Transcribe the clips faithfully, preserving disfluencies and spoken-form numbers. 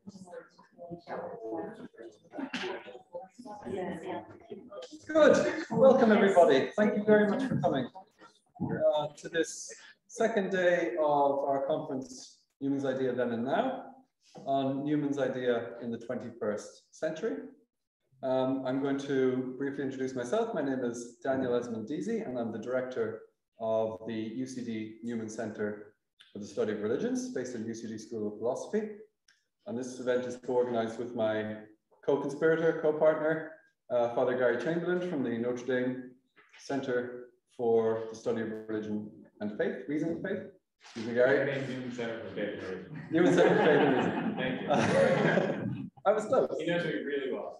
Good. Welcome, everybody. Thank you very much for coming uh, to this second day of our conference, Newman's Idea Then and Now, on Newman's Idea in the twenty-first century. Um, I'm going to briefly introduce myself. My name is Daniel Esmond-Deasy, and I'm the director of the U C D Newman Center for the Study of Religions, based in U C D School of Philosophy. And this event is co-organized with my co-conspirator, co-partner, uh, Father Gary Chamberlain from the Notre Dame Center for the Study of Religion and Faith, Reason and Faith. Excuse me, Gary. Newman Center for Faith and Reason. Newman Center for Faith and Reason. Thank you. Uh, I was close. He knows me really well.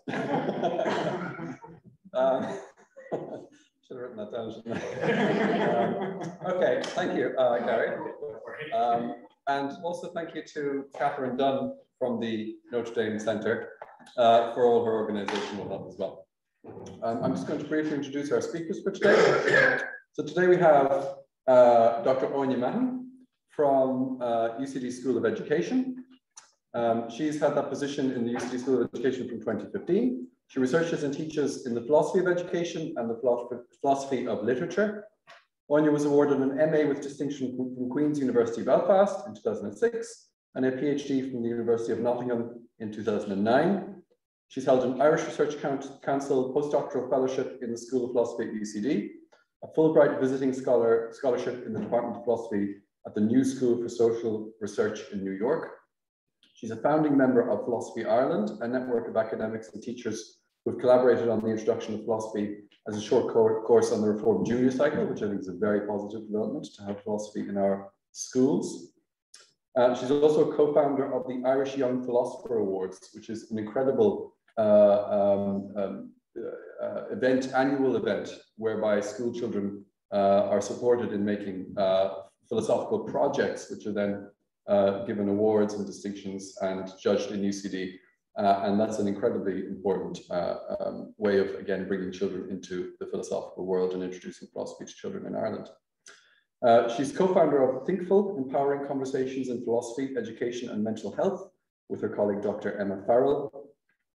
um, should have written that down, shouldn't I? um, okay, thank you, uh, Gary. Um, and also thank you to Katherine Dunn from the Notre Dame Center uh, for all her organizational help as well. Um, I'm just going to briefly introduce our speakers for today. So today we have uh, Doctor Áine Mahon from uh, U C D School of Education. Um, she's had that position in the U C D School of Education from twenty fifteen. She researches and teaches in the philosophy of education and the philosophy of literature. Áine was awarded an M A with distinction from Queen's University Belfast in two thousand six and a PhD from the University of Nottingham in two thousand nine. She's held an Irish Research Council postdoctoral fellowship in the School of Philosophy at U C D, a Fulbright visiting scholar scholarship in the Department of Philosophy at the New School for Social Research in New York. She's a founding member of Philosophy Ireland, a network of academics and teachers who have collaborated on the introduction of philosophy as a short co course on the Reformed Junior Cycle, which I think is a very positive development to have philosophy in our schools. Uh, she's also a co-founder of the Irish Young Philosopher Awards, which is an incredible uh, um, um, uh, event, annual event, whereby school children uh, are supported in making uh, philosophical projects, which are then uh, given awards and distinctions and judged in U C D. Uh, and that's an incredibly important uh, um, way of, again, bringing children into the philosophical world and introducing philosophy to children in Ireland. Uh, she's co-founder of Thinkful, Empowering Conversations in Philosophy, Education and Mental Health, with her colleague, Doctor Emma Farrell.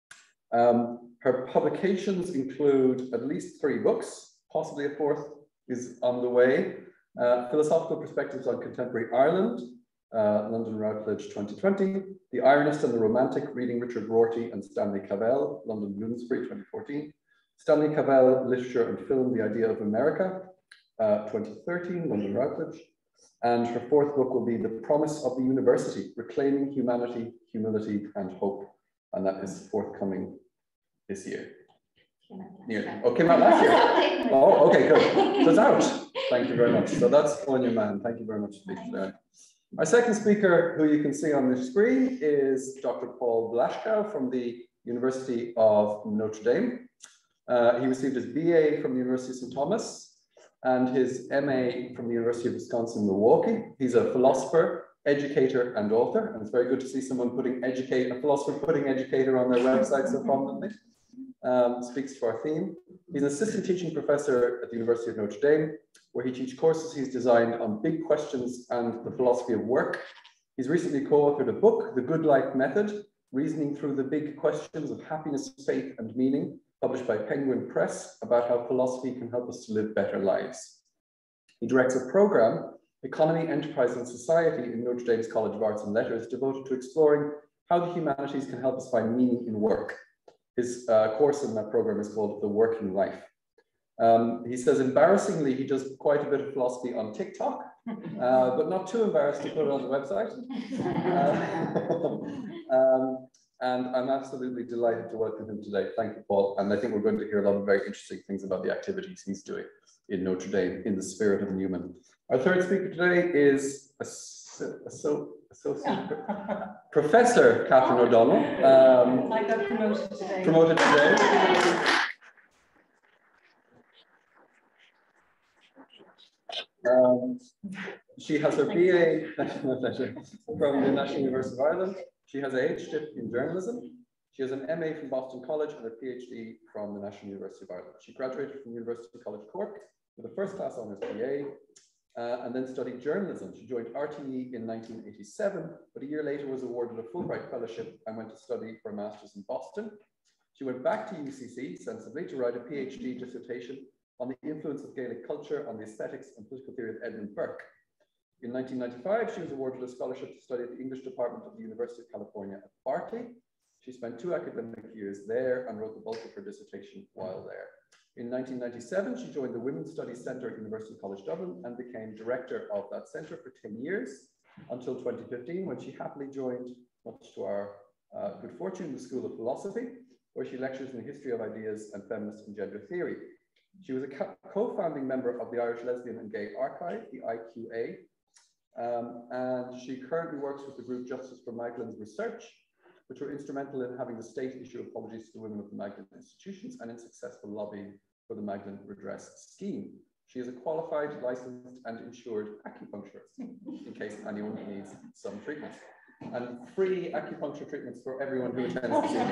Um, her publications include at least three books, possibly a fourth is on the way. Uh, Philosophical Perspectives on Contemporary Ireland, uh, London Routledge twenty twenty. The Ironist and the Romantic, reading Richard Rorty and Stanley Cavell, London Bloomsbury twenty fourteen. Stanley Cavell, Literature and Film, The Idea of America, uh, twenty thirteen, London Routledge. And her fourth book will be The Promise of the University, Reclaiming Humanity, Humility and Hope. And that is forthcoming this year. Nearly. Oh, came out last year. Oh, okay, good. So it's out. Thank you very much. So that's Áine Mahon. Thank you very much for speaking today. Our second speaker, who you can see on the screen, is Doctor Paul Blaschko from the University of Notre Dame. Uh, he received his B A from the University of Saint Thomas and his M A from the University of Wisconsin-Milwaukee. He's a philosopher, educator, and author. And it's very good to see someone putting educate, a philosopher putting educator on their website so prominently. Um, speaks to our theme. He's an assistant teaching professor at the University of Notre Dame, where he teaches courses he's designed on big questions and the philosophy of work. He's recently co-authored a book, The Good Life Method, Reasoning Through the Big Questions of Happiness, Faith, and Meaning, published by Penguin Press, about how philosophy can help us to live better lives. He directs a program, Economy, Enterprise, and Society in Notre Dame's College of Arts and Letters, devoted to exploring how the humanities can help us find meaning in work. His uh, course in that program is called The Working Life. Um, he says, embarrassingly, he does quite a bit of philosophy on TikTok, uh, but not too embarrassed to put it on the website. Uh, um, and I'm absolutely delighted to welcome him today. Thank you, Paul. And I think we're going to hear a lot of very interesting things about the activities he's doing in Notre Dame in the spirit of Newman. Our third speaker today is a, a, so, Associate Professor Katherine O'Donnell. Um, I got promoted today. Promoted today. Um, she has her B A from the National University of Ireland. She has a H Dip in journalism. She has an M A from Boston College and a PhD from the National University of Ireland. She graduated from University College Cork with a first class honours B A. uh, and then studied journalism. She joined R T E in nineteen eighty-seven, but a year later was awarded a Fulbright Fellowship and went to study for a master's in Boston. She went back to U C C, sensibly, to write a PhD dissertation on the influence of Gaelic culture on the aesthetics and political theory of Edmund Burke. In nineteen ninety-five, she was awarded a scholarship to study at the English department of the University of California at Berkeley. She spent two academic years there and wrote the bulk of her dissertation while there. In nineteen ninety-seven, she joined the Women's Studies Centre at University College Dublin and became director of that centre for ten years until twenty fifteen, when she happily joined, much to our uh, good fortune, the School of Philosophy, where she lectures in the history of ideas and feminist and gender theory. She was a co-founding member of the Irish Lesbian and Gay Archive, the I Q A, um, and she currently works with the group Justice for Magdalene's Research, which were instrumental in having the state issue apologies to the women of the Magdalene institutions and in successful lobbying for the Magdalene Redress Scheme. She is a qualified, licensed and insured acupuncturist, in case anyone needs some treatment. And free acupuncture treatments for everyone who attends the scheme,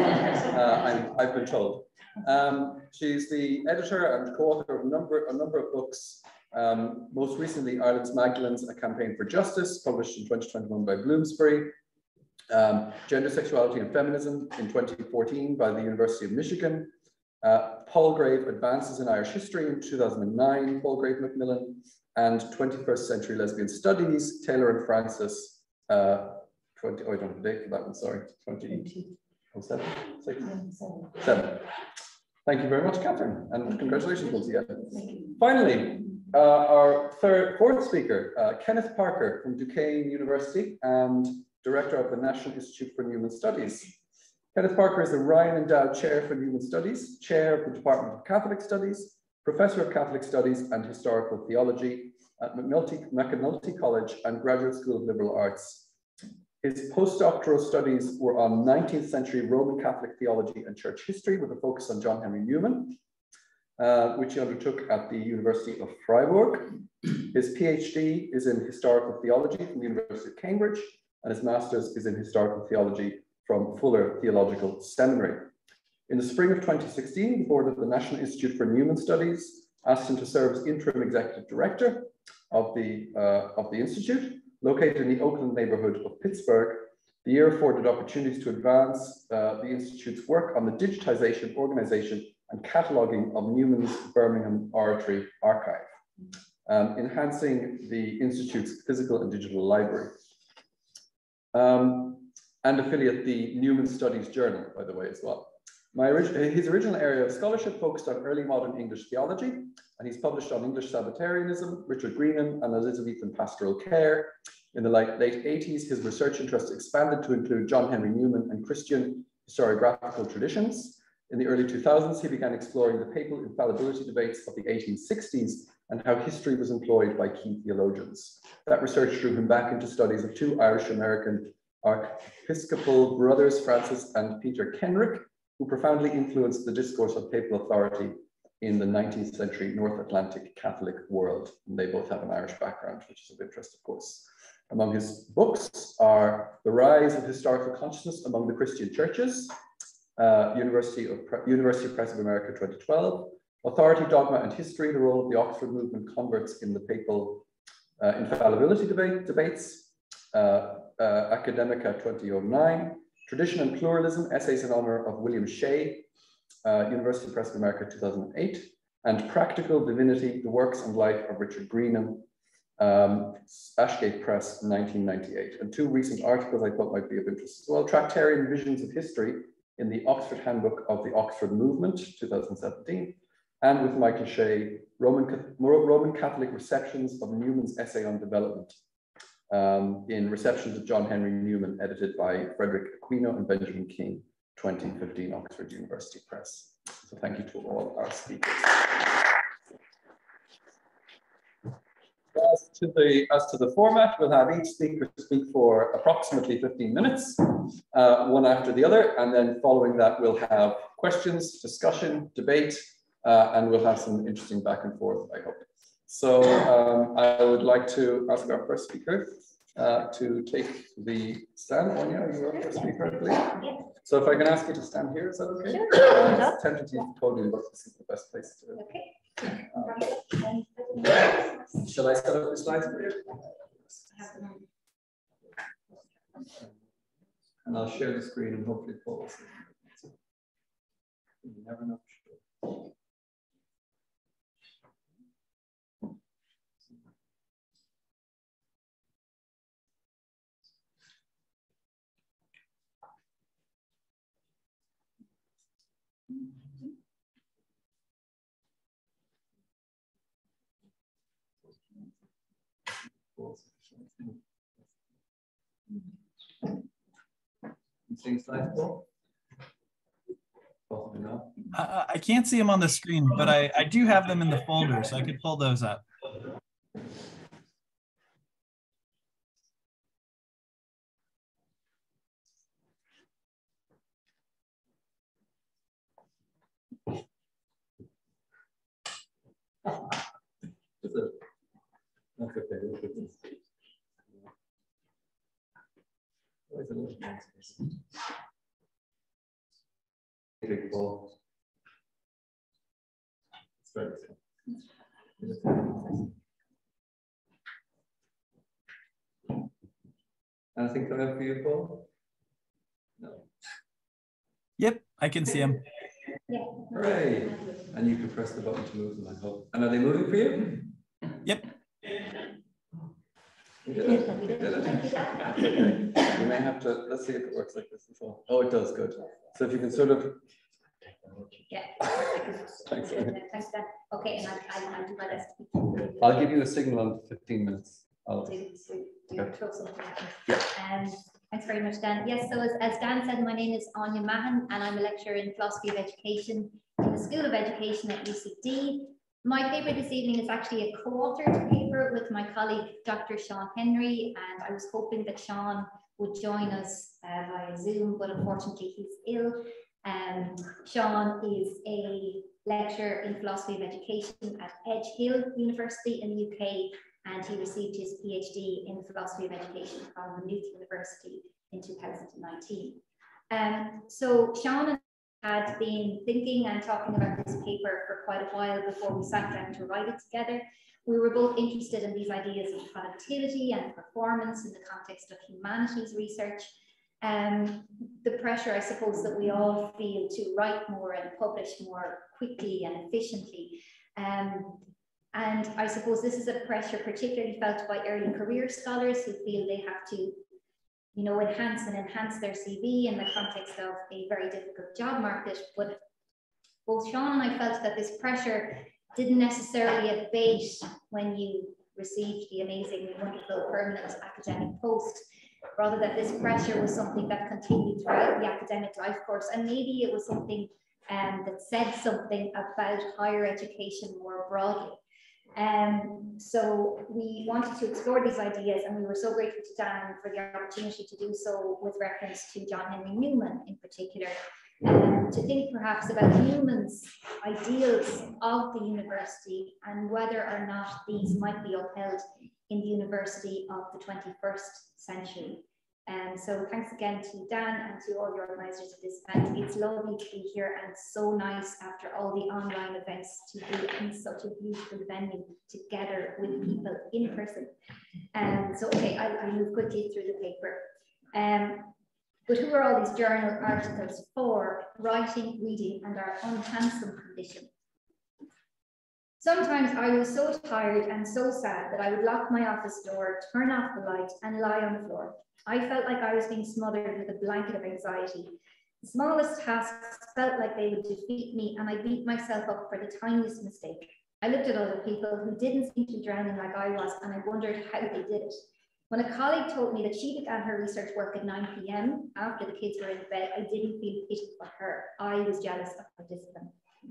uh, I've been told. Um, she's the editor and co-author of a number, a number of books, um, most recently Ireland's Magdalenes, A Campaign for Justice, published in twenty twenty-one by Bloomsbury, um, Gender, Sexuality and Feminism in twenty fourteen by the University of Michigan, uh, Palgrave Advances in Irish History in two thousand nine, Palgrave Macmillan, and twenty-first Century Lesbian Studies, Taylor and Francis, uh, twenty, oh, I don't have a date for that one, sorry, twenty oh seven, six, seven. Thank you very much, Katherine, and congratulations once again. Finally, uh, our third, fourth speaker, uh, Kenneth Parker from Duquesne University and Director of the National Institute for Newman Studies. Kenneth Parker is the Ryan Endowed Chair for Newman Studies, Chair of the Department of Catholic Studies, Professor of Catholic Studies and Historical Theology at McNulty, McAnulty College and Graduate School of Liberal Arts. His postdoctoral studies were on nineteenth century Roman Catholic theology and church history with a focus on John Henry Newman, uh, which he undertook at the University of Freiburg. His PhD is in historical theology from the University of Cambridge, and his master's is in historical theology from Fuller Theological Seminary. In the spring of twenty sixteen, the board of the National Institute for Newman Studies asked him to serve as interim executive director of the, uh, of the institute, located in the Oakland neighborhood of Pittsburgh. The year afforded opportunities to advance uh, the institute's work on the digitization, organization, and cataloging of Newman's Birmingham Oratory Archive, um, enhancing the institute's physical and digital library. Um, and affiliate the Newman Studies Journal, by the way, as well. My orig his original area of scholarship focused on early modern English theology, and he's published on English Sabbatarianism, Richard Greenham, and Elizabethan pastoral care. In the late, late eighties, his research interests expanded to include John Henry Newman and Christian historiographical traditions. In the early two thousands, he began exploring the papal infallibility debates of the eighteen sixties and how history was employed by key theologians. That research drew him back into studies of two Irish-American Archiepiscopal brothers, Francis and Peter Kenrick, who profoundly influenced the discourse of papal authority in the nineteenth century North Atlantic Catholic world. And they both have an Irish background, which is of interest, of course. Among his books are The Rise of Historical Consciousness Among the Christian Churches, uh, University, of University Press of America twenty twelve, Authority, Dogma and History, The Role of the Oxford Movement Converts in the Papal uh, Infallibility debate, Debates, uh, uh, Academica twenty oh nine, Tradition and Pluralism, Essays in Honor of William Shea, uh, University Press of America two thousand eight, and Practical Divinity, The Works and Life of Richard Greenham, um, Ashgate Press, nineteen ninety-eight. And two recent articles I thought might be of interest as well. Tractarian Visions of History in the Oxford Handbook of the Oxford Movement, two thousand seventeen, and with Michael Shea, Roman, Roman Catholic Receptions of Newman's Essay on Development, um, in Receptions of John Henry Newman, edited by Frederick Aquino and Benjamin King, twenty fifteen, Oxford University Press. So thank you to all our speakers. As to the, as to the format, we'll have each speaker speak for approximately fifteen minutes, uh, one after the other, and then following that we'll have questions, discussion, debate, uh, and we'll have some interesting back and forth, I hope. So um, I would like to ask our first speaker uh, to take the stand. Áine, are you our first speaker, I believe? Yes. So if I can ask you to stand here, is that okay? Sure. Uh, tentatively told you, but this is the best place to Okay. Shall I set up the slides for you? And I'll share the screen and hopefully Paul will see it. You never know for sure. Seeing slides, Paul? Possibly not. Uh, I can't see them on the screen, but I, I do have them in the folder, so I could pull those up. That's okay. Look at this. Where's the little big ball? It's very simple. Anything coming up for you, Paul? No. Yep, I can see them. Yeah. Hooray! And you can press the button to move them, I hope. And are they moving for you? Yep. You did it. You did it. Okay. You may have to, let's see if it works like this as well. Oh, it does, good. So if you can sort of. Yeah. Thanks. Thanks, Dan. Okay, and I'll, I'll do my best. I'll give you a signal in fifteen minutes. I'll do, do, do okay. throw something at me. Yeah. Um, thanks very much, Dan. Yes, so as, as Dan said, my name is Áine Mahon, and I'm a lecturer in philosophy of education in the School of Education at U C D. My paper this evening is actually a co-authored paper with my colleague, Doctor Sean Henry, and I was hoping that Sean would join us uh, via Zoom, but unfortunately he's ill. Um, Sean is a lecturer in philosophy of education at Edge Hill University in the U K, and he received his PhD in philosophy of education from the Notre University in two thousand nineteen. Um, so Sean had been thinking and talking about this paper for quite a while before we sat down to write it together. We were both interested in these ideas of productivity and performance in the context of humanities research. Um, the pressure, I suppose, that we all feel to write more and publish more quickly and efficiently. Um, and I suppose this is a pressure particularly felt by early career scholars who feel they have to, you know, enhance and enhance their C V in the context of a very difficult job market. But both Sean and I felt that this pressure didn't necessarily abate when you received the amazing, wonderful permanent academic post, rather that this pressure was something that continued throughout the academic life course, and maybe it was something um, that said something about higher education more broadly. Um, so we wanted to explore these ideas, and we were so grateful to Dan for the opportunity to do so with reference to John Henry Newman in particular, um, to think perhaps about Newman's ideals of the university and whether or not these might be upheld in the university of the twenty-first century. And um, so thanks again to Dan and to all the organisers of this event. It's lovely to be here and so nice after all the online events to be in such a beautiful venue together with people in person. And um, so, okay, I'll, I'll move quickly through the paper. Um, but who are all these journal articles for? Writing, reading, and our unhandsome condition. Sometimes I was so tired and so sad that I would lock my office door, turn off the light, and lie on the floor. I felt like I was being smothered with a blanket of anxiety. The smallest tasks felt like they would defeat me, and I beat myself up for the tiniest mistake. I looked at other people who didn't seem to be drowning like I was, and I wondered how they did it. When a colleague told me that she began her research work at nine p m after the kids were in bed, I didn't feel pity for her. I was jealous of her discipline.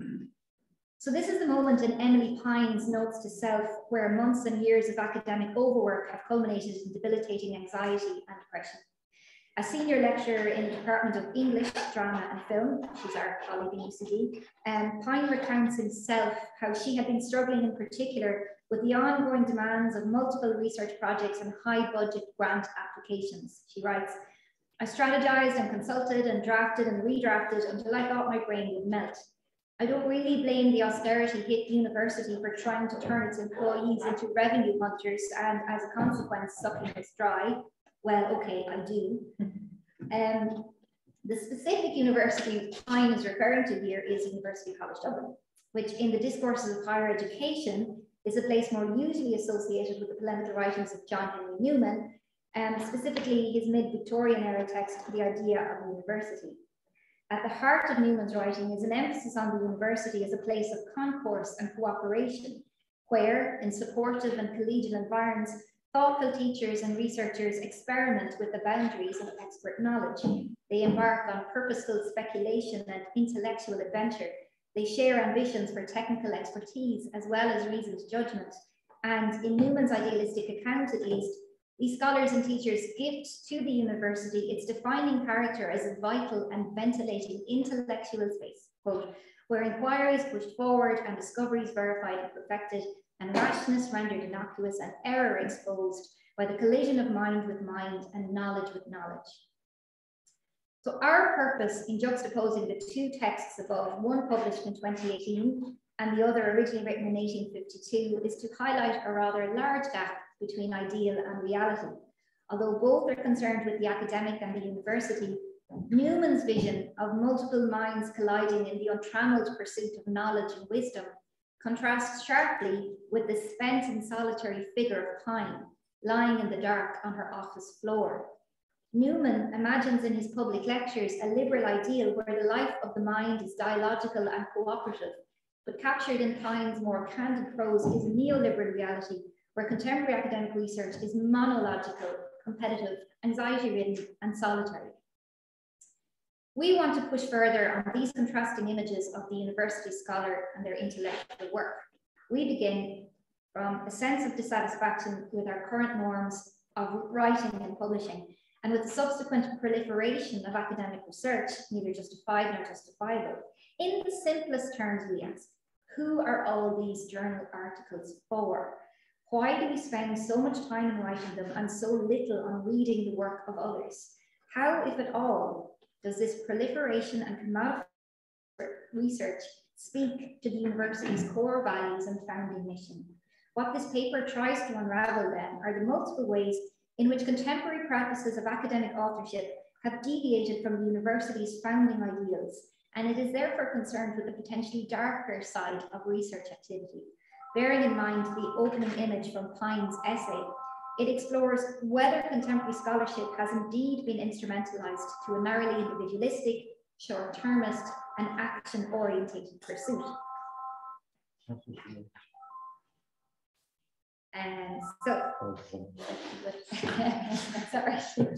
So this is the moment in Emily Pine's Notes to Self, where months and years of academic overwork have culminated in debilitating anxiety and depression. A senior lecturer in the Department of English, Drama and Film, she's our colleague in U C D, and Pine recounts himself how she had been struggling in particular with the ongoing demands of multiple research projects and high budget grant applications. She writes, I strategized and consulted and drafted and redrafted until I thought my brain would melt. I don't really blame the austerity hit university for trying to turn its employees into revenue hunters and as a consequence sucking us dry. Well, okay, I do. Um, the specific university Áine is referring to here is University College Dublin, which in the discourses of higher education is a place more usually associated with the polemical writings of John Henry Newman, and um, specifically his mid-Victorian era text, The Idea of University. At the heart of Newman's writing is an emphasis on the university as a place of concourse and cooperation, where, in supportive and collegial environments, thoughtful teachers and researchers experiment with the boundaries of expert knowledge. They embark on purposeful speculation and intellectual adventure. They share ambitions for technical expertise as well as reasoned judgment. And in Newman's idealistic account, at least, these scholars and teachers gift to the university its defining character as a vital and ventilating intellectual space, quote, where inquiry is pushed forward and discoveries verified and perfected, and rashness rendered innocuous and error exposed by the collision of mind with mind and knowledge with knowledge. So our purpose in juxtaposing the two texts above, one published in twenty eighteen and the other originally written in eighteen fifty-two, is to highlight a rather large gap between ideal and reality. Although both are concerned with the academic and the university, Newman's vision of multiple minds colliding in the untrammeled pursuit of knowledge and wisdom contrasts sharply with the spent and solitary figure of Áine, lying in the dark on her office floor. Newman imagines in his public lectures a liberal ideal where the life of the mind is dialogical and cooperative, but captured in Áine's more candid prose is a neoliberal reality where contemporary academic research is monological, competitive, anxiety-ridden, and solitary. We want to push further on these contrasting images of the university scholar and their intellectual work. We begin from a sense of dissatisfaction with our current norms of writing and publishing, and with the subsequent proliferation of academic research, neither justified nor justifiable. In the simplest terms, we ask, who are all these journal articles for? Why do we spend so much time in writing them and so little on reading the work of others? How, if at all, does this proliferation and commodity research speak to the university's core values and founding mission? What this paper tries to unravel then are the multiple ways in which contemporary practices of academic authorship have deviated from the university's founding ideals, and it is therefore concerned with the potentially darker side of research activity. Bearing in mind the opening image from Pine's essay, it explores whether contemporary scholarship has indeed been instrumentalized to a narrowly individualistic, short-termist, and action-orientated pursuit. And so, sorry.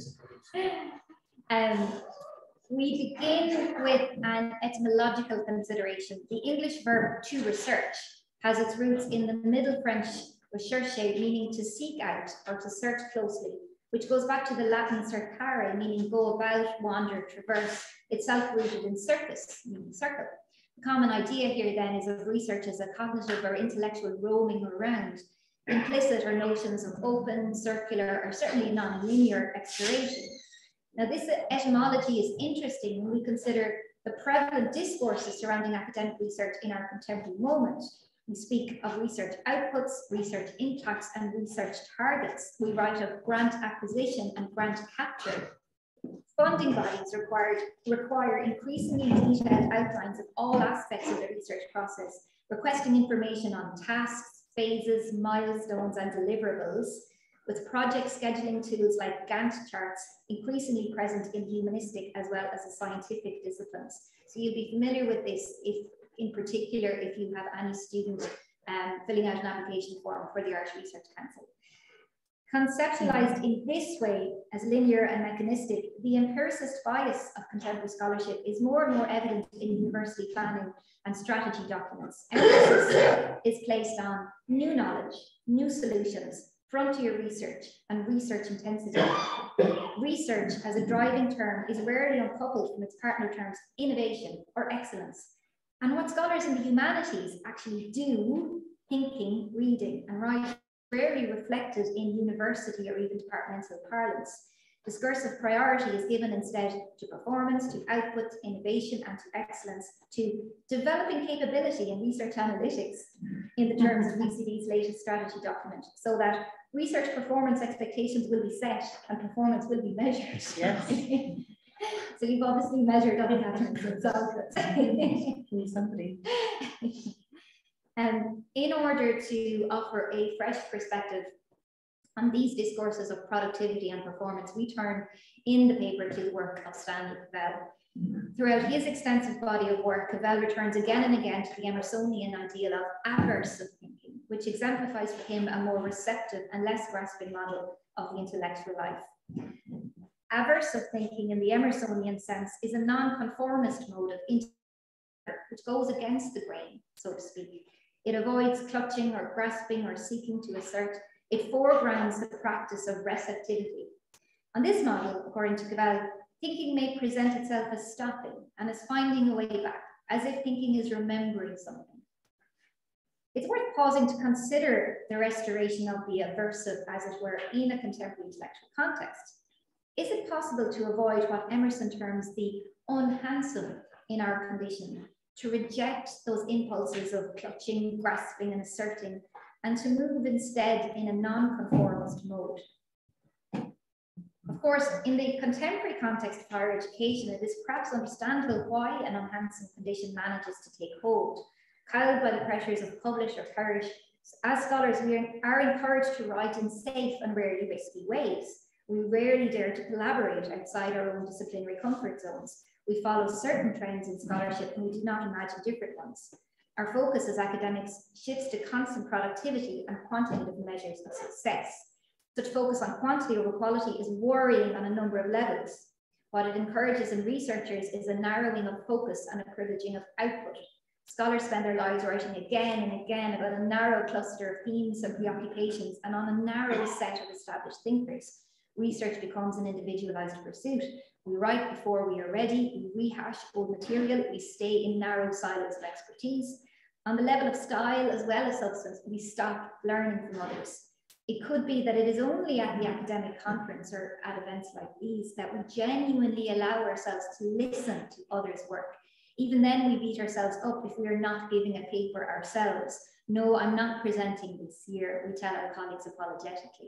Um, we begin with an etymological consideration. The English verb to research has its roots in the Middle French rechercher, meaning to seek out or to search closely, which goes back to the Latin cercare, meaning go about, wander, traverse, itself rooted in circus, meaning circle. The common idea here then is of research as a cognitive or intellectual roaming around. Implicit are notions of open, circular, or certainly non-linear exploration. Now, this etymology is interesting when we consider the prevalent discourses surrounding academic research in our contemporary moment. We speak of research outputs, research impacts, and research targets. We write of grant acquisition and grant capture. Funding bodies required, require increasingly detailed outlines of all aspects of the research process, requesting information on tasks, phases, milestones, and deliverables, with project scheduling tools like Gantt charts increasingly present in humanistic as well as the scientific disciplines. So you'll be familiar with this if, in particular, if you have any student um, filling out an application form for the Irish Research Council. Conceptualized in this way as linear and mechanistic, the empiricist bias of contemporary scholarship is more and more evident in university planning and strategy documents. Emphasis is placed on new knowledge, new solutions, frontier research, and research intensity. Research as a driving term is rarely uncoupled from its partner terms innovation or excellence. And what scholars in the humanities actually do, thinking, reading, and writing, rarely reflected in university or even departmental parlance. Discursive priority is given instead to performance, to output, to innovation, and to excellence, to developing capability in research analytics in the terms of U C D's latest strategy document, so that research performance expectations will be set and performance will be measured. Yes. So you've obviously measured on Katherine since Somebody. Um, in order to offer a fresh perspective on these discourses of productivity and performance, we turn in the paper to the work of Stanley Cavell. Throughout his extensive body of work, Cavell returns again and again to the Emersonian ideal of aversive thinking, which exemplifies for him a more receptive and less grasping model of the intellectual life. Aversive thinking in the Emersonian sense is a non-conformist mode of intellect which goes against the grain, so to speak. It avoids clutching or grasping or seeking to assert. It foregrounds the practice of receptivity. On this model, according to Cavell, thinking may present itself as stopping and as finding a way back, as if thinking is remembering something. It's worth pausing to consider the restoration of the aversive, as it were, in a contemporary intellectual context. Is it possible to avoid what Emerson terms the unhandsome in our condition, to reject those impulses of clutching, grasping, and asserting, and to move instead in a non-conformist mode? Of course, in the contemporary context of higher education, it is perhaps understandable why an unhandsome condition manages to take hold. Cowed by the pressures of publish or perish, as scholars, we are encouraged to write in safe and rarely risky ways. We rarely dare to collaborate outside our own disciplinary comfort zones. We follow certain trends in scholarship and we do not imagine different ones. Our focus as academics shifts to constant productivity and quantitative measures of success. Such focus on quantity over quality is worrying on a number of levels. What it encourages in researchers is a narrowing of focus and a privileging of output. Scholars spend their lives writing again and again about a narrow cluster of themes and preoccupations and on a narrow set of established thinkers. Research becomes an individualized pursuit. We write before we are ready, we rehash old material, we stay in narrow silos of expertise. On the level of style as well as substance, we stop learning from others. It could be that it is only at the academic conference or at events like these that we genuinely allow ourselves to listen to others' work. Even then, we beat ourselves up if we are not giving a paper ourselves. No, I'm not presenting this year, we tell our colleagues apologetically.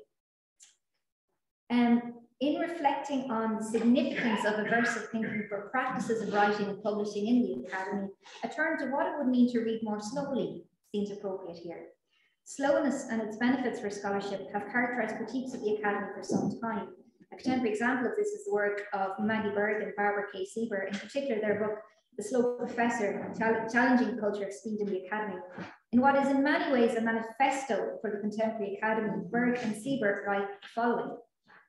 Um, in reflecting on the significance of aversive thinking for practices of writing and publishing in the academy, a turn to what it would mean to read more slowly seems appropriate here. Slowness and its benefits for scholarship have characterized critiques of the academy for some time. A contemporary example of this is the work of Maggie Berg and Barbara K. Sieber, in particular their book, The Slow Professor, Challenging the Culture of Speed in the Academy. In what is in many ways a manifesto for the contemporary academy, Berg and Sieber write the following.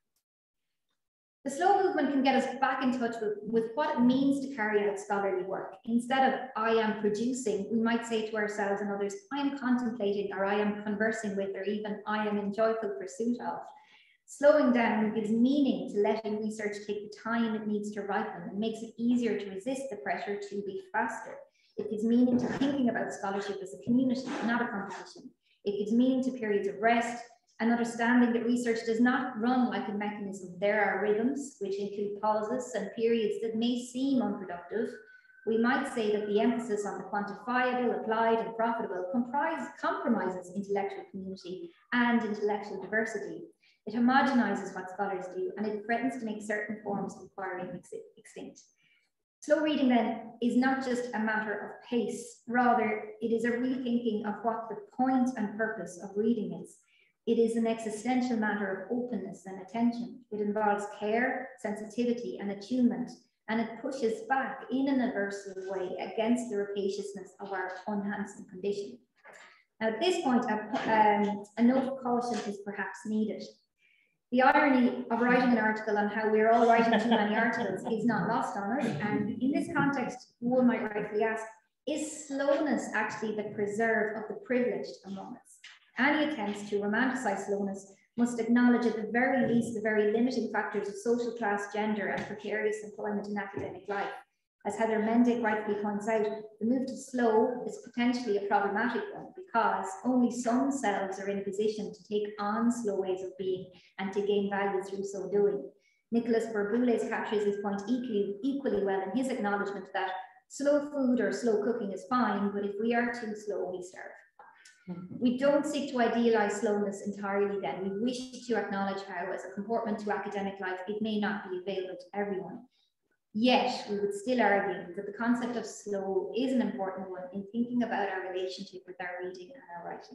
The slow movement can get us back in touch with, with what it means to carry out scholarly work. Instead of I am producing, we might say to ourselves and others, I am contemplating, or I am conversing with, or even I am in joyful pursuit of. Slowing down gives meaning to letting research take the time it needs to ripen and makes it easier to resist the pressure to be faster. It gives meaning to thinking about scholarship as a community, not a competition. It gives meaning to periods of rest, and understanding that research does not run like a mechanism. There are rhythms, which include pauses and periods that may seem unproductive. We might say that the emphasis on the quantifiable, applied, and profitable comprise, compromises intellectual community and intellectual diversity. It homogenizes what scholars do, and it threatens to make certain forms of inquiry extinct. Slow reading, then, is not just a matter of pace. Rather, it is a rethinking of what the point and purpose of reading is. It is an existential matter of openness and attention. It involves care, sensitivity, and attunement, and it pushes back in an aversive way against the rapaciousness of our unhandsome condition. Now, at this point, a, um, a note of caution is perhaps needed. The irony of writing an article on how we're all writing too many articles is not lost on us, and in this context, one might rightfully ask, is slowness actually the preserve of the privileged among us? Any attempts to romanticize slowness must acknowledge at the very least the very limiting factors of social class, gender, and precarious employment in academic life. As Heather Mendick rightly points out, the move to slow is potentially a problematic one because only some selves are in a position to take on slow ways of being and to gain value through so doing. Nicholas Bourboulez captures his point equally, equally well in his acknowledgement that slow food or slow cooking is fine, but if we are too slow, we starve. We don't seek to idealize slowness entirely then. We wish to acknowledge how, as a comportment to academic life, it may not be available to everyone. Yet, we would still argue that the concept of slow is an important one in thinking about our relationship with our reading and our writing.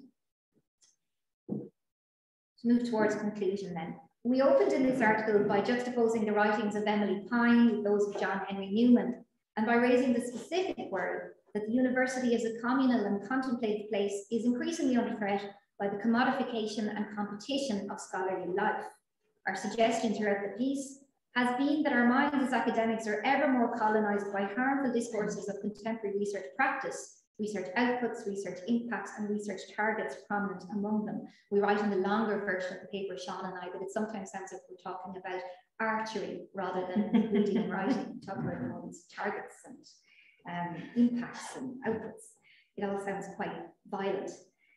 To move towards conclusion then. We opened in this article by juxtaposing the writings of Emily Pine with those of John Henry Newman, and by raising the specific worry that the university as a communal and contemplative place is increasingly under threat by the commodification and competition of scholarly life. Our suggestion throughout the piece has been that our minds as academics are ever more colonized by harmful discourses of contemporary research practice, research outputs, research impacts, and research targets prominent among them. We write in the longer version of the paper, Sean and I, but it sometimes sounds like we're talking about archery rather than reading and writing. We talk about all these targets and um, impacts and outputs. It all sounds quite violent.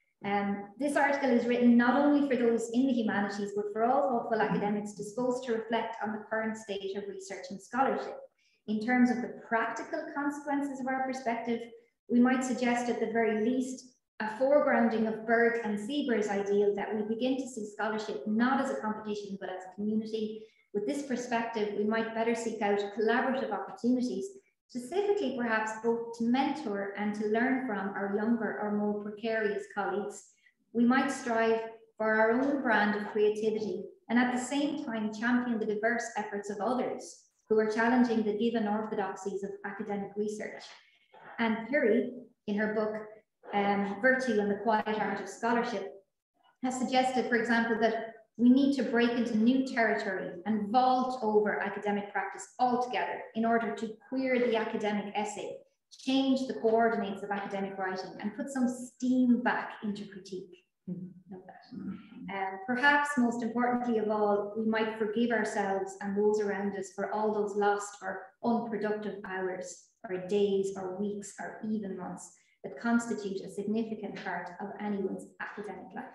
Um, this article is written not only for those in the humanities, but for all thoughtful academics disposed to reflect on the current state of research and scholarship. In terms of the practical consequences of our perspective, we might suggest at the very least a foregrounding of Berg and Sieber's ideal that we begin to see scholarship not as a competition, but as a community. With this perspective, we might better seek out collaborative opportunities, specifically perhaps both to mentor and to learn from our younger or more precarious colleagues. We might strive for our own brand of creativity and at the same time champion the diverse efforts of others who are challenging the given orthodoxies of academic research. Anne Piri, in her book, um, Virtue and the Quiet Art of Scholarship, has suggested, for example, that we need to break into new territory and vault over academic practice altogether in order to queer the academic essay, change the coordinates of academic writing, and put some steam back into critique. Love that. Um, perhaps most importantly of all, we might forgive ourselves and those around us for all those lost or unproductive hours, or days, or weeks, or even months that constitute a significant part of anyone's academic life.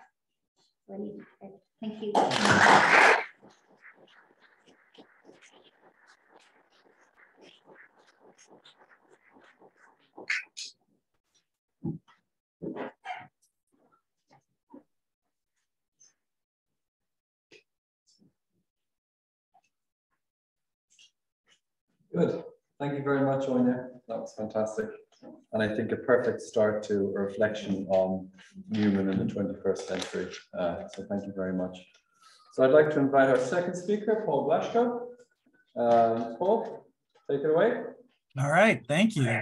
Well, thank you. Good. Thank you very much, Áine. That was fantastic. And I think a perfect start to a reflection on Newman in the twenty-first century. Uh, so thank you very much. So I'd like to invite our second speaker, Paul Blaschko. Um, Paul, take it away. All right, thank you.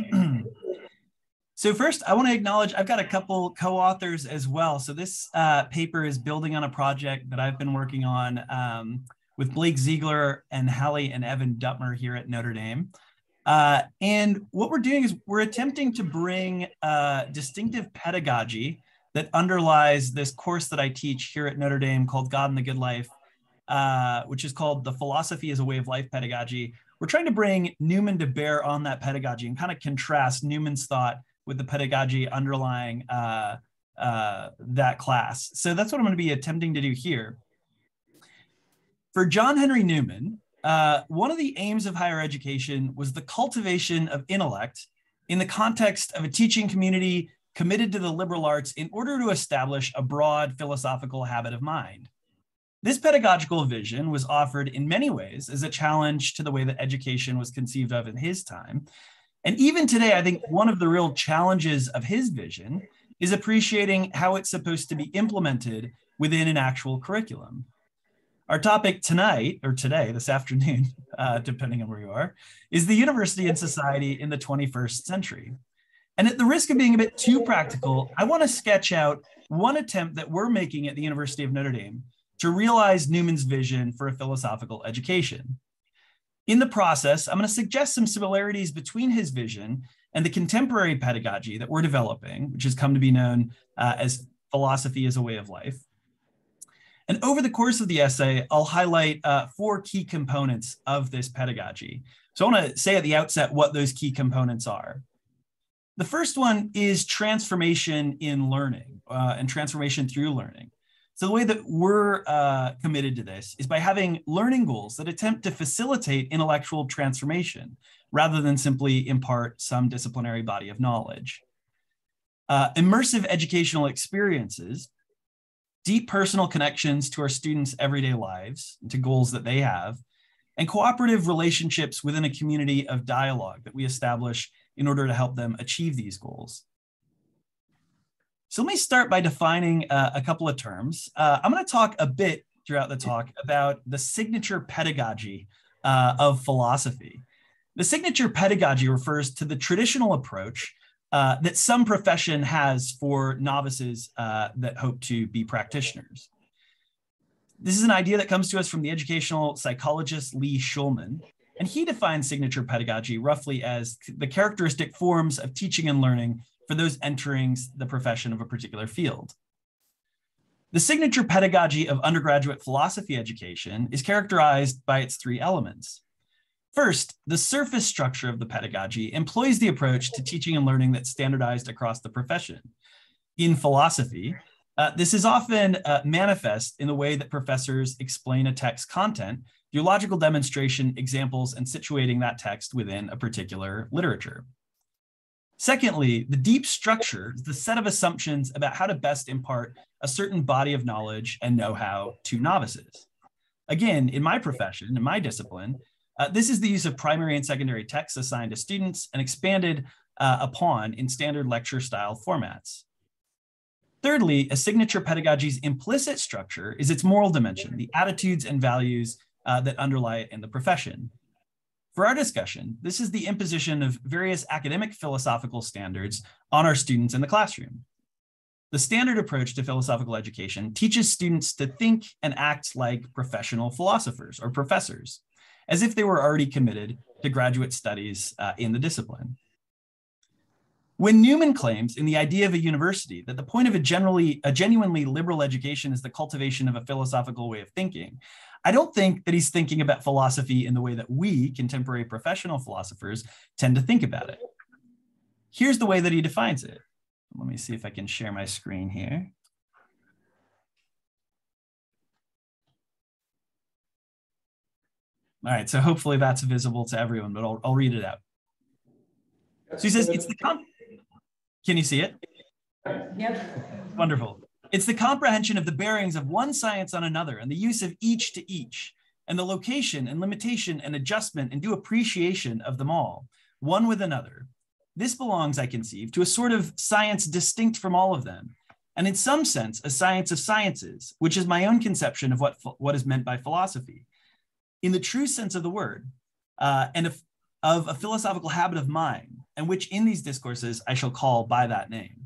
So first, I want to acknowledge I've got a couple co-authors as well. So this uh, paper is building on a project that I've been working on um, with Blake Ziegler and Hallie and Evan Duttmer here at Notre Dame. Uh, and what we're doing is we're attempting to bring uh, distinctive pedagogy that underlies this course that I teach here at Notre Dame called God and the Good Life, uh, which is called The Philosophy as a Way of Life Pedagogy. We're trying to bring Newman to bear on that pedagogy and kind of contrast Newman's thought with the pedagogy underlying uh, uh, that class. So that's what I'm going to be attempting to do here. For John Henry Newman, uh, one of the aims of higher education was the cultivation of intellect in the context of a teaching community committed to the liberal arts in order to establish a broad philosophical habit of mind. This pedagogical vision was offered in many ways as a challenge to the way that education was conceived of in his time. And even today, I think one of the real challenges of his vision is appreciating how it's supposed to be implemented within an actual curriculum. Our topic tonight, or today, this afternoon, uh, depending on where you are, is the university and society in the twenty-first century. And at the risk of being a bit too practical, I want to sketch out one attempt that we're making at the University of Notre Dame to realize Newman's vision for a philosophical education. In the process, I'm going to suggest some similarities between his vision and the contemporary pedagogy that we're developing, which has come to be known uh, as philosophy as a way of life. And over the course of the essay, I'll highlight uh, four key components of this pedagogy. So I want to say at the outset what those key components are. The first one is transformation in learning uh, and transformation through learning. So the way that we're uh, committed to this is by having learning goals that attempt to facilitate intellectual transformation rather than simply impart some disciplinary body of knowledge. Uh, immersive educational experiences, deep personal connections to our students' everyday lives, to goals that they have, and cooperative relationships within a community of dialogue that we establish in order to help them achieve these goals. So let me start by defining uh, a couple of terms. Uh, I'm going to talk a bit throughout the talk about the signature pedagogy uh, of philosophy. The signature pedagogy refers to the traditional approach uh, that some profession has for novices uh, that hope to be practitioners. This is an idea that comes to us from the educational psychologist Lee Shulman, and he defines signature pedagogy roughly as the characteristic forms of teaching and learning for those entering the profession of a particular field. The signature pedagogy of undergraduate philosophy education is characterized by its three elements. First, the surface structure of the pedagogy employs the approach to teaching and learning that's standardized across the profession. In philosophy, uh, this is often uh, manifest in the way that professors explain a text's content through logical demonstration, examples, and situating that text within a particular literature. Secondly, the deep structure is the set of assumptions about how to best impart a certain body of knowledge and know-how to novices. Again, in my profession, in my discipline, uh, this is the use of primary and secondary texts assigned to students and expanded uh, upon in standard lecture style formats. Thirdly, a signature pedagogy's implicit structure is its moral dimension, the attitudes and values uh, that underlie it in the profession. For our discussion, this is the imposition of various academic philosophical standards on our students in the classroom. The standard approach to philosophical education teaches students to think and act like professional philosophers or professors, as if they were already committed to graduate studies uh, in the discipline. When Newman claims in The Idea of a University that the point of a, generally, a genuinely liberal education is the cultivation of a philosophical way of thinking, I don't think that he's thinking about philosophy in the way that we, contemporary professional philosophers, tend to think about it. Here's the way that he defines it. Let me see if I can share my screen here. All right, so hopefully that's visible to everyone, but I'll, I'll read it out. So he says, it's the, com can you see it? Yep. Wonderful. It's the comprehension of the bearings of one science on another and the use of each to each, and the location and limitation and adjustment and due appreciation of them all, one with another. This belongs, I conceive, to a sort of science distinct from all of them, and in some sense, a science of sciences, which is my own conception of what, what is meant by philosophy. In the true sense of the word, uh, and of, of a philosophical habit of mind, and which in these discourses I shall call by that name.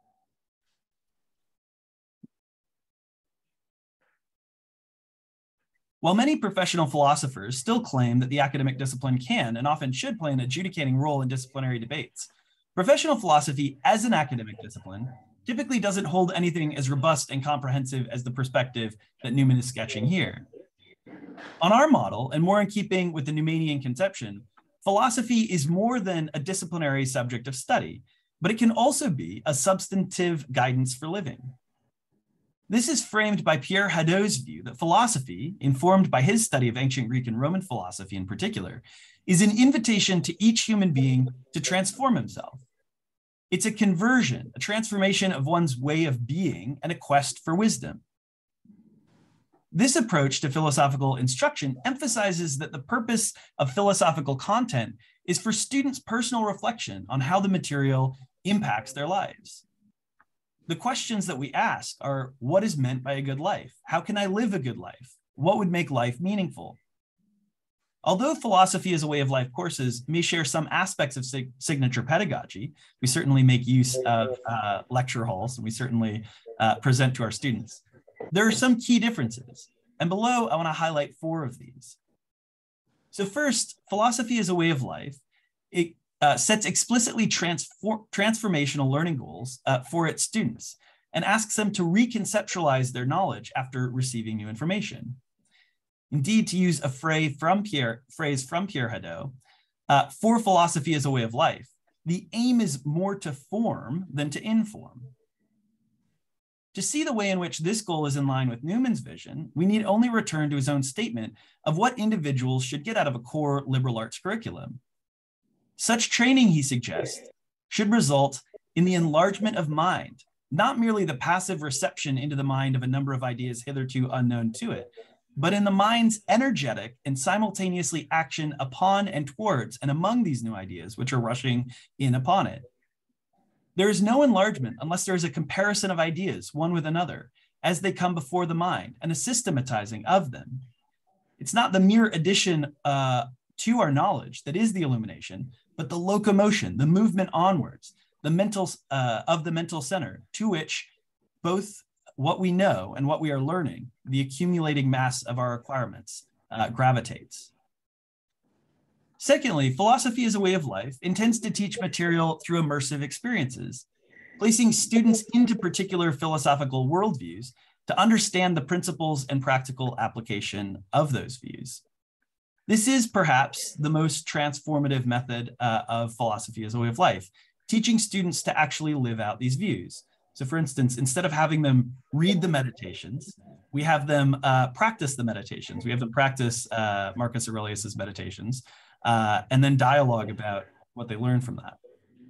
While many professional philosophers still claim that the academic discipline can and often should play an adjudicating role in disciplinary debates, professional philosophy as an academic discipline typically doesn't hold anything as robust and comprehensive as the perspective that Newman is sketching here. On our model, and more in keeping with the Newmanian conception, philosophy is more than a disciplinary subject of study, but it can also be a substantive guidance for living. This is framed by Pierre Hadot's view that philosophy, informed by his study of ancient Greek and Roman philosophy in particular, is an invitation to each human being to transform himself. It's a conversion, a transformation of one's way of being, and a quest for wisdom. This approach to philosophical instruction emphasizes that the purpose of philosophical content is for students' personal reflection on how the material impacts their lives. The questions that we ask are, what is meant by a good life? How can I live a good life? What would make life meaningful? Although philosophy as a way of life courses may share some aspects of sig signature pedagogy, we certainly make use of uh, lecture halls, and we certainly uh, present to our students. There are some key differences, and below I want to highlight four of these. So first, philosophy as a way of life, it Uh, sets explicitly transform, transformational learning goals uh, for its students and asks them to reconceptualize their knowledge after receiving new information. Indeed, to use a phrase from Pierre, phrase from Pierre Hadot, uh, for philosophy as a way of life, the aim is more to form than to inform. To see the way in which this goal is in line with Newman's vision, we need only return to his own statement of what individuals should get out of a core liberal arts curriculum. Such training, he suggests, should result in the enlargement of mind, not merely the passive reception into the mind of a number of ideas hitherto unknown to it, but in the mind's energetic and simultaneously action upon and towards and among these new ideas which are rushing in upon it. There is no enlargement unless there is a comparison of ideas, one with another, as they come before the mind, and a systematizing of them. It's not the mere addition uh, to our knowledge that is the illumination, but the locomotion, the movement onwards, the mental uh, of the mental center, to which both what we know and what we are learning, the accumulating mass of our requirements, uh, gravitates. Secondly, philosophy as a way of life intends to teach material through immersive experiences, placing students into particular philosophical worldviews to understand the principles and practical application of those views. This is perhaps the most transformative method uh, of philosophy as a way of life, teaching students to actually live out these views. So for instance, instead of having them read the meditations, we have them uh, practice the meditations. We have them practice uh, Marcus Aurelius's meditations, uh, and then dialogue about what they learn from that.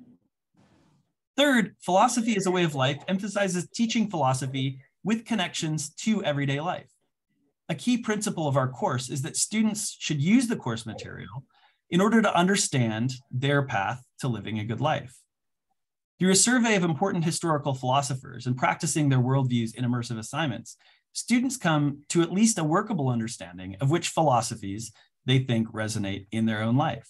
Third, philosophy as a way of life emphasizes teaching philosophy with connections to everyday life. A key principle of our course is that students should use the course material in order to understand their path to living a good life. Through a survey of important historical philosophers and practicing their worldviews in immersive assignments, students come to at least a workable understanding of which philosophies they think resonate in their own life.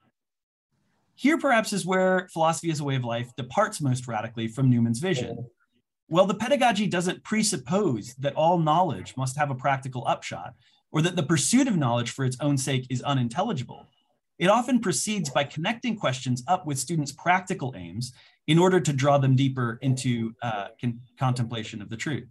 Here perhaps is where philosophy as a way of life departs most radically from Newman's vision. While the pedagogy doesn't presuppose that all knowledge must have a practical upshot, or that the pursuit of knowledge for its own sake is unintelligible, it often proceeds by connecting questions up with students' practical aims in order to draw them deeper into uh, con contemplation of the truth.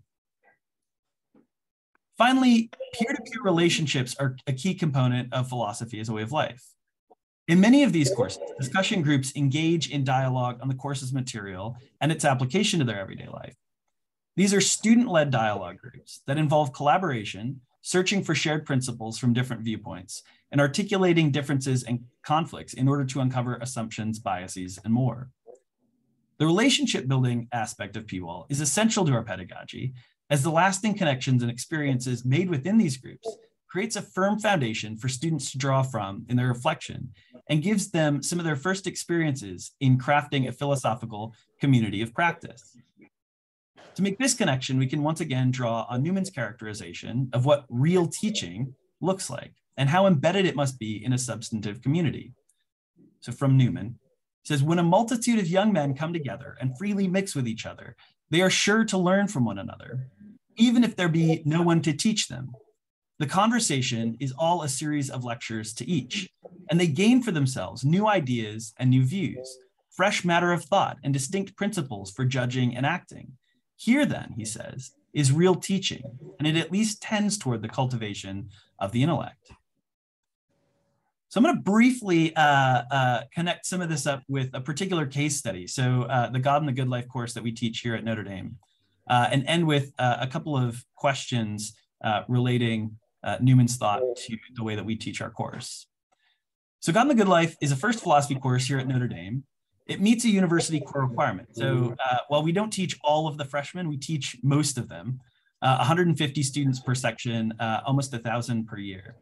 Finally, peer-to-peer relationships are a key component of philosophy as a way of life. In many of these courses, discussion groups engage in dialogue on the course's material and its application to their everyday life. These are student-led dialogue groups that involve collaboration, searching for shared principles from different viewpoints, and articulating differences and conflicts in order to uncover assumptions, biases, and more. The relationship building aspect of P WAL is essential to our pedagogy, as the lasting connections and experiences made within these groups creates a firm foundation for students to draw from in their reflection and gives them some of their first experiences in crafting a philosophical community of practice. To make this connection, we can once again draw on Newman's characterization of what real teaching looks like and how embedded it must be in a substantive community. So from Newman, it says, when a multitude of young men come together and freely mix with each other, they are sure to learn from one another, even if there be no one to teach them. The conversation is all a series of lectures to each, and they gain for themselves new ideas and new views, fresh matter of thought and distinct principles for judging and acting. Here then, he says, is real teaching, and it at least tends toward the cultivation of the intellect. So I'm going to briefly uh, uh, connect some of this up with a particular case study. So uh, the God and the Good Life course that we teach here at Notre Dame, uh, and end with uh, a couple of questions uh, relating uh, Newman's thought to the way that we teach our course. So God and the Good Life is a first philosophy course here at Notre Dame. It meets a university core requirement. So uh, while we don't teach all of the freshmen, we teach most of them, uh, one hundred fifty students per section, uh, almost one thousand per year.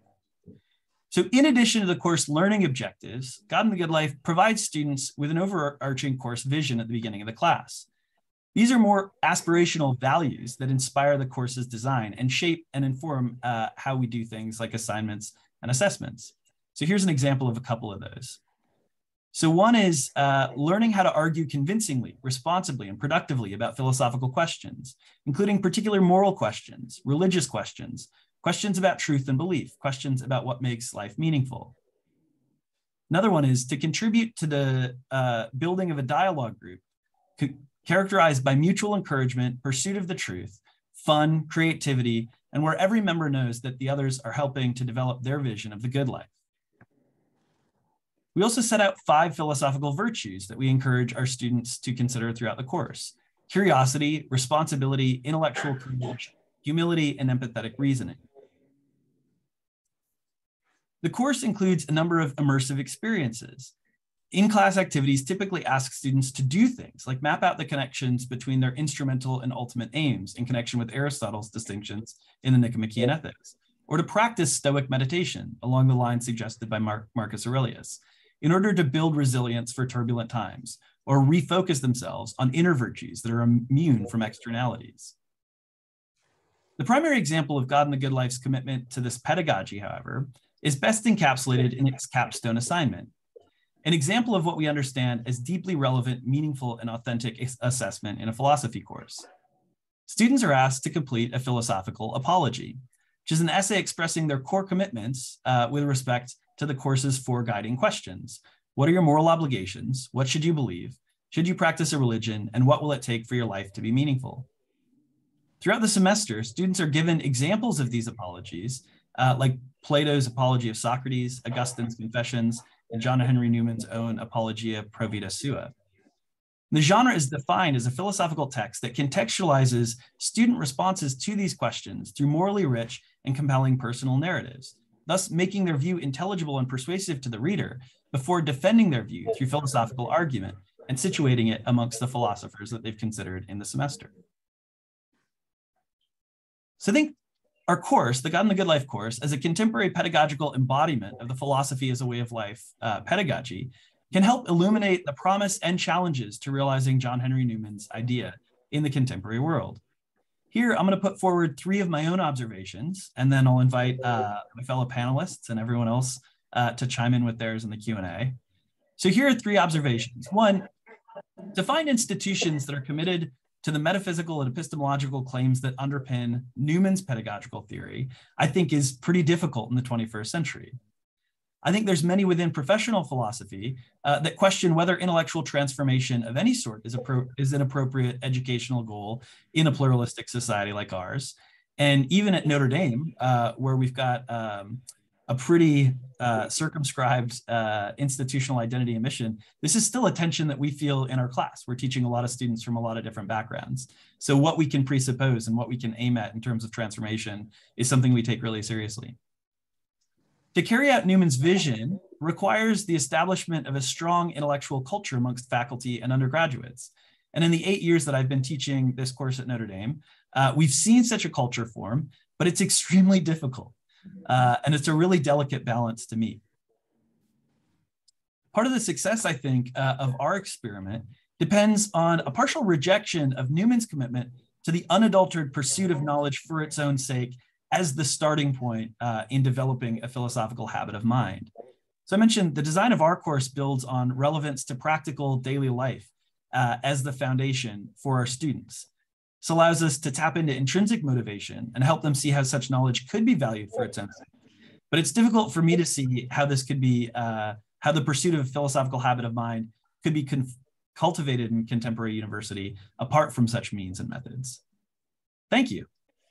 So in addition to the course learning objectives, God and the Good Life provides students with an overarching course vision at the beginning of the class. These are more aspirational values that inspire the course's design and shape and inform uh, how we do things like assignments and assessments. So here's an example of a couple of those. So one is uh, learning how to argue convincingly, responsibly, and productively about philosophical questions, including particular moral questions, religious questions, questions about truth and belief, questions about what makes life meaningful. Another one is to contribute to the uh, building of a dialogue group characterized by mutual encouragement, pursuit of the truth, fun, creativity, and where every member knows that the others are helping to develop their vision of the good life. We also set out five philosophical virtues that we encourage our students to consider throughout the course. curiosity, responsibility, intellectual courage, humility, and empathetic reasoning. The course includes a number of immersive experiences. In-class activities typically ask students to do things like map out the connections between their instrumental and ultimate aims in connection with Aristotle's distinctions in the Nicomachean Ethics, or to practice Stoic meditation along the lines suggested by Mar- Marcus Aurelius, in order to build resilience for turbulent times, or refocus themselves on inner virtues that are immune from externalities. The primary example of God and the Good Life's commitment to this pedagogy, however, is best encapsulated in its capstone assignment, an example of what we understand as deeply relevant, meaningful, and authentic assessment in a philosophy course. Students are asked to complete a philosophical apology, which is an essay expressing their core commitments uh, with respect to the course's four guiding questions. What are your moral obligations? What should you believe? Should you practice a religion? And what will it take for your life to be meaningful? Throughout the semester, students are given examples of these apologies, uh, like Plato's Apology of Socrates, Augustine's Confessions, and John Henry Newman's own Apologia Pro Vita Sua. The genre is defined as a philosophical text that contextualizes student responses to these questions through morally rich and compelling personal narratives, thus making their view intelligible and persuasive to the reader before defending their view through philosophical argument and situating it amongst the philosophers that they've considered in the semester. So I think our course, the God and the Good Life course, as a contemporary pedagogical embodiment of the philosophy as a way of life uh, pedagogy, can help illuminate the promise and challenges to realizing John Henry Newman's idea in the contemporary world. Here, I'm going to put forward three of my own observations, and then I'll invite uh, my fellow panelists and everyone else uh, to chime in with theirs in the Q and A. So here are three observations. One, to find institutions that are committed to the metaphysical and epistemological claims that underpin Newman's pedagogical theory, I think is pretty difficult in the twenty-first century. I think there's many within professional philosophy uh, that question whether intellectual transformation of any sort is, appro is an appropriate educational goal in a pluralistic society like ours. And even at Notre Dame, uh, where we've got um, a pretty uh, circumscribed uh, institutional identity and mission, this is still a tension that we feel in our class. We're teaching a lot of students from a lot of different backgrounds. So what we can presuppose and what we can aim at in terms of transformation is something we take really seriously. To carry out Newman's vision requires the establishment of a strong intellectual culture amongst faculty and undergraduates. And in the eight years that I've been teaching this course at Notre Dame, uh, we've seen such a culture form, but it's extremely difficult. Uh, and it's a really delicate balance to meet. Part of the success, I think, uh, of our experiment depends on a partial rejection of Newman's commitment to the unadulterated pursuit of knowledge for its own sake as the starting point uh, in developing a philosophical habit of mind. So I mentioned the design of our course builds on relevance to practical daily life uh, as the foundation for our students. This allows us to tap into intrinsic motivation and help them see how such knowledge could be valued for its own sake. But it's difficult for me to see how this could be, uh, how the pursuit of a philosophical habit of mind could be cultivated in contemporary university apart from such means and methods. Thank you.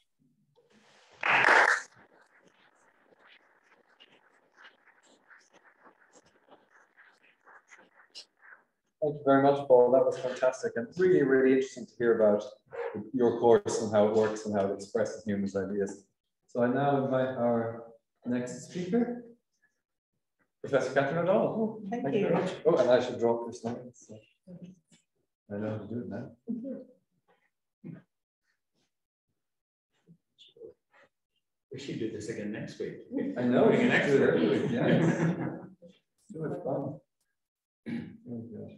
Thank you very much, Paul. That was fantastic and really, really interesting to hear about your course and how it works and how it expresses Newman's ideas. So I now invite our next speaker, Professor Katherine O'Donnell. Oh, Thank thank you. you very much. Oh, and I should draw up your slides. So I know how to do it now. We should do this again next week. I know, we Doing can an do it extra. every week. Yes. Do it fun. Oh, gosh.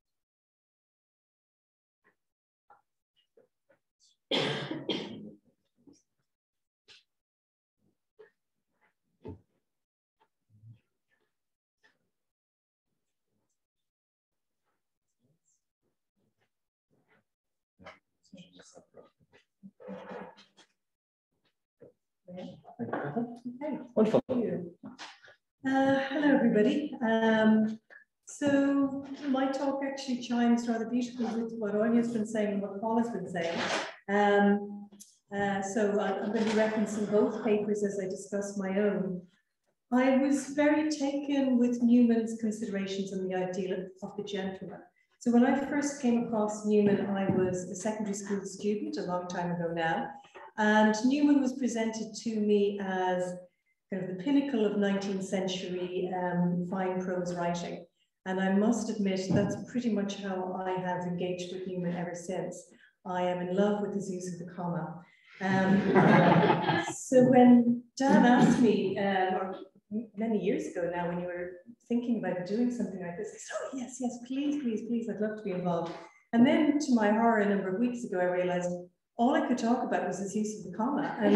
Okay. Wonderful. Thank you. Uh, hello, everybody. Um, so my talk actually chimes rather beautifully with what Áine has been saying and what Paul has been saying. Um, uh, so I'm going to be referencing both papers as I discuss my own. I was very taken with Newman's considerations on the ideal of the gentleman. So when I first came across Newman, I was a secondary school student a long time ago now, and Newman was presented to me as kind of the pinnacle of nineteenth century um, fine prose writing. And I must admit, that's pretty much how I have engaged with Newman ever since. I am in love with his use of the comma. Um, so when Dan asked me, um, or many years ago now, when you were thinking about doing something like this, I said, oh yes, yes, please, please, please, I'd love to be involved. And then to my horror, a number of weeks ago, I realized all I could talk about was his use of the comma. And,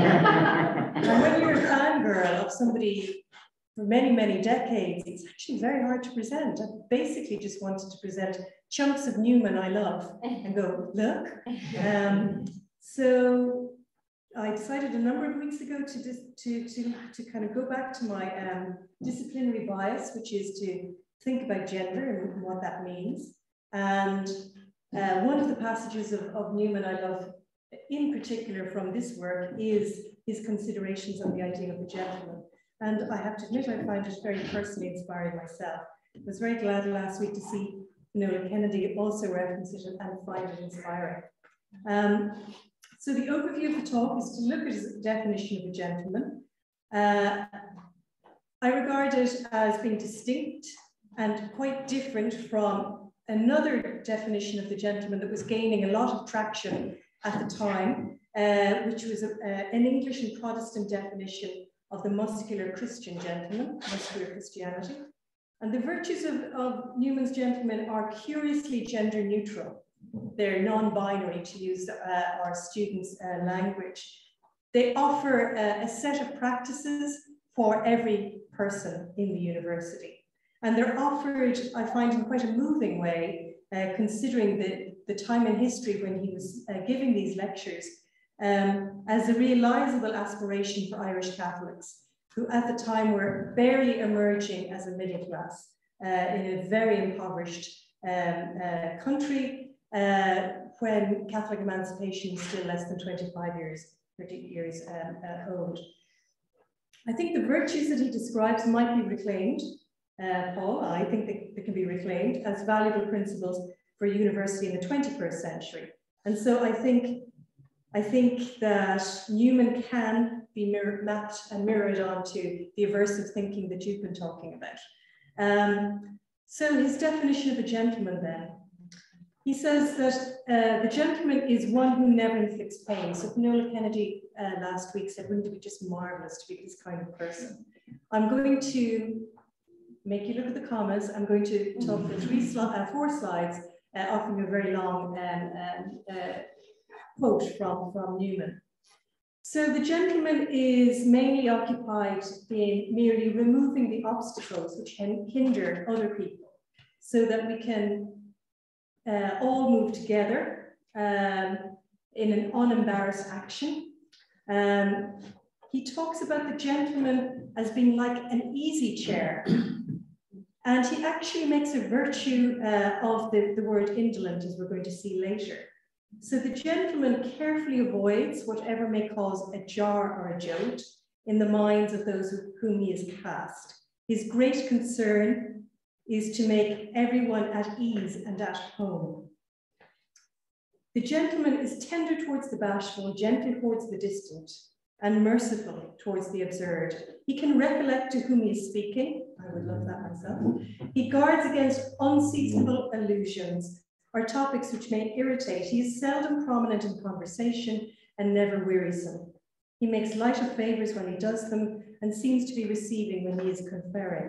and when you're a fangirl of somebody for many, many decades, it's actually very hard to present. I basically just wanted to present chunks of Newman I love and go, look. Um, so I decided a number of weeks ago to, to, to, to kind of go back to my um, disciplinary bias, which is to think about gender and what that means. And uh, one of the passages of, of Newman I love in particular from this work is his considerations on the idea of the gentleman. And I have to admit, I find it very personally inspiring myself. I was very glad last week to see Nola Kennedy also reference it and find it inspiring. Um, so the overview of the talk is to look at his definition of a gentleman. Uh, I regard it as being distinct and quite different from another definition of the gentleman that was gaining a lot of traction at the time, uh, which was a, uh, an English and Protestant definition of the muscular Christian gentleman, muscular Christianity. And the virtues of, of Newman's gentleman are curiously gender neutral. They're non-binary, to use uh, our students' uh, language. They offer uh, a set of practices for every person in the university. And they're offered, I find, in quite a moving way, uh, considering the, the time in history when he was uh, giving these lectures, um, as a realizable aspiration for Irish Catholics, who at the time were barely emerging as a middle class uh, in a very impoverished um, uh, country, uh, when Catholic emancipation was still less than twenty-five years, thirty years um, uh, old. I think the virtues that he describes might be reclaimed, uh, Paul, I think they, they can be reclaimed as valuable principles for a university in the twenty-first century. And so I think, I think that Newman can be mirror, mapped and mirrored onto the aversive thinking that you've been talking about. Um, so his definition of a gentleman then. He says that uh, the gentleman is one who never inflicts pain. So Nola Kennedy uh, last week said, wouldn't it be just marvelous to be this kind of person? I'm going to make you look at the commas. I'm going to talk for three sli uh, four slides, uh, offering a very long um, um, uh, quote from, from Newman. So the gentleman is mainly occupied in merely removing the obstacles which can hinder other people so that we can Uh, all move together um, in an unembarrassed action. Um, he talks about the gentleman as being like an easy chair. And he actually makes a virtue uh, of the, the word indolent, as we're going to see later. So the gentleman carefully avoids whatever may cause a jar or a jolt in the minds of those whom he is cast. His great concern is to make everyone at ease and at home. The gentleman is tender towards the bashful, gentle towards the distant, and merciful towards the absurd. He can recollect to whom he is speaking. I would love that myself. He guards against unseasonable allusions or topics which may irritate. He is seldom prominent in conversation and never wearisome. He makes light of favors when he does them and seems to be receiving when he is conferring.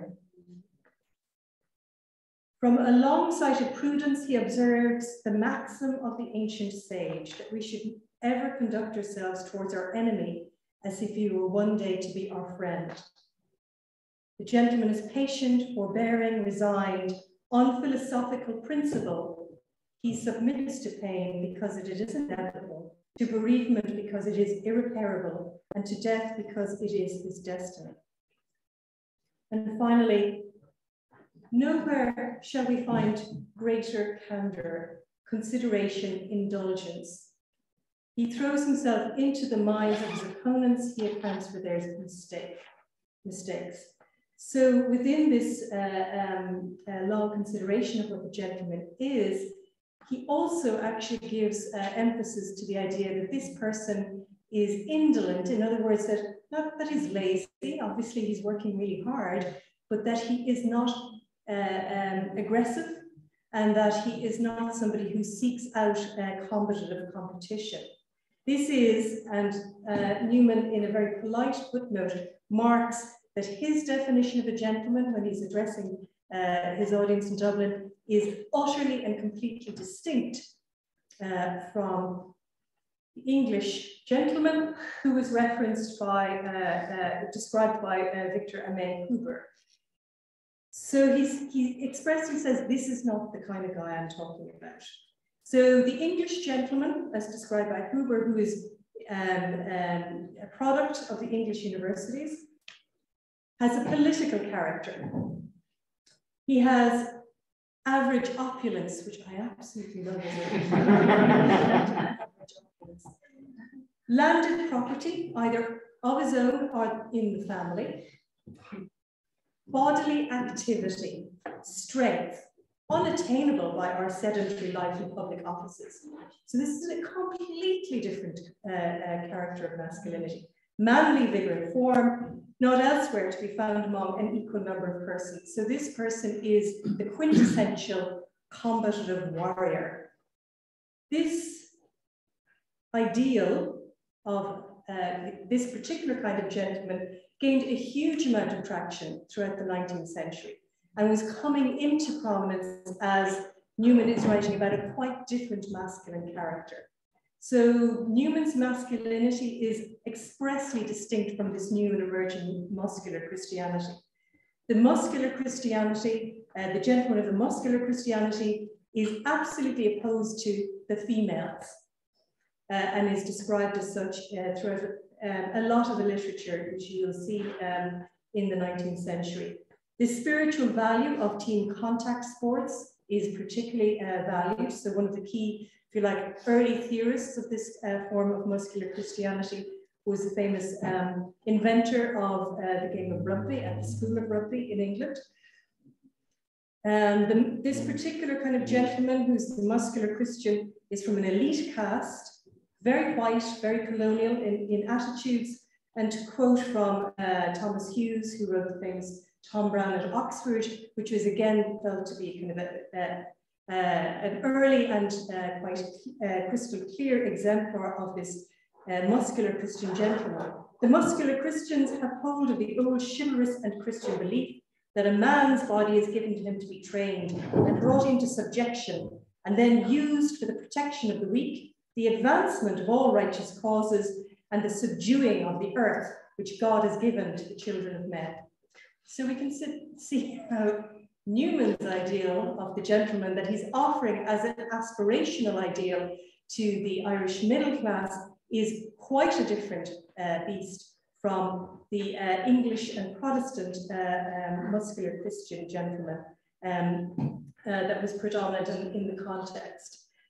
From a long-sighted prudence, he observes the maxim of the ancient sage that we should ever conduct ourselves towards our enemy as if he were one day to be our friend. The gentleman is patient, forbearing, resigned, on philosophical principle. He submits to pain because it is inevitable, to bereavement because it is irreparable, and to death because it is his destiny. And finally, nowhere shall we find greater candor, consideration, indulgence. He throws himself into the minds of his opponents. He accounts for their mistake, mistakes. So within this uh, um, uh, long consideration of what the gentleman is, he also actually gives uh, emphasis to the idea that this person is indolent. In other words, that not that he's lazy, obviously he's working really hard, but that he is not uh, um, aggressive, and that he is not somebody who seeks out uh, combative competition. This is, and uh, Newman, in a very polite footnote, marks that his definition of a gentleman, when he's addressing uh, his audience in Dublin, is utterly and completely distinct uh, from the English gentleman who was referenced by, uh, uh, described by uh, Victor Aimé Huber. So he's, he expressly says, this is not the kind of guy I'm talking about. So the English gentleman, as described by Huber, who is um, um, a product of the English universities, has a political character. He has average opulence, which I absolutely love. Landed property, either of his own or in the family. Bodily activity, strength, unattainable by our sedentary life in public offices. So this is a completely different uh, uh, character of masculinity. Manly vigor and form, not elsewhere to be found among an equal number of persons. So this person is the quintessential combative warrior. This ideal of uh, this particular kind of gentleman gained a huge amount of traction throughout the nineteenth century and was coming into prominence as Newman is writing about a quite different masculine character. So Newman's masculinity is expressly distinct from this new and emerging muscular Christianity. The muscular Christianity, uh, the gentleman of the muscular Christianity, is absolutely opposed to the females uh, and is described as such uh, throughout um, a lot of the literature which you will see um, in the nineteenth century. The spiritual value of team contact sports is particularly uh, valued. So one of the key, if you like, early theorists of this uh, form of muscular Christianity was the famous um, inventor of uh, the game of rugby at the School of Rugby in England. Um, the, this particular kind of gentleman, who's the muscular Christian, is from an elite caste, very white, very colonial in, in attitudes. And to quote from uh, Thomas Hughes, who wrote the famous Tom Brown at Oxford, which was again felt to be kind of a, a Uh, an early and uh, quite uh, crystal clear exemplar of this uh, muscular Christian gentleman. The muscular Christians have hold of the old chivalrous and Christian belief that a man's body is given to him to be trained and brought into subjection and then used for the protection of the weak, the advancement of all righteous causes, and the subduing of the earth which God has given to the children of men. So we can sit, see how Newman's ideal of the gentleman that he's offering as an aspirational ideal to the Irish middle class is quite a different uh, beast from the uh, English and Protestant uh, um, muscular Christian gentleman um, uh, that was predominant in, in the context.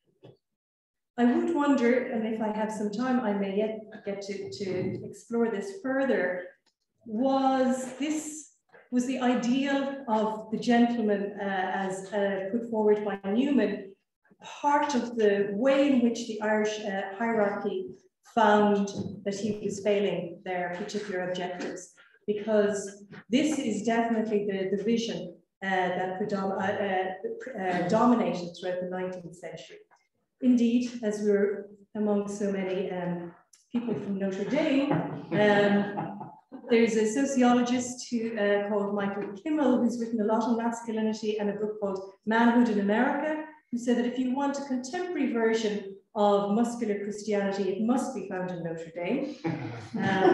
I would wonder, and if I have some time, I may yet get to, to explore this further, was this was the ideal of the gentleman uh, as uh, put forward by Newman part of the way in which the Irish uh, hierarchy found that he was failing their particular objectives, because this is definitely the, the vision uh, that predom uh, uh, uh, dominated throughout the nineteenth century. Indeed, as we were among so many um, people from Notre Dame, um, there's a sociologist who, uh, called Michael Kimmel, who's written a lot on masculinity and a book called Manhood in America, who said that if you want a contemporary version of muscular Christianity, it must be found in Notre Dame. Um,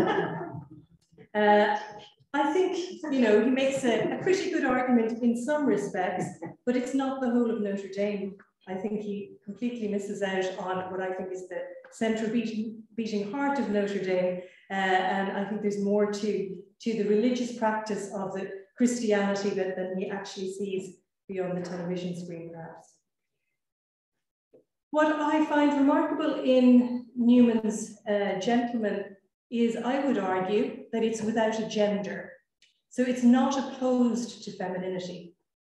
uh, I think, you know, he makes a, a pretty good argument in some respects, but it's not the whole of Notre Dame. I think he completely misses out on what I think is the central beating, beating heart of Notre Dame. Uh, and I think there's more to, to the religious practice of the Christianity that, than he actually sees beyond the television screen, perhaps. What I find remarkable in Newman's uh, gentleman is, I would argue, that it's without a gender. So it's not opposed to femininity.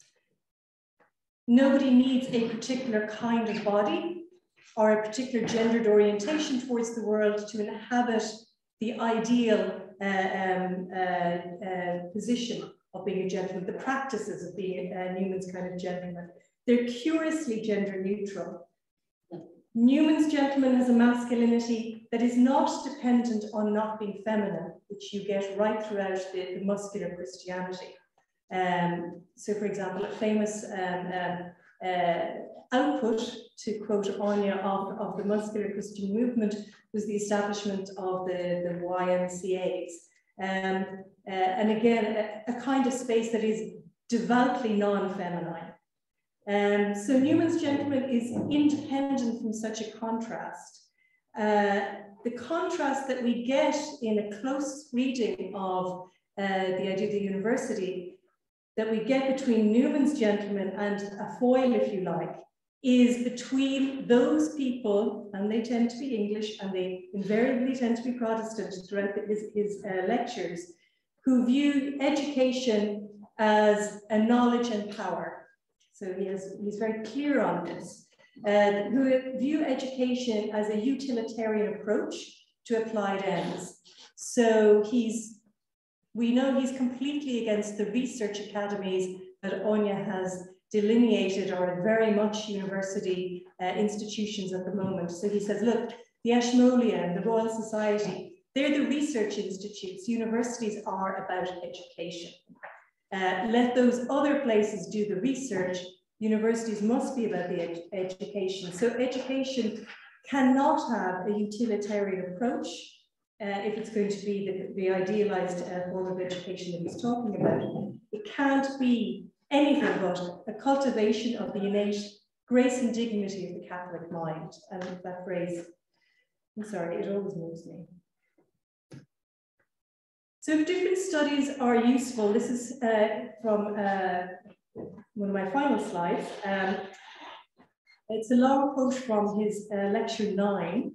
Nobody needs a particular kind of body or a particular gendered orientation towards the world to inhabit the ideal uh, um, uh, uh, position of being a gentleman, the practices of being uh, Newman's kind of gentleman. They're curiously gender neutral. Newman's gentleman has a masculinity that is not dependent on not being feminine, which you get right throughout the, the muscular Christianity. Um, so, for example, a famous um, um, uh, output, to quote Áine, of, of the muscular Christian movement was the establishment of the, the Y M C As. Um, uh, and again, a, a kind of space that is devoutly non-feminine. Um, so Newman's gentleman is independent from such a contrast. Uh, the contrast that we get in a close reading of uh, the idea of the university, that we get between Newman's gentleman and a foil, if you like, is between those people, and they tend to be English, and they invariably tend to be Protestant throughout his, his uh, lectures, who view education as a knowledge and power. So he has, he's very clear on this, uh, who view education as a utilitarian approach to applied ends. So he's, we know he's completely against the research academies that Áine has delineated are very much university uh, institutions at the moment. So he says, look, the Ashmolean and the Royal Society, they're the research institutes. Universities are about education. Uh, let those other places do the research. Universities must be about the ed education. So education cannot have a utilitarian approach uh, if it's going to be the, the idealized uh, form of education that he's talking about. It can't be anything but a cultivation of the innate grace and dignity of the Catholic mind. And that phrase, I'm sorry, it always moves me. So if different studies are useful, this is uh, from uh, one of my final slides. Um, it's a long quote from his uh, lecture nine.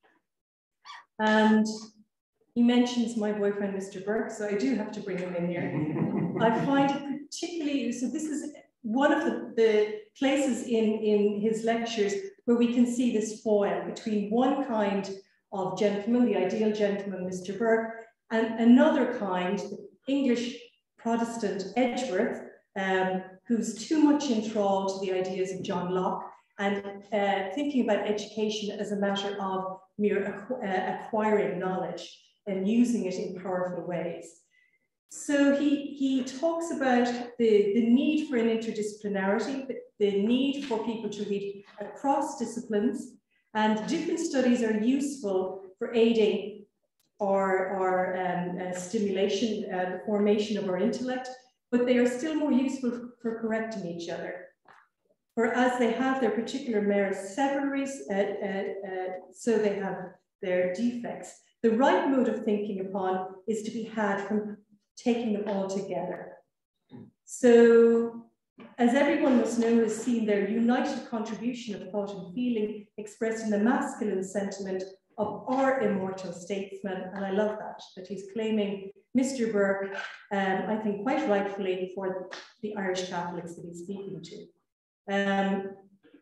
And he mentions my boyfriend, Mister Burke, so I do have to bring him in here. I find it particularly, so this is one of the, the places in, in his lectures where we can see this foil between one kind of gentleman, the ideal gentleman, Mister Burke, and another kind, the English Protestant Edgeworth, um, who's too much enthralled to the ideas of John Locke and uh, thinking about education as a matter of mere acqu uh, acquiring knowledge and using it in powerful ways. So he, he talks about the, the need for an interdisciplinarity, the, the need for people to read across disciplines, and different studies are useful for aiding our, our um, uh, stimulation, uh, the formation of our intellect, but they are still more useful for, for correcting each other. For as they have their particular merits severies, uh, uh, uh, so they have their defects. The right mode of thinking upon is to be had from taking them all together. So, as everyone must know, has seen their united contribution of thought and feeling expressed in the masculine sentiment of our immortal statesman, and I love that, that he's claiming Mister Burke, um, I think quite rightfully, for the Irish Catholics that he's speaking to. Um,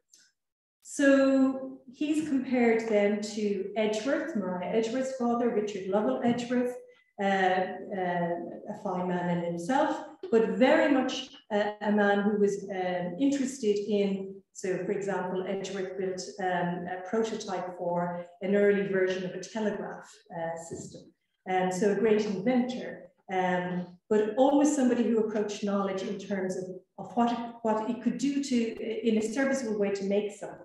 so he's compared then to Edgeworth, Maria Edgeworth's father, Richard Lovell Edgeworth, uh, uh, a fine man in himself, but very much uh, a man who was um, interested in, so for example, Edgeworth built um, a prototype for an early version of a telegraph uh, system. And so a great inventor, um, but always somebody who approached knowledge in terms of, of what, it, what it could do to, in a serviceable way to make something.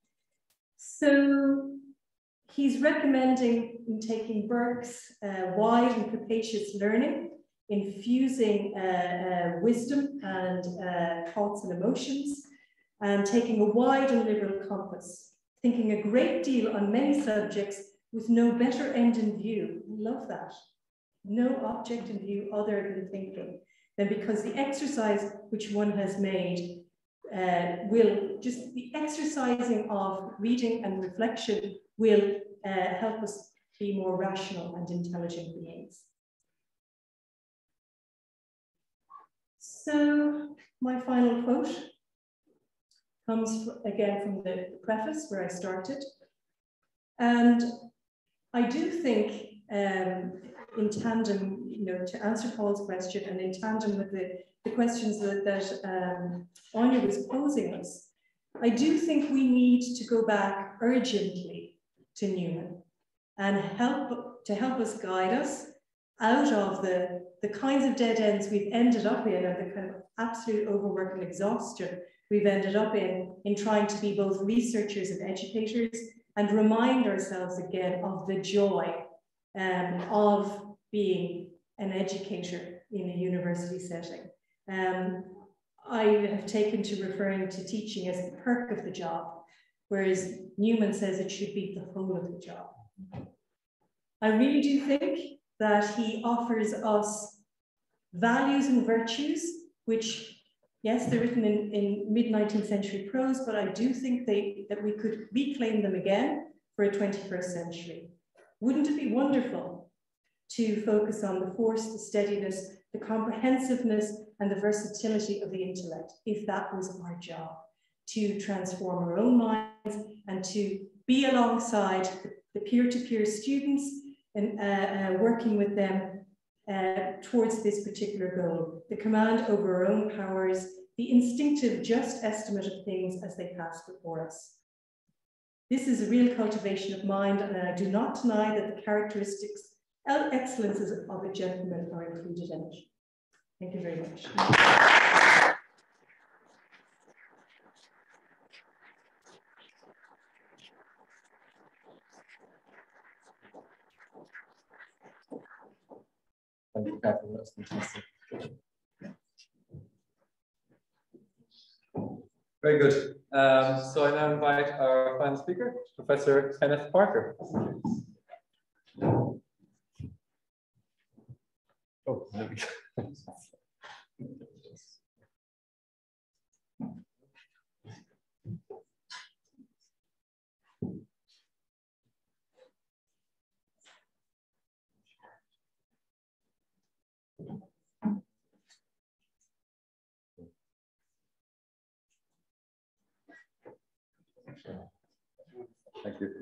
So he's recommending in taking Burke's uh, wide and capacious learning, infusing uh, uh, wisdom and uh, thoughts and emotions, and taking a wide and liberal compass, thinking a great deal on many subjects with no better end in view. I love that. No object in view other than thinking. Then because the exercise which one has made uh, will, just the exercising of reading and reflection will uh, help us be more rational and intelligent beings. So my final quote comes again from the preface where I started. And I do think um, in tandem, you know, to answer Paul's question and in tandem with the, the questions that, that um, Áine was posing us, I do think we need to go back urgently to Newman and help to help us guide us out of the, the kinds of dead ends we've ended up in and the kind of absolute overwork and exhaustion we've ended up in, in trying to be both researchers and educators, and remind ourselves again of the joy um, of being an educator in a university setting. Um, I have taken to referring to teaching as the perk of the job, whereas Newman says it should be the whole of the job. I really do think that he offers us values and virtues, which, yes, they're written in, in mid-nineteenth century prose, but I do think they, that we could reclaim them again for a twenty-first century. Wouldn't it be wonderful to focus on the force, the steadiness, the comprehensiveness, and the versatility of the intellect, if that was our job, to transform our own minds and to be alongside the peer-to-peer students and uh, uh, working with them uh, towards this particular goal, the command over our own powers, the instinctive just estimate of things as they pass before us. This is a real cultivation of mind, and I do not deny that the characteristics and excellences of a gentleman are included in it. Thank you very much. Thank you, Katherine. That's fantastic. Very good. Um, so I now invite our final speaker, Professor Kenneth Parker. Oh, there we go. Thank you.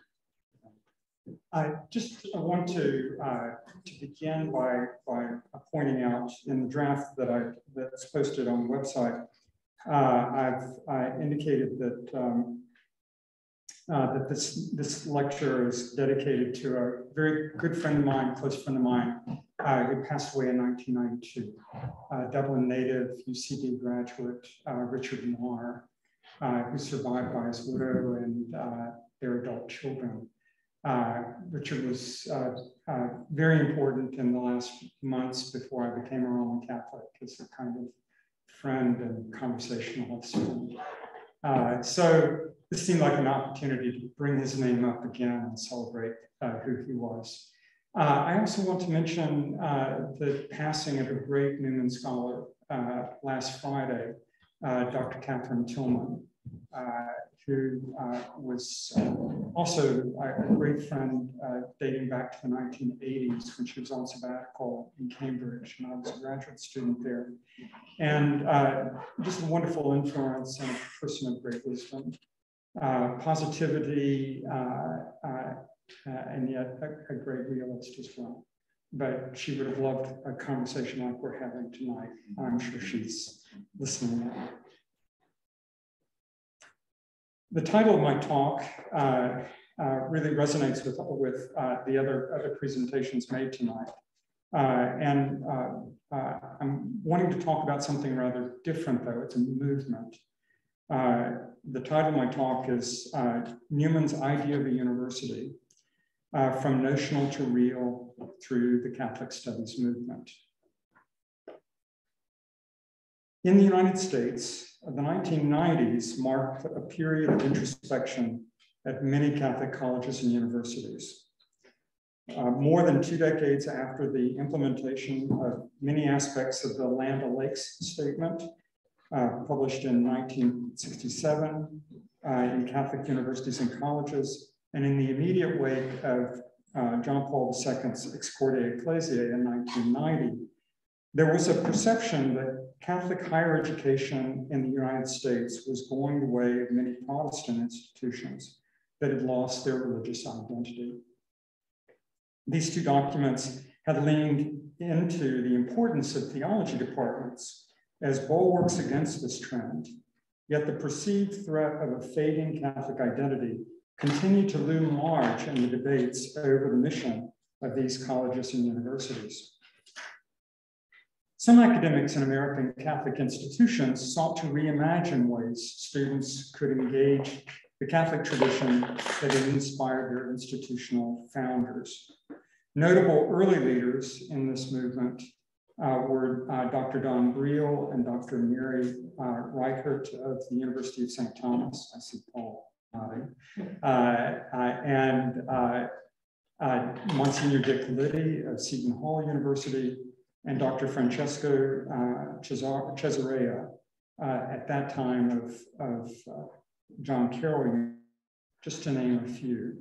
I just want to uh, to begin by by pointing out in the draft that I that's posted on the website, uh, I've I indicated that um, uh, that this this lecture is dedicated to a very good friend of mine, close friend of mine, uh, who passed away in nineteen ninety-two, uh, Dublin native, U C D graduate, uh, Richard Moore, uh, who's survived by his widow and uh, their adult children. Uh, Richard was uh, uh, very important in the last months before I became a Roman Catholic as a kind of friend and conversationalist. Uh, so this seemed like an opportunity to bring his name up again and celebrate uh, who he was. Uh, I also want to mention uh, the passing of a great Newman scholar uh, last Friday, uh, Doctor Katherine Tillman, uh, who uh, was uh, also a, a great friend uh, dating back to the nineteen eighties when she was on sabbatical in Cambridge, and I was a graduate student there. And uh, just a wonderful influence and a person of great wisdom, uh, positivity, uh, uh, uh, and yet a, a great realist as well. But she would have loved a conversation like we're having tonight. I'm sure she's listening now. The title of my talk uh, uh, really resonates with, with uh, the other, other presentations made tonight. Uh, and uh, uh, I'm wanting to talk about something rather different, though. It's a movement. Uh, the title of my talk is uh, Newman's Idea of a University, uh, from Notional to Real through the Catholic Studies Movement. In the United States, the nineteen nineties marked a period of introspection at many Catholic colleges and universities. Uh, more than two decades after the implementation of many aspects of the Land O'Lakes Statement, uh, published in nineteen sixty-seven uh, in Catholic universities and colleges, and in the immediate wake of uh, John Paul the Second's Ex Corde Ecclesiae in nineteen ninety, There was a perception that Catholic higher education in the United States was going the way of many Protestant institutions that had lost their religious identity. These two documents had leaned into the importance of theology departments as bulwarks against this trend, yet the perceived threat of a fading Catholic identity continued to loom large in the debates over the mission of these colleges and universities. Some academics in American Catholic institutions sought to reimagine ways students could engage the Catholic tradition that had inspired their institutional founders. Notable early leaders in this movement uh, were uh, Doctor Don Briel and Doctor Mary uh, Reichert of the University of Saint Thomas. I see Paul nodding. Uh, uh, and uh, uh, Monsignor Dick Liddy of Seton Hall University, and Doctor Francesco uh, Cesarea, uh, at that time of, of uh, John Carroll, just to name a few.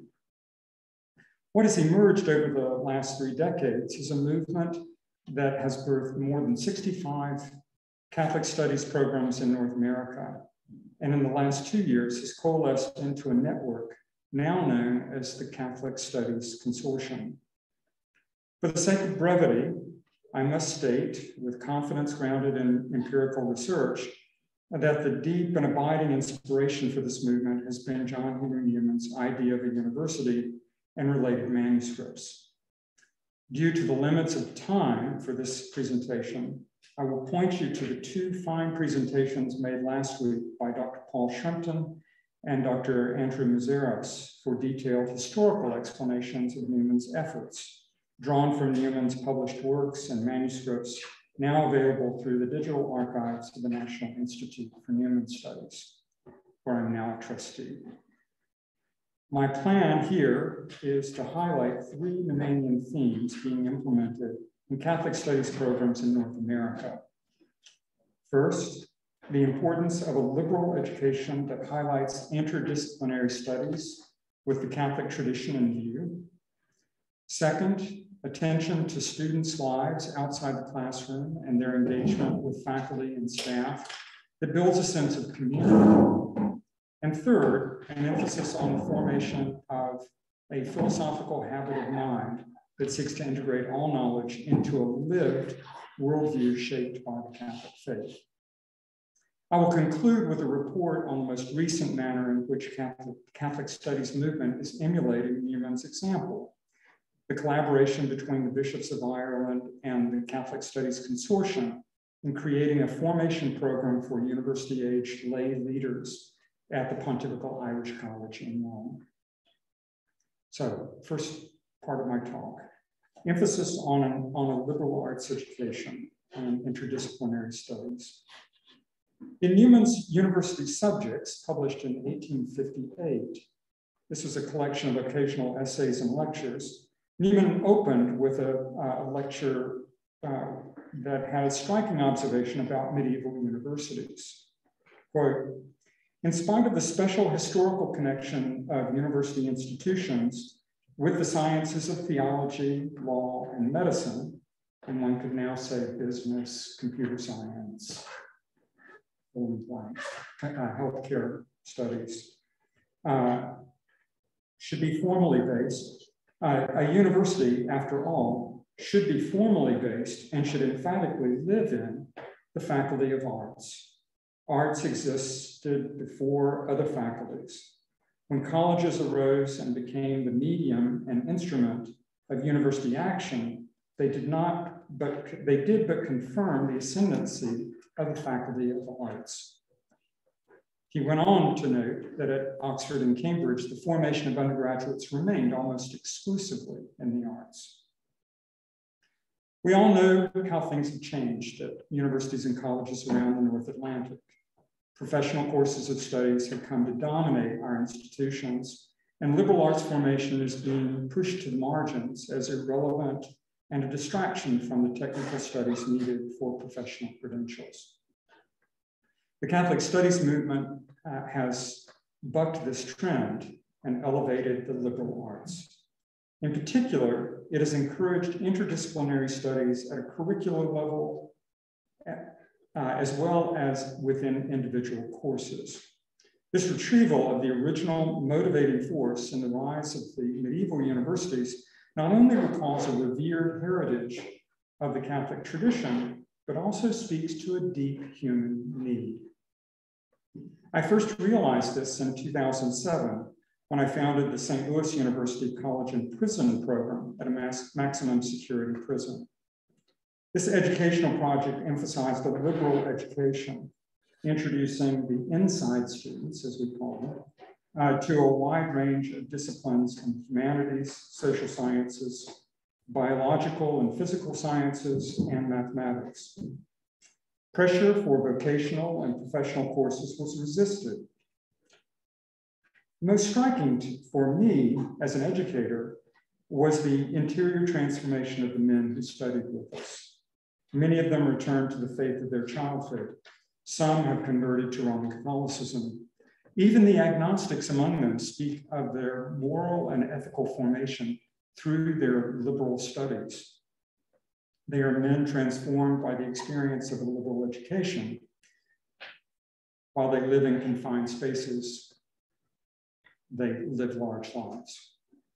What has emerged over the last three decades is a movement that has birthed more than sixty-five Catholic studies programs in North America, and in the last two years has coalesced into a network now known as the Catholic Studies Consortium. For the sake of brevity, I must state, with confidence grounded in empirical research, that the deep and abiding inspiration for this movement has been John Henry Newman's idea of a university and related manuscripts. Due to the limits of time for this presentation, I will point you to the two fine presentations made last week by Doctor Paul Shrimpton and Doctor Andrew Mazeros for detailed historical explanations of Newman's efforts, drawn from Newman's published works and manuscripts, now available through the digital archives of the National Institute for Newman Studies, where I'm now a trustee. My plan here is to highlight three Newmanian themes being implemented in Catholic studies programs in North America. First, the importance of a liberal education that highlights interdisciplinary studies with the Catholic tradition in view. Second, attention to students' lives outside the classroom and their engagement with faculty and staff that builds a sense of community. And third, an emphasis on the formation of a philosophical habit of mind that seeks to integrate all knowledge into a lived worldview shaped by the Catholic faith. I will conclude with a report on the most recent manner in which Catholic, Catholic Studies movement is emulating Newman's example. The collaboration between the bishops of Ireland and the Catholic Studies Consortium in creating a formation program for university-aged lay leaders at the Pontifical Irish College in Rome. So, first part of my talk, emphasis on, an, on a liberal arts education and interdisciplinary studies. In Newman's University Subjects, published in eighteen fifty-eight, this was a collection of occasional essays and lectures. Newman opened with a, a lecture uh, that had a striking observation about medieval universities. Quote, in spite of the special historical connection of university institutions with the sciences of theology, law, and medicine, and one could now say business, computer science, blank, uh, healthcare studies, uh, should be formally based. Uh, a university, after all, should be formally based and should emphatically live in the Faculty of Arts. Arts existed before other faculties. When colleges arose and became the medium and instrument of university action, they did not, but they did but confirm the ascendancy of the Faculty of Arts. He went on to note that at Oxford and Cambridge, the formation of undergraduates remained almost exclusively in the arts. We all know how things have changed at universities and colleges around the North Atlantic. Professional courses of studies have come to dominate our institutions, and liberal arts formation is being pushed to the margins as irrelevant and a distraction from the technical studies needed for professional credentials. The Catholic Studies movement uh, has bucked this trend and elevated the liberal arts. In particular, it has encouraged interdisciplinary studies at a curricular level, uh, as well as within individual courses. This retrieval of the original motivating force in the rise of the medieval universities not only recalls a revered heritage of the Catholic tradition, but also speaks to a deep human need. I first realized this in two thousand seven when I founded the Saint Louis University College and Prison program at a mass, maximum security prison. This educational project emphasized a liberal education, introducing the inside students, as we call them, uh, to a wide range of disciplines in humanities, social sciences, biological and physical sciences, and mathematics. Pressure for vocational and professional courses was resisted. Most striking for me as an educator was the interior transformation of the men who studied with us. Many of them returned to the faith of their childhood. Some have converted to Roman Catholicism. Even the agnostics among them speak of their moral and ethical formation through their liberal studies. They are men transformed by the experience of a liberal education while they live in confined spaces. They live large lives.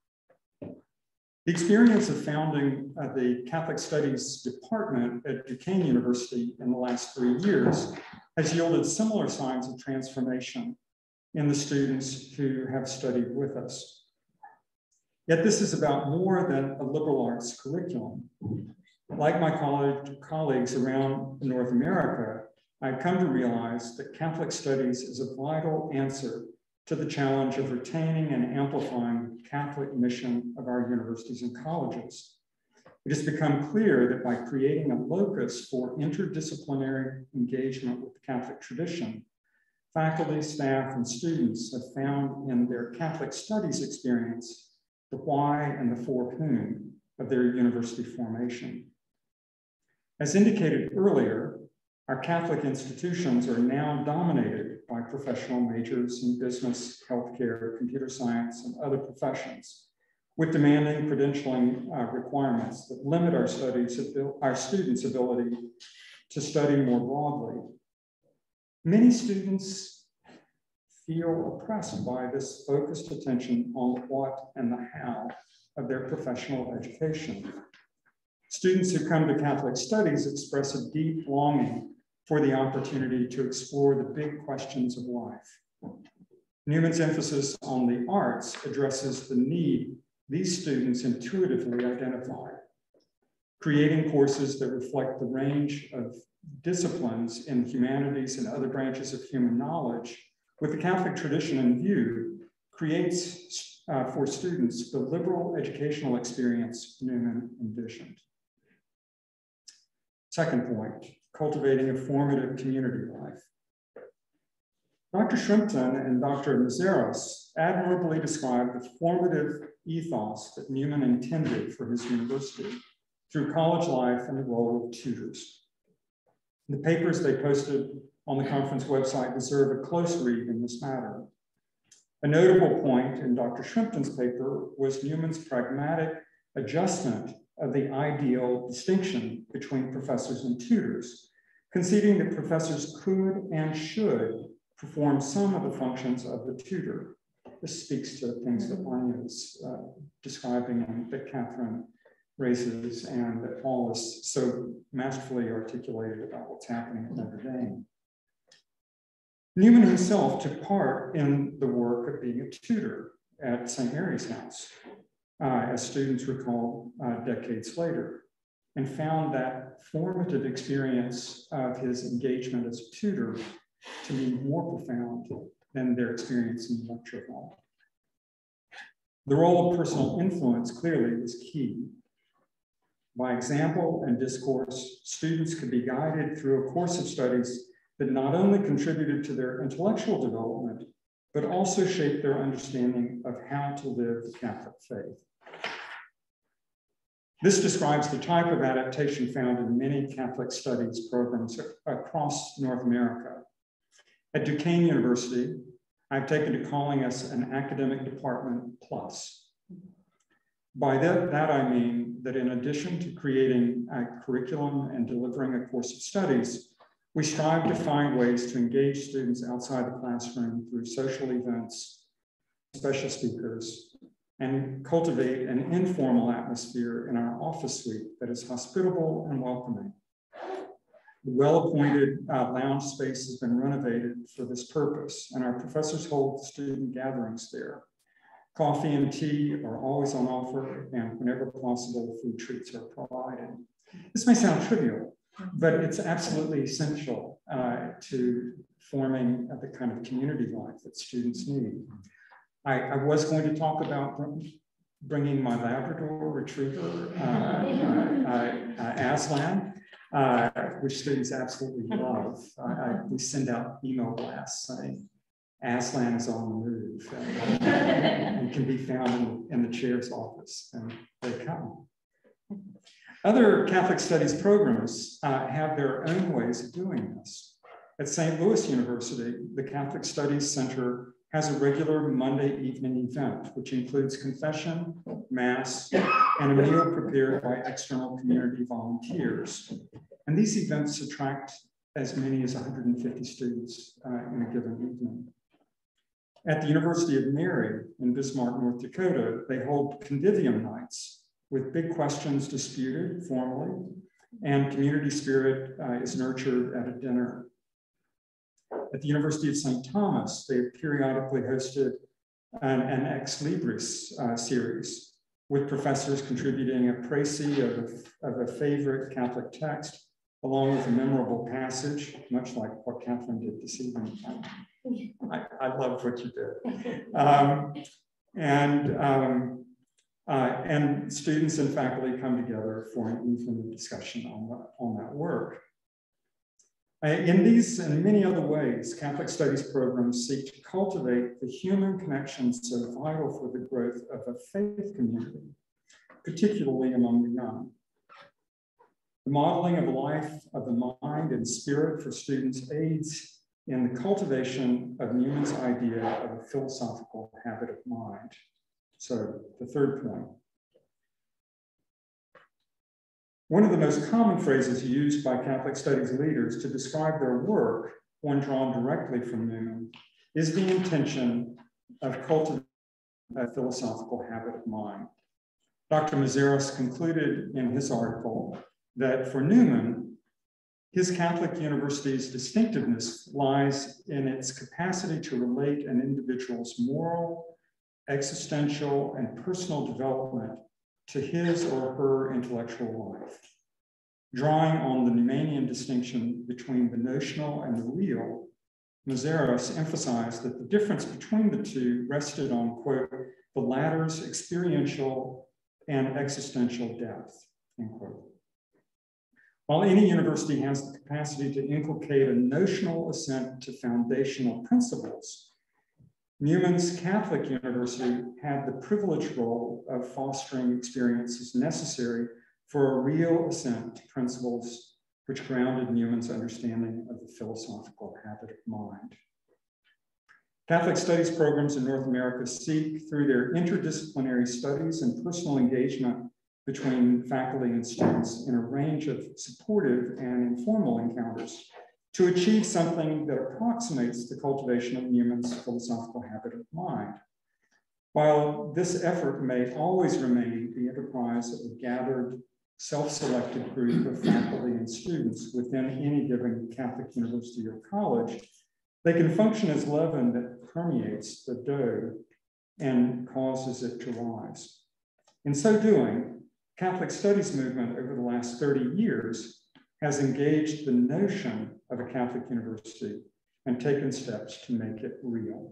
The experience of founding uh, the Catholic Studies Department at Duquesne University in the last three years has yielded similar signs of transformation in the students who have studied with us. Yet this is about more than a liberal arts curriculum. Like my college, colleagues around North America, I've come to realize that Catholic studies is a vital answer to the challenge of retaining and amplifying the Catholic mission of our universities and colleges. It has become clear that by creating a locus for interdisciplinary engagement with the Catholic tradition, faculty, staff, and students have found in their Catholic studies experience the why and the for whom of their university formation. As indicated earlier, our Catholic institutions are now dominated by professional majors in business, healthcare, computer science, and other professions, with demanding credentialing uh, requirements that limit our studies, our students' ability to study more broadly. Many students feel oppressed by this focused attention on the what and the how of their professional education. Students who come to Catholic studies express a deep longing for the opportunity to explore the big questions of life. Newman's emphasis on the arts addresses the need these students intuitively identify, creating courses that reflect the range of disciplines in humanities and other branches of human knowledge with the Catholic tradition in view, creates uh, for students the liberal educational experience Newman envisioned. Second point, cultivating a formative community life. Doctor Shrimpton and Doctor Mazeros admirably described the formative ethos that Newman intended for his university through college life and the role of tutors. The papers they posted on the conference website deserve a close read in this matter. A notable point in Doctor Shrimpton's paper was Newman's pragmatic adjustment of the ideal distinction between professors and tutors, conceding that professors could and should perform some of the functions of the tutor. This speaks to things that Áine is uh, describing and that Katherine raises and that Paul is so masterfully articulated about what's happening at Notre Dame. Newman himself took part in the work of being a tutor at Saint Mary's House, uh, as students recall uh, decades later, and found that formative experience of his engagement as a tutor to be more profound than their experience in the lecture hall. The role of personal influence clearly was key. By example and discourse, students could be guided through a course of studies that not only contributed to their intellectual development, but also shaped their understanding of how to live the Catholic faith. This describes the type of adaptation found in many Catholic studies programs across North America. At Duquesne University, I've taken to calling us an academic department plus. By that, that I mean that in addition to creating a curriculum and delivering a course of studies, we strive to find ways to engage students outside the classroom through social events, special speakers, and cultivate an informal atmosphere in our office suite that is hospitable and welcoming. The well-appointed uh, lounge space has been renovated for this purpose, and our professors hold student gatherings there. Coffee and tea are always on offer, and whenever possible, food treats are provided. This may sound trivial, but it's absolutely essential uh, to forming the kind of community life that students need. I, I was going to talk about bringing my Labrador retriever, uh, uh, uh, uh, Aslan, uh, which students absolutely love. I, I, we send out email blasts saying, Aslan is on the move and, and can be found in, in the chair's office, and they come. Other Catholic studies programs uh, have their own ways of doing this. At Saint Louis University, the Catholic Studies Center has a regular Monday evening event, which includes confession, mass, and a meal prepared by external community volunteers. And these events attract as many as one hundred fifty students uh, in a given evening. At the University of Mary in Bismarck, North Dakota, they hold convivium nights with big questions disputed formally, and community spirit uh, is nurtured at a dinner. At the University of Saint Thomas, they have periodically hosted an, an Ex Libris uh, series, with professors contributing a précis of a, of a favorite Catholic text, along with a memorable passage, much like what Katherine did this evening. I, I loved what you did. Um, and, um, uh, and students and faculty come together for an evening discussion on, the, on that work. Uh, in these and many other ways, Catholic studies programs seek to cultivate the human connections so vital for the growth of a faith community, particularly among the young. The modeling of life of the mind and spirit for students aids in the cultivation of Newman's idea of a philosophical habit of mind. So the third point. One of the most common phrases used by Catholic studies leaders to describe their work, one drawn directly from Newman, is the intention of cultivating a philosophical habit of mind. Doctor Mazeros concluded in his article that for Newman, his Catholic University's distinctiveness lies in its capacity to relate an individual's moral, existential, and personal development to his or her intellectual life. Drawing on the Newmanian distinction between the notional and the real, Mazeros emphasized that the difference between the two rested on, quote, the latter's experiential and existential depth, end quote. While any university has the capacity to inculcate a notional assent to foundational principles, Newman's Catholic University had the privileged role of fostering experiences necessary for a real assent to principles which grounded Newman's understanding of the philosophical habit of mind. Catholic studies programs in North America seek, through their interdisciplinary studies and personal engagement between faculty and students in a range of supportive and informal encounters, to achieve something that approximates the cultivation of Newman's philosophical habit of mind. While this effort may always remain the enterprise of a gathered, self-selected group of faculty and students within any given Catholic university or college, they can function as leaven that permeates the dough and causes it to rise. In so doing, Catholic studies movement over the last thirty years has engaged the notion of a Catholic university and taken steps to make it real.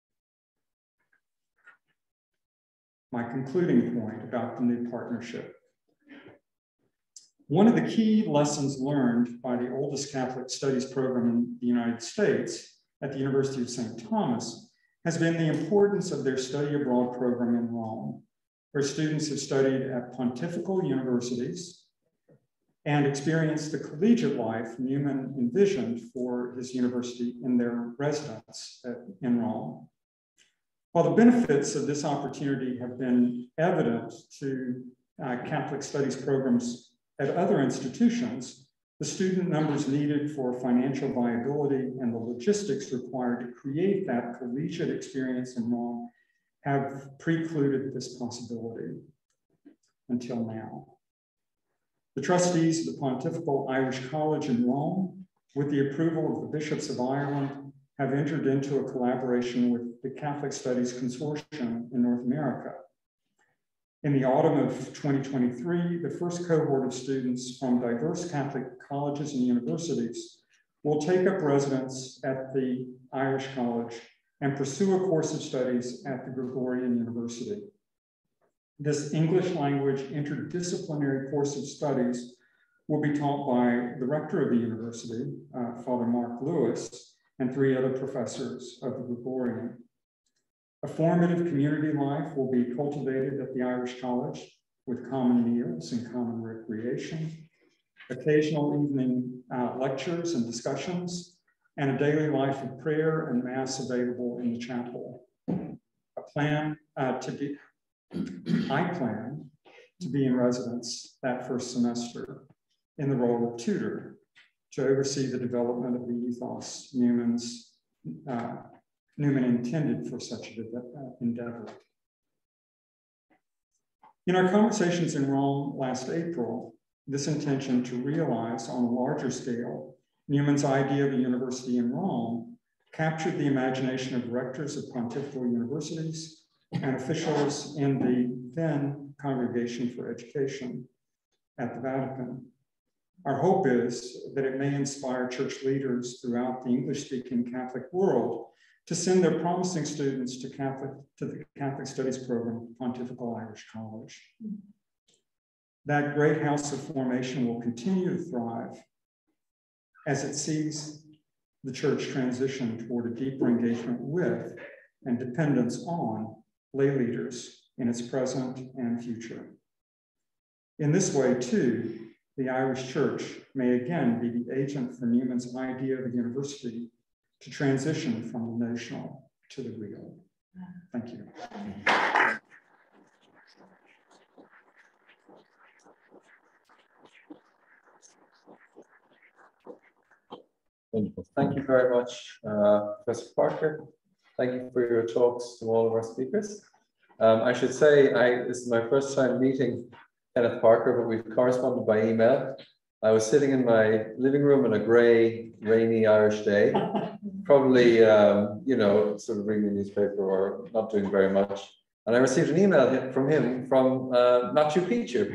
My concluding point about the new partnership. One of the key lessons learned by the oldest Catholic studies program in the United States at the University of Saint Thomas has been the importance of their study abroad program in Rome, where students have studied at pontifical universities and experienced the collegiate life Newman envisioned for his university in their residence at, in Rome. While the benefits of this opportunity have been evident to uh, Catholic studies programs at other institutions, the student numbers needed for financial viability and the logistics required to create that collegiate experience in Rome have precluded this possibility until now. The trustees of the Pontifical Irish College in Rome, with the approval of the Bishops of Ireland, have entered into a collaboration with the Catholic Studies Consortium in North America. In the autumn of twenty twenty-three, the first cohort of students from diverse Catholic colleges and universities will take up residence at the Irish College and pursue a course of studies at the Gregorian University. This English language interdisciplinary course of studies will be taught by the rector of the university, uh, Father Mark Lewis, and three other professors of the Gregorian. A formative community life will be cultivated at the Irish College with common meals and common recreation, occasional evening uh, lectures and discussions, and a daily life of prayer and mass available in the chapel. A plan uh, to be, I plan to be in residence that first semester in the role of tutor to oversee the development of the ethos Newman's, uh, Newman intended for such an endeavor. In our conversations in Rome last April, this intention to realize on a larger scale Newman's idea of a university in Rome captured the imagination of rectors of pontifical universities and officials in the then Congregation for Education at the Vatican. Our hope is that it may inspire church leaders throughout the English-speaking Catholic world to send their promising students to, Catholic, to the Catholic Studies program, Pontifical Irish College. That great house of formation will continue to thrive as it sees the church transition toward a deeper engagement with and dependence on lay leaders in its present and future. In this way, too, the Irish Church may again be the agent for Newman's idea of a university to transition from the notional to the real. Thank you. Wonderful. Thank you very much, uh, Professor Parker. Thank you for your talks to all of our speakers. Um, I should say, I, this is my first time meeting Kenneth Parker, but we've corresponded by email. I was sitting in my living room on a grey, rainy Irish day, probably, um, you know, sort of reading a newspaper or not doing very much. And I received an email from him from uh, Machu Picchu,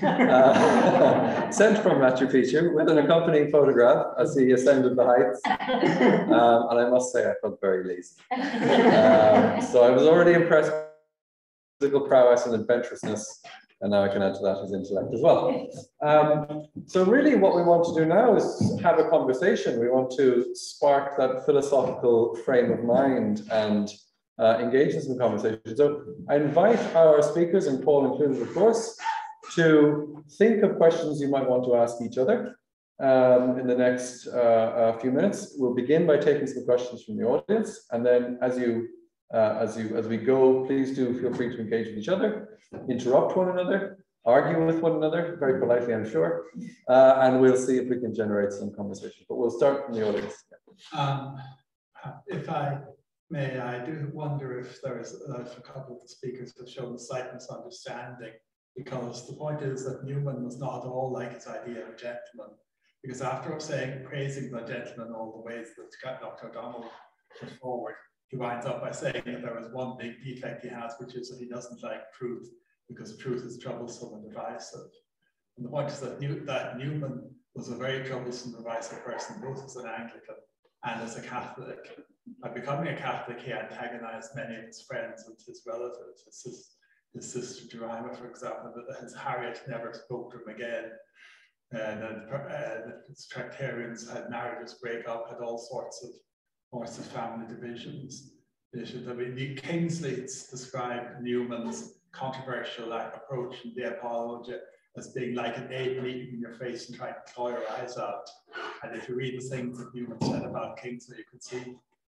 uh, sent from Machu Picchu with an accompanying photograph as he ascended the heights. Um, and I must say, I felt very lazy. Um, so I was already impressed with physical prowess and adventurousness. And now I can add to that his intellect as well. Um, so really what we want to do now is have a conversation. We want to spark that philosophical frame of mind and uh, engage in some conversation. So I invite our speakers, and Paul included, of course, to think of questions you might want to ask each other um, in the next uh, uh, few minutes. We'll begin by taking some questions from the audience. And then as you Uh, as you as we go, please do feel free to engage with each other, interrupt one another, argue with one another, very politely, I'm sure, uh, and we'll see if we can generate some conversation. But we'll start from the audience. Um, if I may, I do wonder if there is uh, a couple of the speakers have shown slight misunderstanding, because the point is that Newman was not at all like his idea of a gentleman, because after saying praising the gentleman all the ways that Doctor O'Donnell put forward, he winds up by saying that there is one big defect he has, which is that he doesn't like truth, because truth is troublesome and divisive. And the point is that, New, that Newman was a very troublesome, divisive person, both as an Anglican and as a Catholic. By becoming a Catholic, he antagonized many of his friends and his relatives. His, his sister Jemima, for example, his Harriet never spoke to him again. And then uh, his Tractarians had marriages break up, had all sorts of sorts of family divisions. I mean, Kingsley described Newman's controversial approach in the Apologia as being like an ape leaping in your face and trying to claw your eyes out. And if you read the things that Newman said about Kingsley, you can see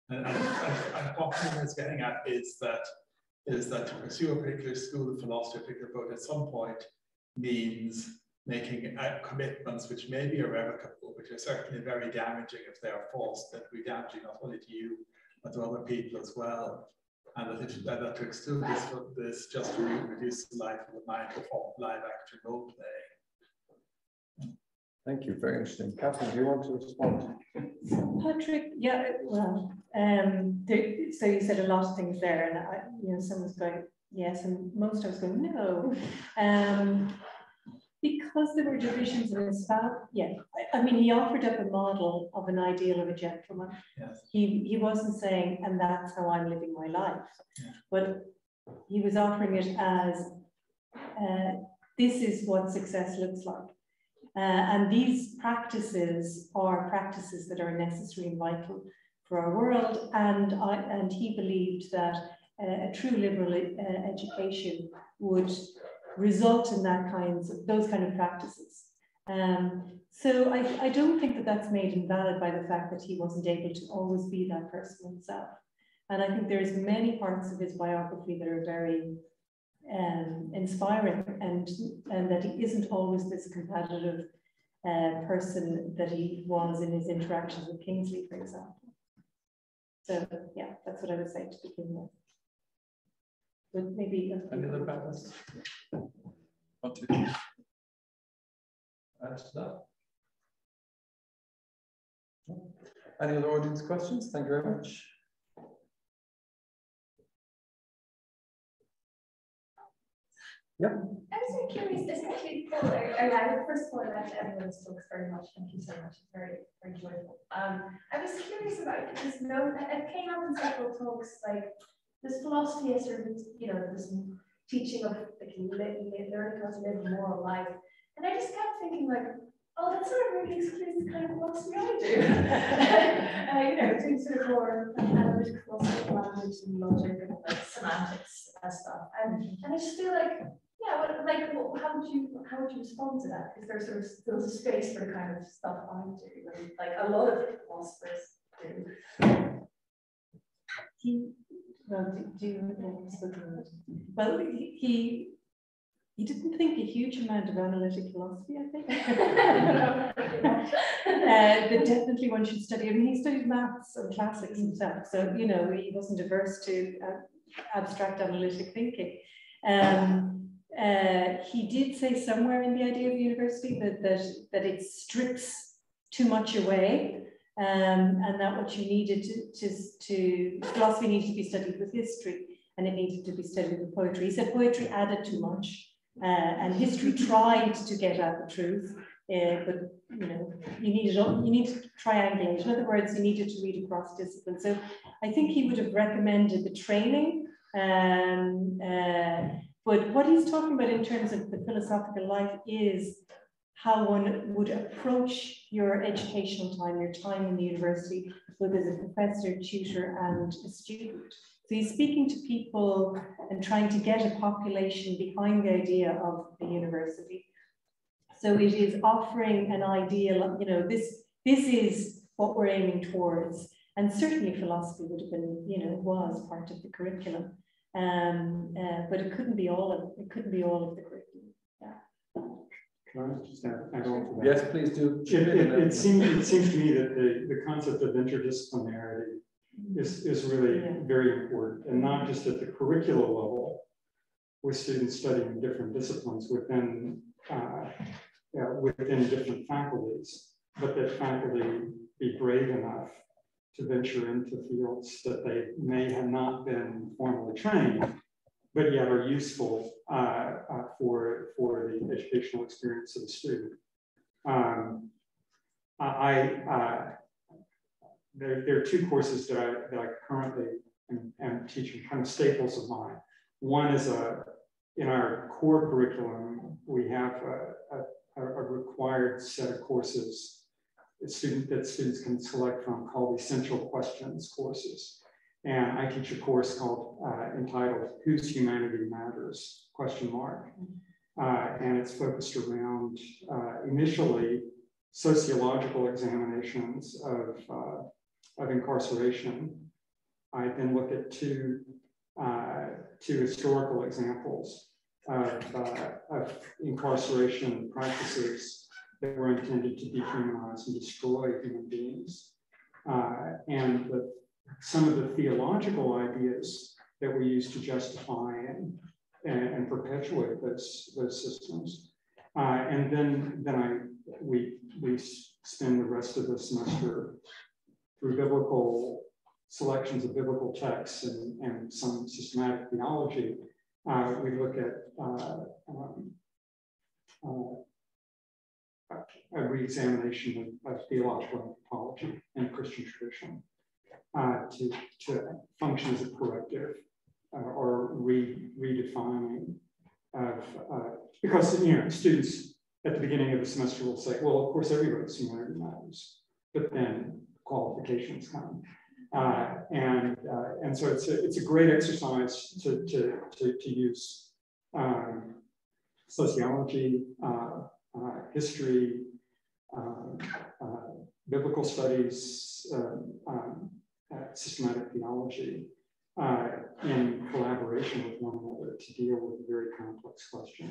And, and, and what Newman is getting at is that is that to pursue a particular school of philosophy, a particular approach, at some point means making uh, commitments which may be irrevocable, which are certainly very damaging if they are false, that will be damaging not only to you, but to other people as well. And that, if, that, that to exclude this, this just to reduce the life of the mind to form live action role play. Thank you, very interesting. Katherine, do you want to respond? Patrick, yeah, well, um, there, so you said a lot of things there, and I, you know, some was going yes, and most I was going no, um, because there were divisions in his fab. Yeah, I, I mean, he offered up a model of an ideal of a gentleman. Yes. He he wasn't saying, and that's how I'm living my life, Yeah. but he was offering it as uh, this is what success looks like. Uh, and these practices are practices that are necessary and vital for our world. And, I, and he believed that uh, a true liberal uh, education would result in that kinds of, those kind of practices. Um, so I, I don't think that that's made invalid by the fact that he wasn't able to always be that person himself. And I think there's many parts of his biography that are very Um, inspiring, and and that he isn't always this competitive uh, person that he was in his interactions with Kingsley, for example. So yeah, that's what I would say to begin with. But maybe any other comments? Want to add to that? Any other audience questions? Thank you very much. Yeah. I was very curious, this actually, Paul, I, I, first of all, I liked everyone's talks very much. Thank you so much. It's very, very enjoyable. Um, I was curious about this note. It came up in several talks, like this philosophy as sort of, you know, this teaching of like learning how to live a moral life. And I just kept thinking, like, oh, that sort of really excludes the kind of philosophy I do. uh, you know, doing sort of more analytical philosophy, language and logic and like semantics and stuff. And, and I just feel like, yeah, what, like, what, how would you how would you respond to that? Is there sort of still a space for the kind of stuff I do, and like a lot of philosophers do? He, well, do, do you well, he, he he didn't think a huge amount of analytic philosophy, I think. uh, but definitely one should study. I mean, he studied maths and classics himself, so you know he wasn't averse to uh, abstract analytic thinking. Um, uh, he did say somewhere in the idea of university that that that it strips too much away, um, and that what you needed to, to to philosophy needed to be studied with history, and it needed to be studied with poetry. He said poetry added too much. Uh, and history tried to get at the truth, uh, but you know you needed you need to triangulate. In other words, you needed to read across disciplines. So I think he would have recommended the training. Um, uh, but what he's talking about in terms of the philosophical life is how one would approach your educational time, your time in the university, both as a professor, tutor, and a student. So he's speaking to people and trying to get a population behind the idea of the university. So it is offering an ideal, you know, this, this is what we're aiming towards. And certainly philosophy would have been, you know, was part of the curriculum. Um, uh, but it couldn't be all of it couldn't be all of the curriculum. Yeah. Can I just add, add on to that? Yes, please do. It, it, it, seems, it seems to me that the, the concept of interdisciplinarity is, is really yeah. very important, and not just at the curricular level with students studying different disciplines within, uh, uh, within different faculties, but that faculty be brave enough to venture into fields that they may have not been formally trained, but yet are useful uh, uh, for, for the educational experience of the student. Um, I, uh, There, there are two courses that I, that I currently am, am teaching, kind of staples of mine. One is a, in our core curriculum, we have a, a, a required set of courses that, student, that students can select from called Essential Questions courses. And I teach a course called, uh, entitled Whose Humanity Matters, question mark. Uh, and it's focused around uh, initially sociological examinations of uh, of incarceration I then look at two, uh, two historical examples of, uh, of incarceration practices that were intended to dehumanize and destroy human beings. Uh, and the, some of the theological ideas that were used to justify and, and, and perpetuate those, those systems. Uh, and then, then I, we, we spend the rest of the semester through biblical selections of biblical texts and, and some systematic theology. Uh, we look at uh, um, uh, a re-examination of, of theological anthropology and Christian tradition uh, to, to function as a corrective uh, or re, redefining of, uh, because, you know, students at the beginning of the semester will say, well, of course, everybody's similarity matters, but then qualifications come. Uh, and, uh, and so it's a, it's a great exercise to, to, to, to use um, sociology, uh, uh, history, uh, uh, biblical studies, uh, um, uh, systematic theology uh, in collaboration with one another to deal with a very complex question.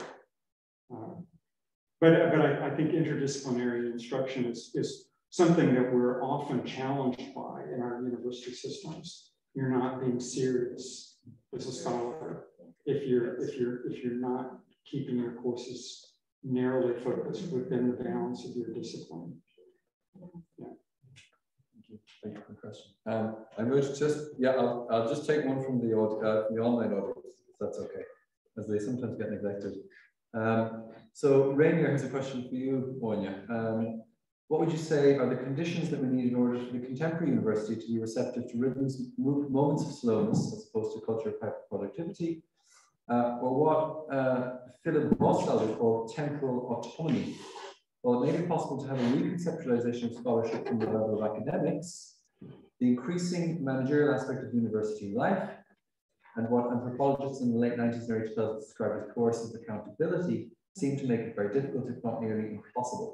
Uh, but but I, I think interdisciplinary instruction is, is something that we're often challenged by in our university systems. You're not being serious as a scholar if you're if you're if you're not keeping your courses narrowly focused within the bounds of your discipline. Yeah. Thank you. Thank you for the question. Um, I would just yeah, I'll, I'll just take one from the uh, the online audience, if that's okay, as they sometimes get neglected. Um, so Rainier has a question for you, Áine. Um, What would you say are the conditions that we need in order for the contemporary university to be receptive to rhythms, moments of slowness, as opposed to culture of productivity, uh, or what uh, Philip Boswell would call temporal autonomy? Well, it may be possible to have a reconceptualization of scholarship from the level of academics, the increasing managerial aspect of university life, and what anthropologists in the late nineties and early two thousands described as coercive accountability seem to make it very difficult, if not nearly impossible.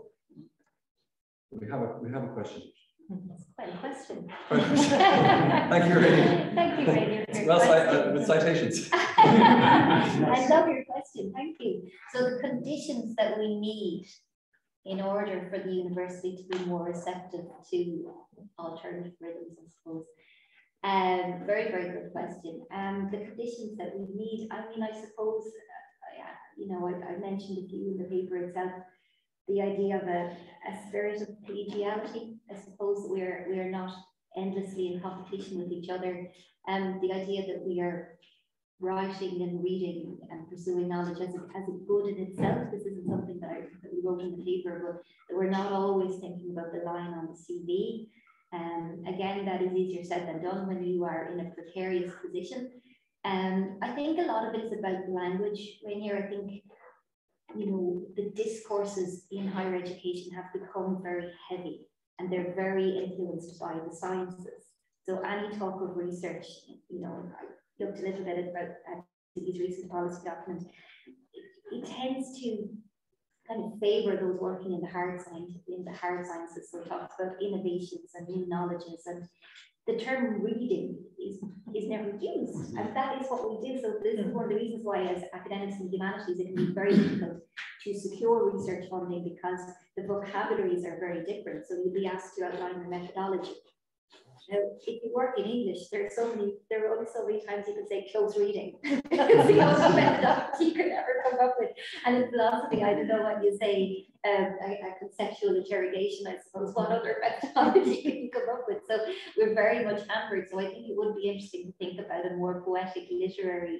We have a we have a question. That's quite a question. Thank you, Rainier. Thank you, Rainier. Well, uh, with citations. I love your question. Thank you. So the conditions that we need in order for the university to be more receptive to alternative rhythms, I suppose. Um, very, very good question. Um, the conditions that we need. I mean, I suppose, uh, you know, I, I mentioned a few in the paper itself. The idea of a, a spirit of collegiality. I suppose we're we're not endlessly in competition with each other. And um, the idea that we are writing and reading and pursuing knowledge as a, as a good in itself. This isn't something that, I, that we wrote in the paper, but that we're not always thinking about the line on the C V. Um, again, that is easier said than done when you are in a precarious position. Um, I think a lot of it is about language. Rainier, I think, you know, the discourses in higher education have become very heavy and they're very influenced by the sciences. So any talk of research, you know, I looked a little bit about uh, these recent policy documents, it, it tends to kind of favor those working in the hard science, in the hard sciences. So it talks about innovations and new knowledges, and the term reading is, is never used. And that is what we do. So this is one of the reasons why as academics in humanities, it can be very difficult to secure research funding because the vocabularies are very different. So you'll be asked to outline the methodology. Now, if you work in English, there are so many, there are only so many times you could say close reading. It's the only methodology you could ever come up with. And in philosophy, I don't know what you say, um, a, a conceptual interrogation, I suppose, what other methodology can you come up with? So we're very much hampered. So I think it would be interesting to think about a more poetic literary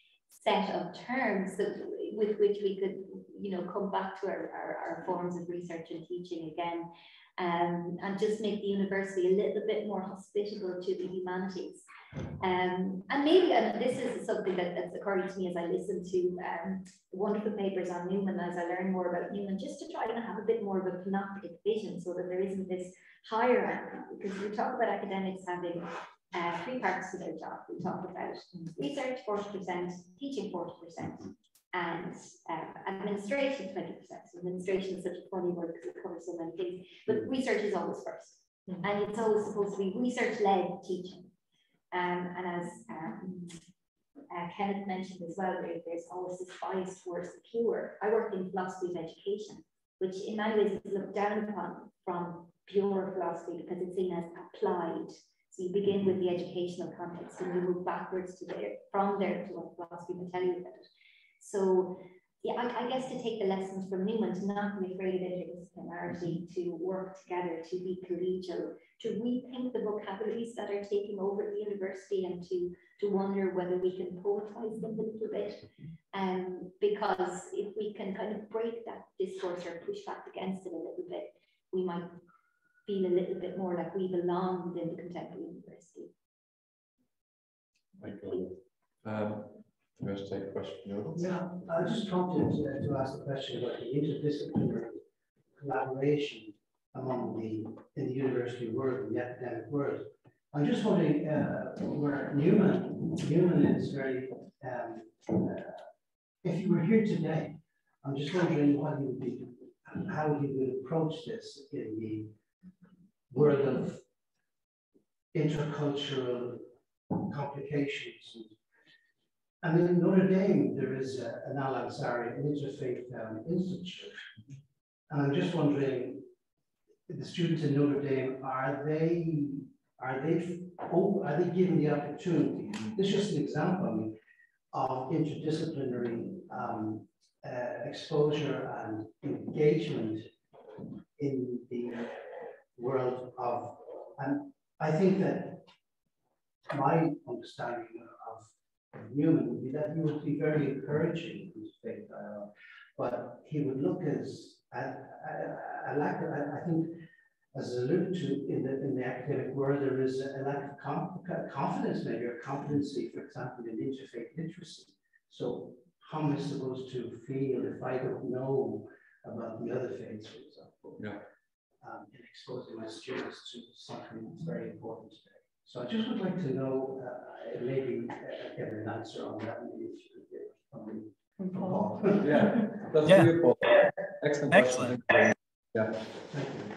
set of terms that, with which we could, you know, come back to our, our, our forms of research and teaching again. Um, and just make the university a little bit more hospitable to the humanities. Um, and maybe, and this is something that, that's occurring to me as I listen to um, wonderful papers on Newman, as I learn more about Newman, just to try and have a bit more of a panoptic vision so that there isn't this hierarchy. Because we talk about academics having uh, three parts to their job. We talk about research, forty percent, teaching, forty percent. And uh, administration, twenty percent. So administration is such a funny word because it covers so many things, but research is always first. Mm-hmm. And it's always supposed to be research-led teaching. Um, and as um, uh, Kenneth mentioned as well, there, there's always this bias towards the pure. I work in philosophy of education, which in many ways is looked down upon from pure philosophy because it's seen as applied. So you begin with the educational context and you move backwards to there, from there to what philosophy will tell you about it. So yeah, I, I guess to take the lessons from Newman, to not be afraid of interdisciplinarity, to work together, to be collegial, to rethink the vocabularies that are taking over the university and to, to wonder whether we can poetize them a little bit. Um, because if we can kind of break that discourse or push back against it a little bit, we might feel a little bit more like we belong within the contemporary university. Thank you. Um, I'm going to take a question. Yeah, I was just prompted uh, to ask a question about the interdisciplinary collaboration among the in the university world, the academic world. I'm just wondering uh, where Newman Newman is very. Um, uh, if you were here today, I'm just wondering what you would be, how you would approach this in the world of intercultural complications. And in Notre Dame, there is a, an Al-Ansari interfaith um, institute. And I'm just wondering, the students in Notre Dame, are they, are they, oh, are they given the opportunity? This is just an example, I mean, of interdisciplinary um, uh, exposure and engagement in the world of, and I think that my understanding of Newman would be that he would be very encouraging in his faith dialogue, but he would look as, I, I, I lack, I, I think, as alluded to in the, in the academic world, there is a, a lack of com confidence, maybe, or competency, for example, in interfaith literacy. So how am I supposed to feel if I don't know about the other faiths, for example? Yeah. Um, in exposing my students to something that's very important today. So I just would like to know, uh, maybe uh, get an answer on that, maybe if you could get something from Paul. Yeah, that's Yeah. beautiful. Excellent. Excellent. Question. Yeah. Thank you.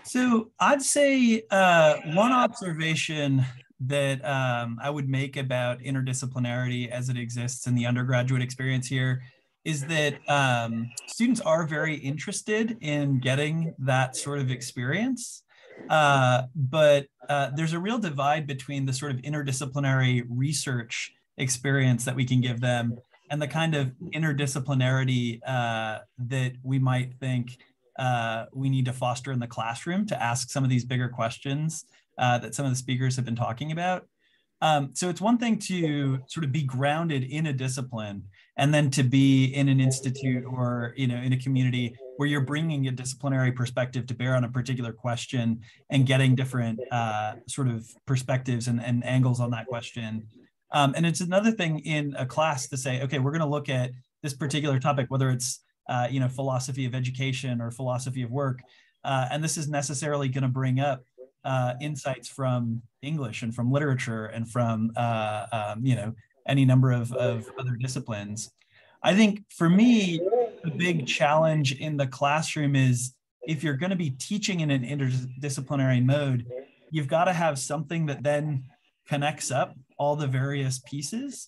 So I'd say uh, one observation that um, I would make about interdisciplinarity as it exists in the undergraduate experience here is that um, students are very interested in getting that sort of experience. Uh, but uh, there's a real divide between the sort of interdisciplinary research experience that we can give them and the kind of interdisciplinarity uh, that we might think uh, we need to foster in the classroom to ask some of these bigger questions uh, that some of the speakers have been talking about. Um, so it's one thing to sort of be grounded in a discipline and then to be in an institute or, you know, in a community where you're bringing a disciplinary perspective to bear on a particular question and getting different uh, sort of perspectives and, and angles on that question. Um, and it's another thing in a class to say, okay, we're going to look at this particular topic, whether it's, uh, you know, philosophy of education or philosophy of work. Uh, and this is necessarily going to bring up uh, insights from English and from literature and from, uh, um, you know, any number of, of other disciplines. I think for me, the big challenge in the classroom is if you're going to be teaching in an interdisciplinary mode, you've got to have something that then connects up all the various pieces.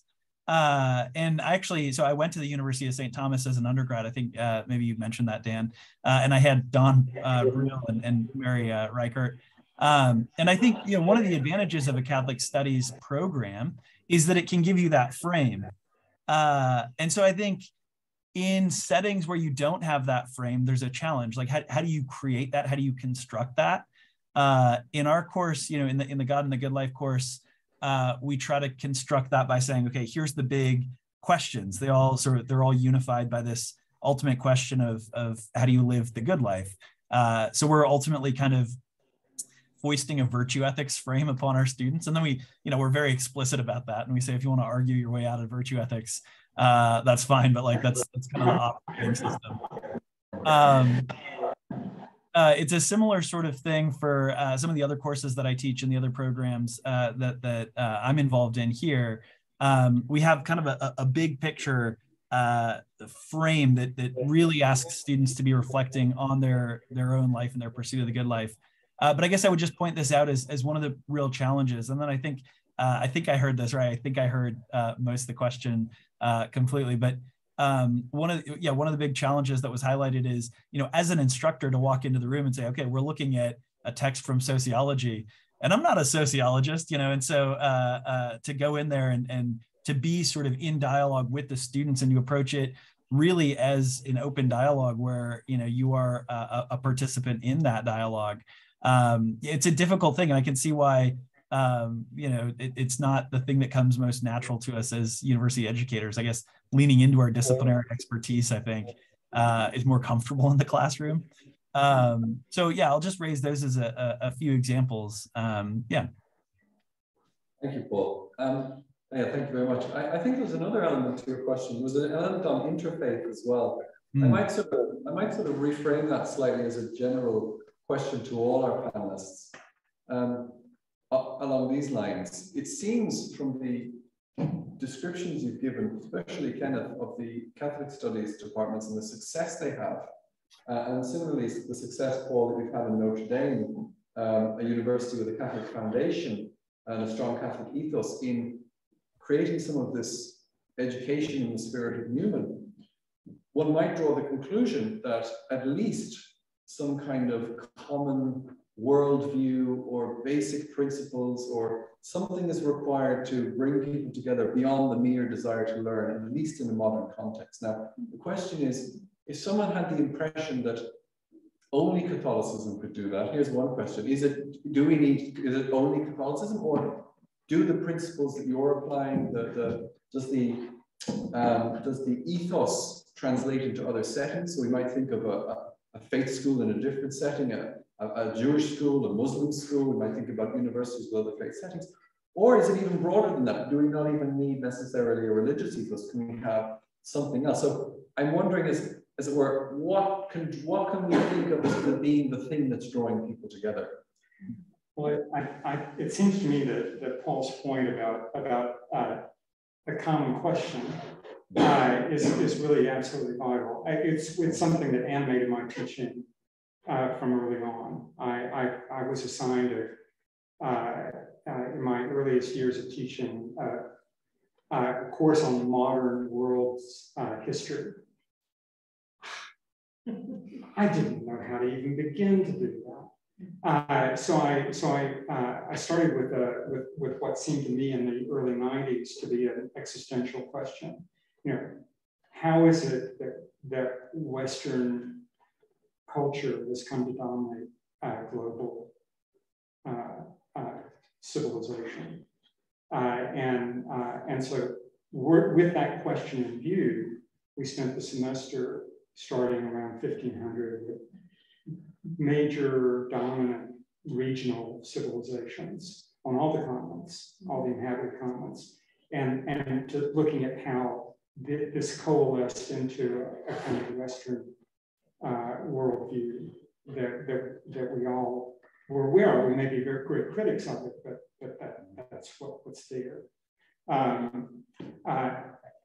Uh, and actually, so I went to the University of Saint Thomas as an undergrad. I think uh, maybe you mentioned that, Dan. Uh, and I had Don uh, Bruno and, and Mary uh, Reichert. Um, and I think, you know, one of the advantages of a Catholic Studies program is that it can give you that frame. Uh, and so I think in settings where you don't have that frame, there's a challenge. Like, how, how do you create that? How do you construct that? Uh, in our course, you know, in the, in the God and the Good Life course, uh, we try to construct that by saying, okay, here's the big questions. They all sort of, they're all unified by this ultimate question of, of how do you live the good life? Uh, so we're ultimately kind of foisting a virtue ethics frame upon our students. And then we, you know, we're very explicit about that. And we say, if you want to argue your way out of virtue ethics, uh, that's fine. But like, that's, that's kind of the operating system. Um, uh, it's a similar sort of thing for uh, some of the other courses that I teach and the other programs uh, that, that uh, I'm involved in here. Um, we have kind of a, a big picture uh, frame that, that really asks students to be reflecting on their, their own life and their pursuit of the good life. Uh, but I guess I would just point this out as, as one of the real challenges. And then I think uh, I think I heard this right. I think I heard uh, most of the question uh, completely, but um, one of the, yeah, one of the big challenges that was highlighted is, you know, as an instructor to walk into the room and say, okay, we're looking at a text from sociology, and I'm not a sociologist, you know, and so uh, uh, to go in there and, and to be sort of in dialogue with the students and to approach it really as an open dialogue where, you know, you are a, a participant in that dialogue. Um, it's a difficult thing, and I can see why, um, you know, it, it's not the thing that comes most natural to us as university educators. I guess leaning into our disciplinary expertise, I think, uh, is more comfortable in the classroom. Um, so yeah, I'll just raise those as a, a, a few examples. Um, yeah. Thank you, Paul. Um, yeah, thank you very much. I, I think there's another element to your question. There was an element on interfaith as well. Mm. I might sort of, I might sort of reframe that slightly as a general question to all our panelists. Um, along these lines, it seems from the descriptions you've given, especially Kenneth, of the Catholic Studies departments and the success they have, uh, and similarly the success, Paul, that we've had in Notre Dame, um, a university with a Catholic foundation and a strong Catholic ethos in creating some of this education in the spirit of Newman, one might draw the conclusion that at least some kind of common worldview or basic principles or something is required to bring people together beyond the mere desire to learn, at least in a modern context. Now, the question is, if someone had the impression that only Catholicism could do that, here's one question. Is it, do we need, is it only Catholicism, or do the principles that you're applying, the, the, does, the, um, does the ethos translate into other settings? So we might think of a, a, a faith school in a different setting, a, a, a Jewish school, a Muslim school. We might think about universities with other faith settings. Or is it even broader than that? Do we not even need necessarily a religious ethos? Can we have something else? So I'm wondering, as, as it were, what can, what can we think of as being the thing that's drawing people together? Well, I, I, it seems to me that, that Paul's point about, about uh, a common question uh, is, is really absolutely vital. I, it's, it's something that animated my teaching uh, from early on. I, I, I was assigned a, uh, uh, in my earliest years of teaching uh, uh, a course on modern world's uh, history. I didn't know how to even begin to do that. Uh, so I, so I, uh, I started with, a, with, with what seemed to me in the early nineties to be an existential question. You know, how is it that, that Western culture has come to dominate uh, global uh, uh, civilization? Uh, and, uh, and so we're, with that question in view, we spent the semester starting around fifteen hundred with major dominant regional civilizations on all the continents, all the inhabited continents, and, and to looking at how th this coalesced into a, a kind of Western uh, worldview that, that, that we all were aware of. We may be very great critics of it, but, but that, that's what, what's there. Um, uh,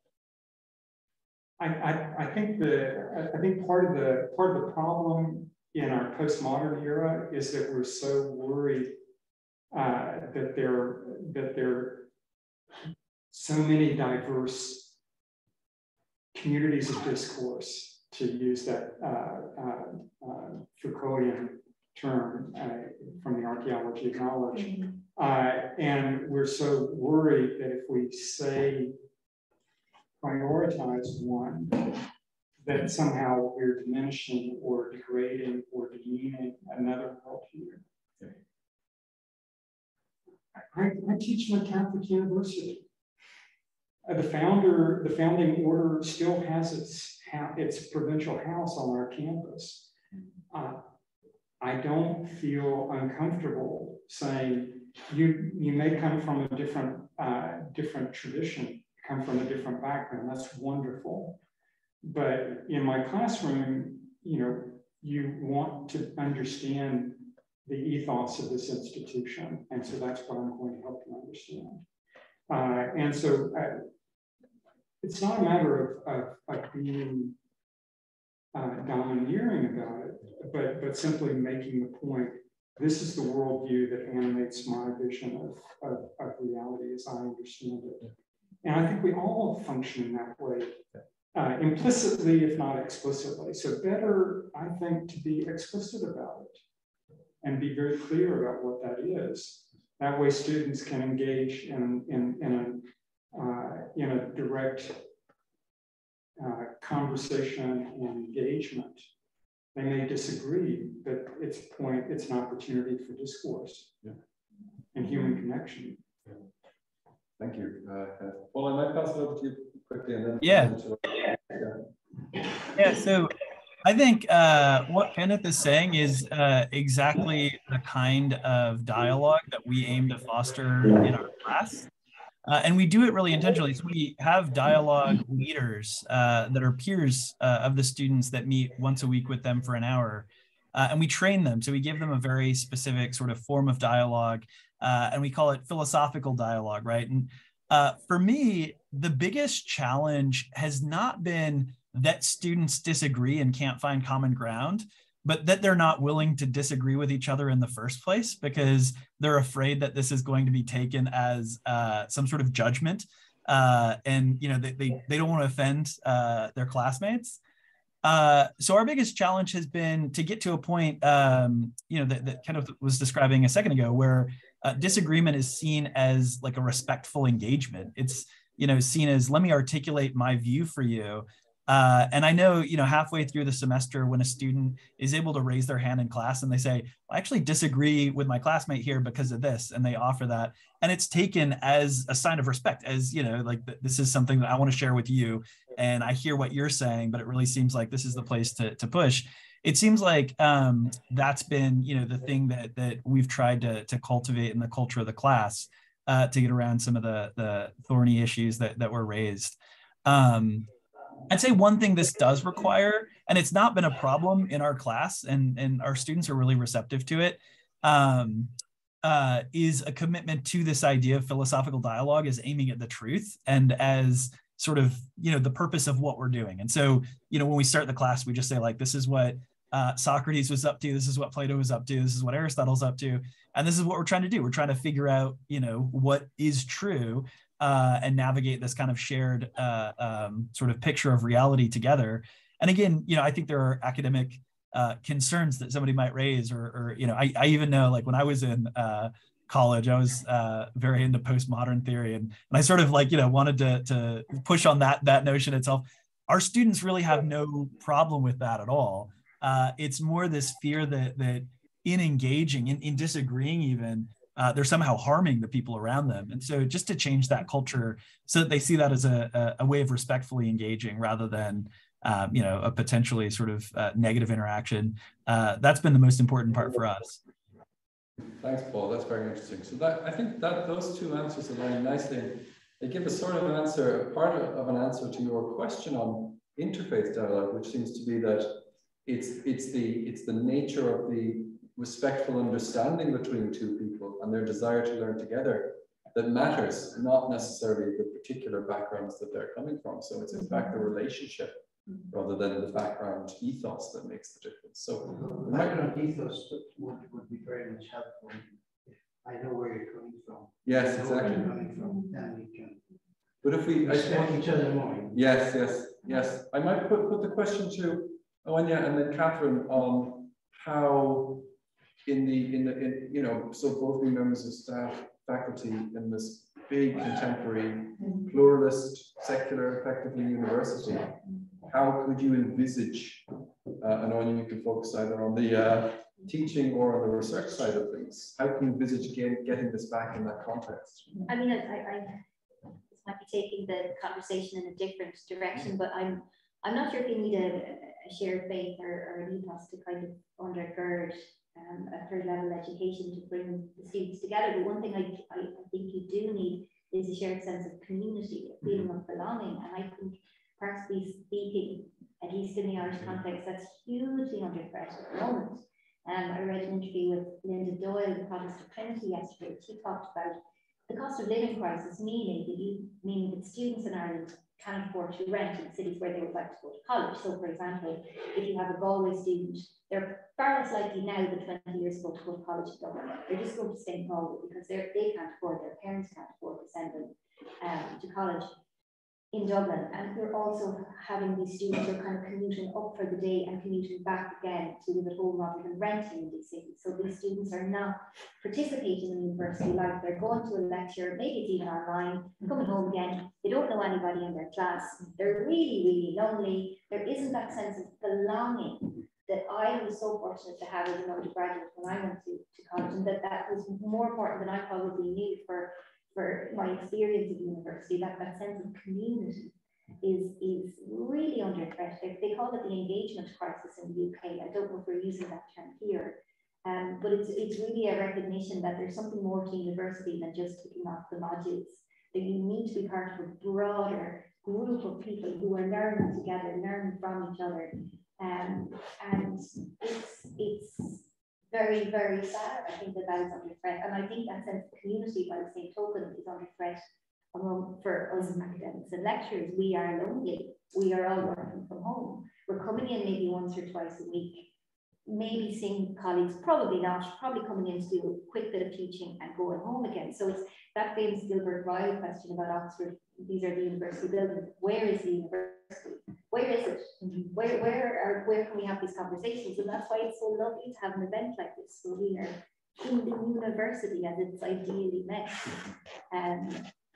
I, I, I think the I think part of the part of the problem in our postmodern era is that we're so worried uh, that there that there are so many diverse communities of discourse, to use that uh, uh, uh, Foucauldian term uh, from the archaeology of knowledge, mm-hmm. uh, and we're so worried that if we say prioritize one, that somehow we're diminishing or degrading or demeaning another worldview. I, I teach in a Catholic university. Uh, the founder, the founding order still has its its provincial house on our campus. Uh, I don't feel uncomfortable saying you you may come from a different uh, different tradition, come from a different background. That's wonderful. But in my classroom, you know, you want to understand the ethos of this institution. And so that's what I'm going to help you understand. Uh, and so uh, it's not a matter of, of, of being uh, domineering about it, but, but simply making the point this is the worldview that animates my vision of, of, of reality as I understand it. And I think we all function in that way, uh, implicitly, if not explicitly. So better, I think, to be explicit about it and be very clear about what that is. That way students can engage in, in, in, a, uh, in a direct uh, conversation and engagement. They may disagree, but it's a point, it's an opportunity for discourse yeah. and human connection. Yeah. Thank you. Uh, uh, well, I might pass it over to you quickly and then. Yeah. To, yeah. Yeah. So I think uh, what Kenneth is saying is uh, exactly the kind of dialogue that we aim to foster in our class. Uh, and we do it really intentionally. So we have dialogue leaders uh, that are peers uh, of the students that meet once a week with them for an hour. Uh, and we train them. So we give them a very specific sort of form of dialogue. Uh, and we call it philosophical dialogue, right? And uh, for me, the biggest challenge has not been that students disagree and can't find common ground, but that they're not willing to disagree with each other in the first place because they're afraid that this is going to be taken as uh, some sort of judgment. Uh, and, you know, they, they, they don't want to offend uh, their classmates. Uh, so our biggest challenge has been to get to a point, um, you know, that, that Kenneth was describing a second ago, where uh, disagreement is seen as like a respectful engagement. It's, you know, seen as, let me articulate my view for you. Uh, and I know, you know, halfway through the semester when a student is able to raise their hand in class and they say, I actually disagree with my classmate here because of this, and they offer that. And it's taken as a sign of respect, as, you know, like this is something that I want to share with you. And I hear what you're saying, but it really seems like this is the place to, to push. It seems like um, that's been, you know, the thing that, that we've tried to, to cultivate in the culture of the class uh, to get around some of the, the thorny issues that, that were raised. Um, I'd say one thing this does require, and it's not been a problem in our class, and, and our students are really receptive to it, um, uh, is a commitment to this idea of philosophical dialogue as aiming at the truth and as sort of, you know, the purpose of what we're doing. And so, you know, when we start the class, we just say like, this is what uh, Socrates was up to, this is what Plato was up to, this is what Aristotle's up to, and this is what we're trying to do. We're trying to figure out, you know, what is true uh, and navigate this kind of shared uh, um, sort of picture of reality together. And again, you know, I think there are academic uh, concerns that somebody might raise, or, or you know, I, I even know, like when I was in uh, college, I was uh, very into postmodern theory, and, and I sort of like, you know, wanted to, to push on that, that notion itself. Our students really have no problem with that at all. Uh, it's more this fear that, that in engaging, in, in disagreeing even, uh, they're somehow harming the people around them. And so just to change that culture so that they see that as a, a, a way of respectfully engaging rather than, um, you know, a potentially sort of uh, negative interaction, uh, that's been the most important part for us. Thanks, Paul. That's very interesting. So that, I think that those two answers align nicely. They give a sort of an answer, a part of an answer to your question on interfaith dialogue, which seems to be that it's it's the it's the nature of the respectful understanding between two people and their desire to learn together that matters, not necessarily the particular backgrounds that they're coming from. So it's in fact the relationship rather than the background ethos that makes the difference. So the background ethos would, would be very much helpful if I know where you're coming from. Yes, I know exactly. where you're coming from, then we can but if we respect each other more. Yes, yes, yes. I might put, put the question to Áine and then Katherine on how in the, in the, in, you know, so both be members of staff, faculty in this big contemporary pluralist, secular, effectively university, how could you envisage, uh, and Áine, you can focus either on the uh, teaching or on the research side of things, how can you envisage again getting this back in that context? I mean, I, I, I this might be taking the conversation in a different direction, but I'm I'm not sure if you need a, a shared faith or, or an ethos to kind of undergird um, a third level education to bring the students together. But one thing I, I, I think you do need is a shared sense of community, a feeling of belonging. And I think, personally speaking, at least in the Irish context, that's hugely under threat at the moment. Um, I read an interview with Linda Doyle, the Protestant Trinity, yesterday. She talked about the cost of living crisis, meaning that you meaning that students in Ireland can't afford to rent in cities where they would like to go to college. So, for example, if you have a Galway student, they're far less likely now than twenty years ago to go to college in Dublin. They're just going to stay in Galway because they're, they can't afford, their parents can't afford to send them um, to college in Dublin. And we're also having these students who are kind of commuting up for the day and commuting back again to live at home rather than renting in these cities. So these students are not participating in university life. They're going to a lecture, maybe it's even online, coming home again. They don't know anybody in their class. They're really, really lonely. There isn't that sense of belonging that I was so fortunate to have as an undergraduate when I went to, to college, and that that was more important than I probably knew for for my experience at university. That, that sense of community is, is really under threat. They, they call it the engagement crisis in the U K. I don't know if we're using that term here, um, but it's, it's really a recognition that there's something more to university than just kicking off the modules, that you need to be part of a broader group of people who are learning together, learning from each other. Um, and it's, it's very, very sad. I think that that is under threat. And I think that sense of community, by the same token, is under threat among, for us academics and lecturers. We are lonely. We are all working from home. We're coming in maybe once or twice a week, maybe seeing colleagues, probably not, probably coming in to do a quick bit of teaching and going home again. So it's that famous Gilbert Ryle question about Oxford. These are the university buildings. Where is the university? Where is it? Where, where, are, where can we have these conversations? And that's why it's so lovely to have an event like this, where we are in the university as it's ideally met. Um,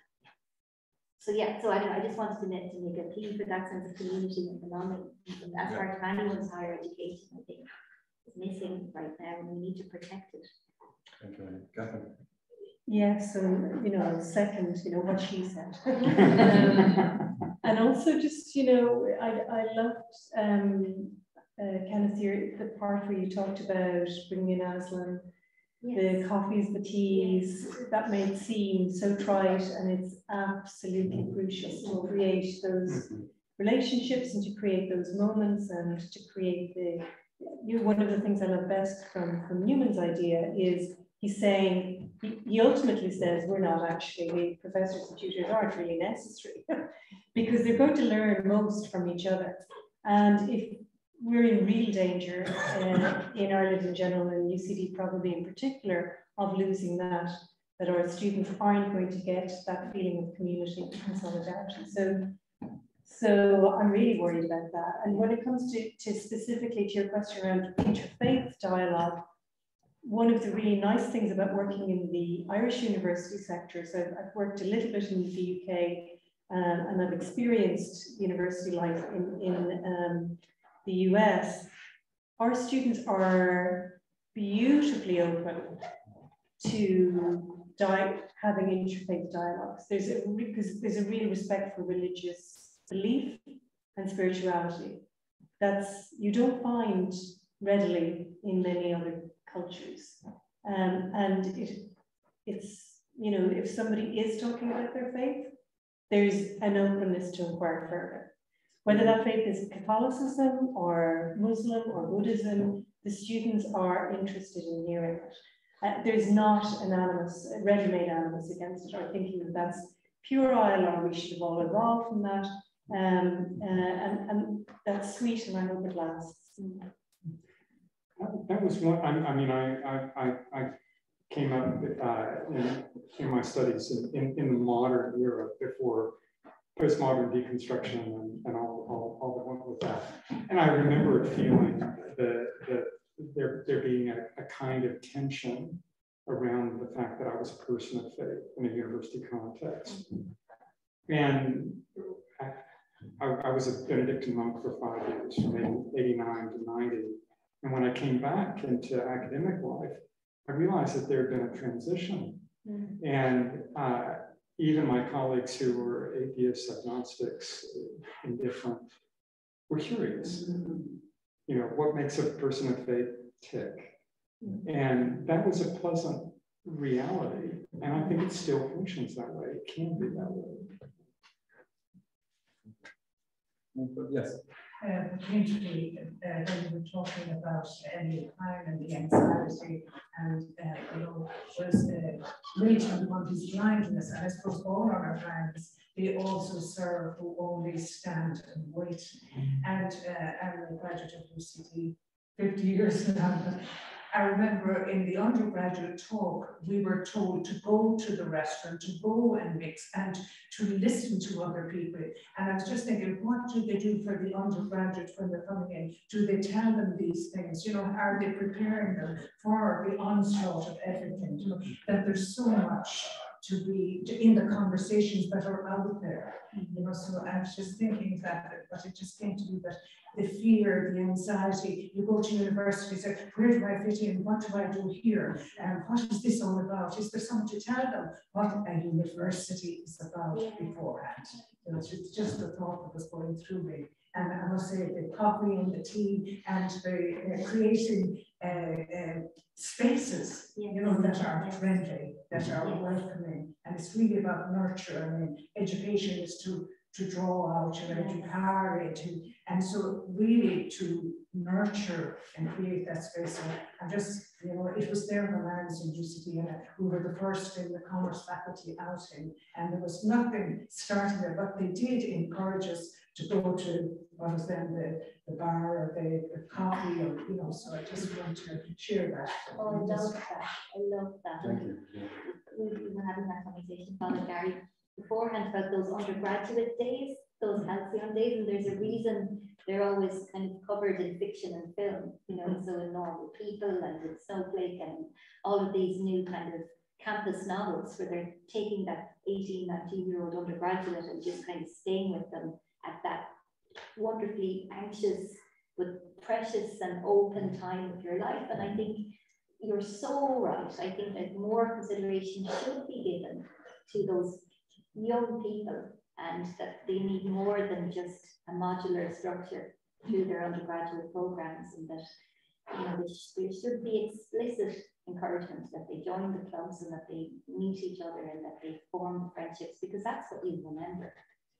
so yeah, so I, I just wanted to make, to make a plea for that sense of community and belonging. And as part of anyone's higher education, I think it's missing right now, and we need to protect it. Thank you, Katherine. Yeah, so, you know, second, you know, what she said. um, and also just, you know, I, I loved, um, uh, Kenneth, your, the part where you talked about bringing in Aslan, yes. The coffees, the teas, yes. That may seem so trite, and it's absolutely crucial to create those relationships and to create those moments and to create the, you know, one of the things I love best from, from Newman's idea is he's saying, he, he ultimately says, we're not actually, we professors and tutors aren't really necessary because they're going to learn most from each other. And if we're in real danger uh, in Ireland in general, and U C D probably in particular, of losing that, that our students aren't going to get that feeling of community and solidarity. So, so I'm really worried about that. And when it comes to, to specifically to your question around interfaith dialogue, one of the really nice things about working in the Irish university sector, so I've, I've worked a little bit in the U K, um, and I've experienced university life in, in um, the U S, our students are beautifully open to di having interfaith dialogues. There's a, because there's a real respect for religious belief and spirituality. That's, you don't find readily in many other cultures. Um, and it, it's, you know, if somebody is talking about their faith, there's an openness to inquire further. Whether that faith is Catholicism or Muslim or Buddhism, the students are interested in hearing it. Uh, there's not an animus, a ready-made animus against it, or thinking that that's puerile or we should have all evolved from that. Um, uh, and, and that's sweet, and I hope it lasts. That was one, I, I mean, I, I, I came up uh, in, in my studies in, in, in the modern era before postmodern deconstruction and, and all, all, all that went with that. And I remember feeling that, that there, there being a, a kind of tension around the fact that I was a person of faith in a university context. And I, I, I was a Benedictine monk for five years, from eighty-nine to ninety. And when I came back into academic life, I realized that there had been a transition. Mm-hmm. And uh, even my colleagues who were atheists, agnostics, indifferent, were curious. Mm-hmm. You know, what makes a person of faith tick? Mm-hmm. And that was a pleasant reality. And I think it still functions that way. It can be that way. Yes. uh, potentially uh, when we were talking about Elliot Pine and the anxiety, and uh, you know, was uh, Milton on his blindness, and I suppose all our blindness, they also serve who only stand and wait. And uh, I'm a graduate of U C D, fifty years now. I remember in the undergraduate talk, we were told to go to the restaurant, to go and mix, and to listen to other people. And I was just thinking, what do they do for the undergraduate when they're coming in? Do they tell them these things? You know, are they preparing them for the onslaught of everything? You know, that there's so much to be to, in the conversations that are out there. You know, so I was just thinking that, but it just came to me that the fear, the anxiety, you go to university, say, where do I fit in? What do I do here? And um, what is this all about? Is there something to tell them what a university is about beforehand? You know, it's just, just the thought that was going through me. And I must say, the coffee and the tea and the uh, creating uh, uh, spaces, you know, that are friendly, that are welcoming. And it's really about nurture. I mean, education is to to draw out, you know, to carry, to, and so really to nurture and create that space. So I'm just, you know, it was there when I was in U C D, and we were the first in the commerce faculty outing, and there was nothing starting there, but they did encourage us to go to what was then the, the bar or the, the coffee, or, you know, so I just want to share that. Oh, I love that. I love that. Thank you. Yeah. We were having that conversation, Father Gary, beforehand about those undergraduate days, those halcyon days, and there's a reason they're always kind of covered in fiction and film, you know, so in Normal People and in Snowflake and all of these new kind of campus novels where they're taking that eighteen, nineteen year old undergraduate and just kind of staying with them at that wonderfully anxious but precious and open time of your life. And I think you're so right. I think that more consideration should be given to those young people, and that they need more than just a modular structure through their undergraduate programs, and that, you know, there should be explicit encouragement that they join the clubs and that they meet each other and that they form friendships, because that's what you remember.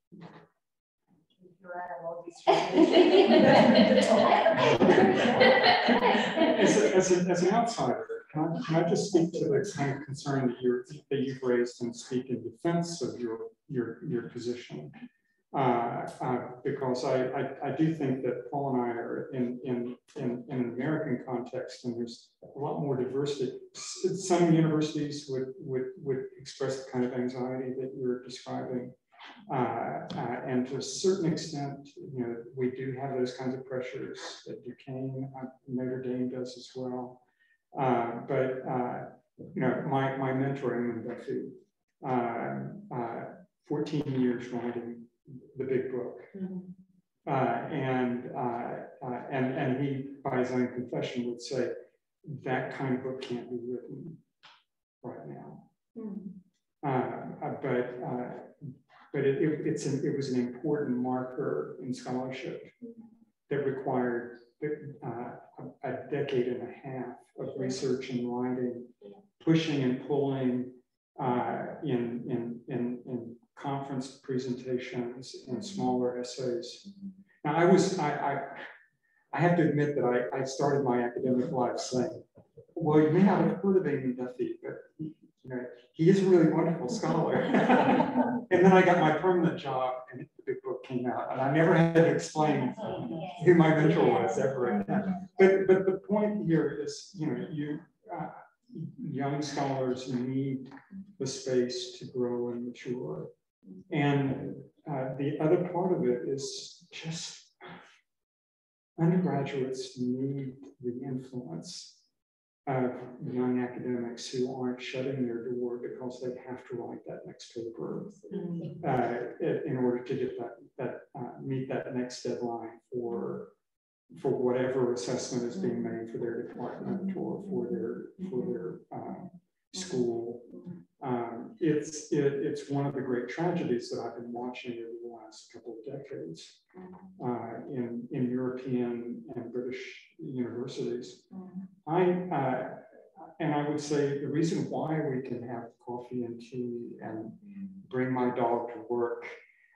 as, a, as, a, as an outsider, can I, can I just speak to the kind of concern that, you're, that you've raised and speak in defense of your, your, your position? Uh, uh, because I, I, I do think that Paul and I are in, in, in, in an American context, and there's a lot more diversity. Some universities would, would, would express the kind of anxiety that you're describing. Uh, uh, and to a certain extent, you know, we do have those kinds of pressures that Duquesne, uh, Notre Dame does as well. Uh, but, uh, you know, my, my mentor, Newman, uh, uh, fourteen years writing the big book. Mm-hmm. uh, and, uh, uh, and, and he, by his own confession, would say, that kind of book can't be written right now. Mm-hmm. uh, uh, but, uh, But it, it, it's an, it was an important marker in scholarship that required uh, a, a decade and a half of research and writing, pushing and pulling uh, in, in, in, in conference presentations and smaller essays. Now, I was, I, I, I have to admit that I, I started my academic life saying, well, you may not have heard of Áine Duffy, but he, you know, he is a really wonderful scholar. And then I got my permanent job, and the big book came out, and I never had to explain who my mentor was ever again. But but the point here is, you know, you uh, young scholars need the space to grow and mature, and uh, the other part of it is just undergraduates need the influence of young academics who aren't shutting their door because they have to write that next paper uh, in order to get that, that uh, meet that next deadline for for whatever assessment is being made for their department or for their for their uh, school. Um, it's it, it's one of the great tragedies that I've been watching over the last couple of decades uh, in in European and British universities. I uh, and I would say the reason why we can have coffee and tea and bring my dog to work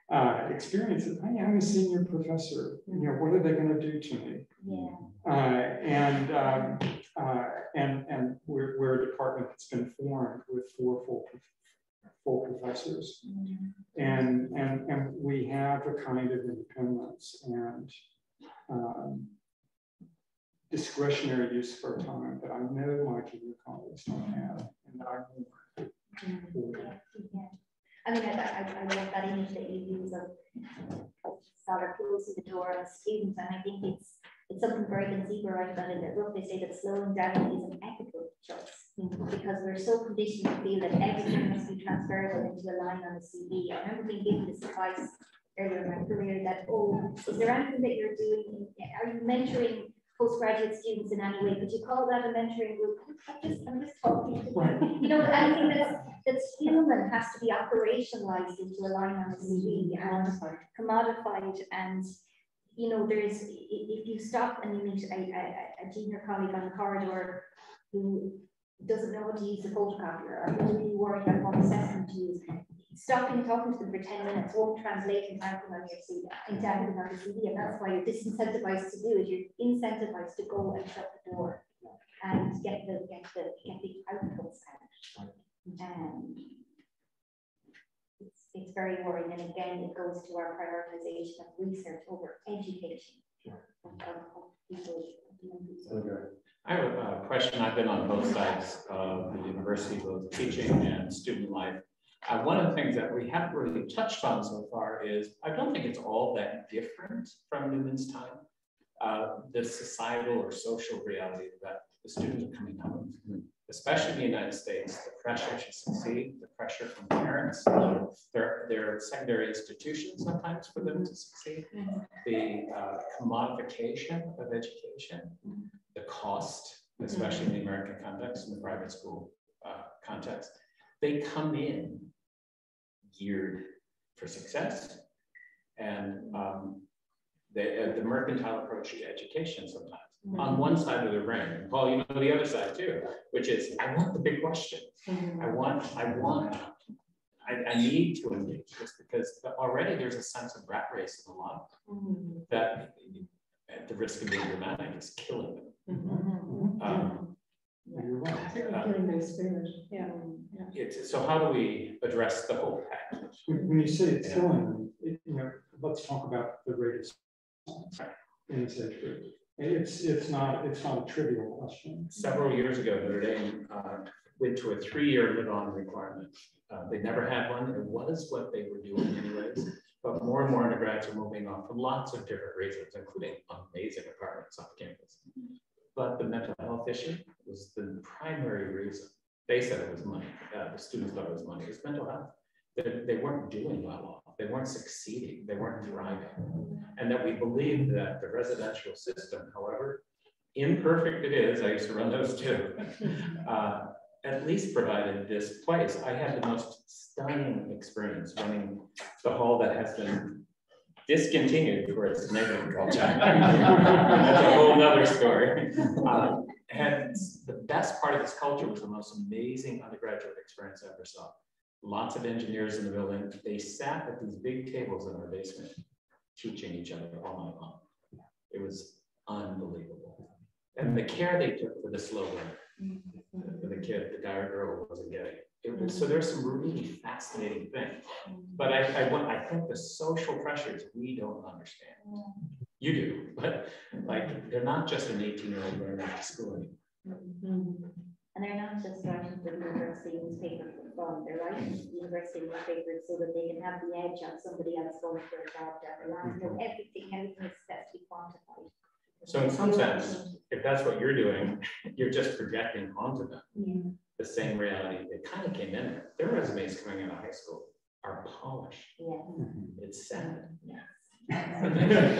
uh, experiences. I am a senior professor. You know, what are they going to do to me? Yeah. Uh, and um, uh, and and we're, we're a department that's been formed with four full full professors, mm-hmm. and and and we have a kind of independence and um, discretionary use of our time that I know my junior colleagues don't have, and that I want. Mm-hmm. Yeah. I mean, I, I, I love that image that you use of sort of closing the door on students, and I think it's it's something where I can see where I've done in the book. They say that slowing down is an ethical choice, mm-hmm. because we're so conditioned to feel that everything must be transferable into a line on a C V. I remember being given this advice earlier in my career that, oh, is there anything that you're doing? Are you mentoring postgraduate students in any way? Could you call that a mentoring group? I'm just, I'm just talking to them. You know, anything that's, that's human has to be operationalized into a line on a C V and commodified. And, you know, there's, if you stop and you meet a, a, a junior colleague on the corridor who doesn't know how to use a photocopier or who's really worried about what assessment to use, stopping talking to them for ten minutes won't translate into anything on your C V, into anything on the C V, and that's why you're disincentivized to do it. You're incentivized to go and shut the door and get the get the get the outputs out. Um, it's it's very worrying, and again, it goes to our prioritization of research over education of, of people. Okay. I have a question. I've been on both sides of the university, both teaching and student life. Uh, one of the things that we haven't really touched on so far is, I don't think it's all that different from Newman's time. Uh, the societal or social reality that the students are coming out of, especially in the United States, the pressure to succeed, the pressure from parents, their, their secondary institutions sometimes for them to succeed, the uh, commodification of education, the cost, especially in the American context, in the private school uh, context. They come in geared for success, and um, the, uh, the mercantile approach to education sometimes mm-hmm. on one side of the brain. And Paul, you know the other side too, which is I want the big question. Mm-hmm. I want, I want, I, I need to engage this because already there's a sense of rat race in a lot mm-hmm. that, at the risk of being dramatic, is killing them. Mm-hmm. um, Yeah. Uh, yeah. Yeah. It's, so how do we address the whole package? When you say it's killing, yeah. it, you know, let's talk about the rate of science in this age group. It's it's not it's not a trivial question. Several years ago, Notre Dame uh, went to a three-year live-on requirement. Uh, they never had one. It was what they were doing anyways. But more and more undergrads are moving on for lots of different reasons, including amazing apartments off campus. But the mental health issue was the primary reason. They said it was money. Uh, the students thought it was money. It was mental health. They, they weren't doing well. They weren't succeeding. They weren't thriving. And that we believed that the residential system, however imperfect it is, I used to run those too, uh, at least provided this place. I had the most stunning experience running the hall that has been discontinued for its negative culture. That's a whole nother story. Uh, and the best part of this culture was the most amazing undergraduate experience I ever saw. Lots of engineers in the building. They sat at these big tables in our basement, teaching each other all night long. It was unbelievable. And the care they took for the slow learner, for the kid, the guy or girl who wasn't getting it. It was, so there's some really fascinating things. But I, I, want, I think the social pressures we don't understand. You do, but like they're not just an eighteen-year-old learning to school anymore. And they're not just writing the university newspaper for fun. They're writing the university newspaper so that they can have the edge on somebody else going for a job down the line. So everything, everything is set to be quantified. So in some sense, if that's what you're doing, you're just projecting onto them yeah. the same reality they kind of came in. Their resumes coming out of high school are polished. Yeah. It's sad. Yeah. Yeah,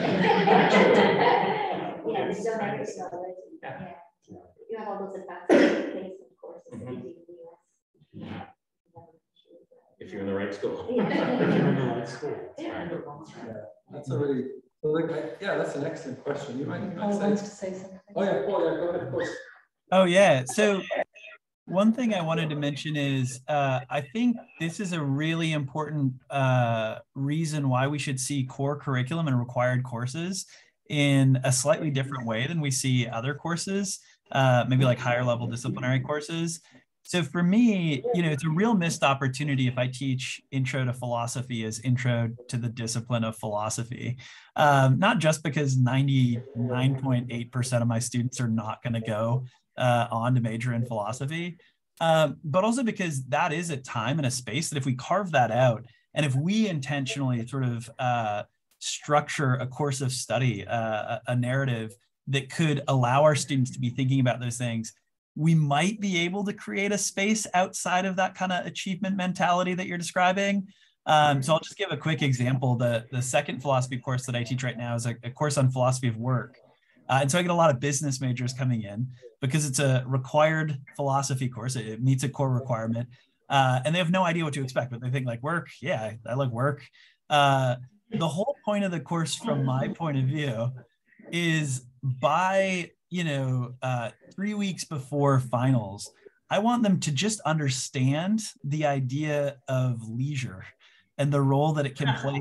they've done everything already. Yeah. Yeah. You have all those advanced placement courses mm-hmm. that you do in the U S. Yeah. If you're in the right school. Yeah. If you're in the right school. Yeah. Yeah. That's a really, well, like, yeah, that's an excellent question. You might, you might I say, want to say something. Oh yeah, Paul, yeah, go ahead, of course. Oh yeah, so One thing I wanted to mention is uh, I think this is a really important uh, reason why we should see core curriculum and required courses in a slightly different way than we see other courses, uh, maybe like higher level disciplinary courses. So for me, you know, it's a real missed opportunity if I teach intro to philosophy as intro to the discipline of philosophy. Um, not just because ninety-nine point eight percent of my students are not going to go uh, on to major in philosophy, um, but also because that is a time and a space that if we carve that out, and if we intentionally sort of uh, structure a course of study, uh, a narrative that could allow our students to be thinking about those things, we might be able to create a space outside of that kind of achievement mentality that you're describing. Um, so I'll just give a quick example. The, the second philosophy course that I teach right now is a, a course on philosophy of work. Uh, and so I get a lot of business majors coming in because it's a required philosophy course. It, it meets a core requirement. Uh, and they have no idea what to expect, but they think like work, yeah, I like work. Uh, the whole point of the course from my point of view is by, you know, uh, three weeks before finals, I want them to just understand the idea of leisure and the role that it can play.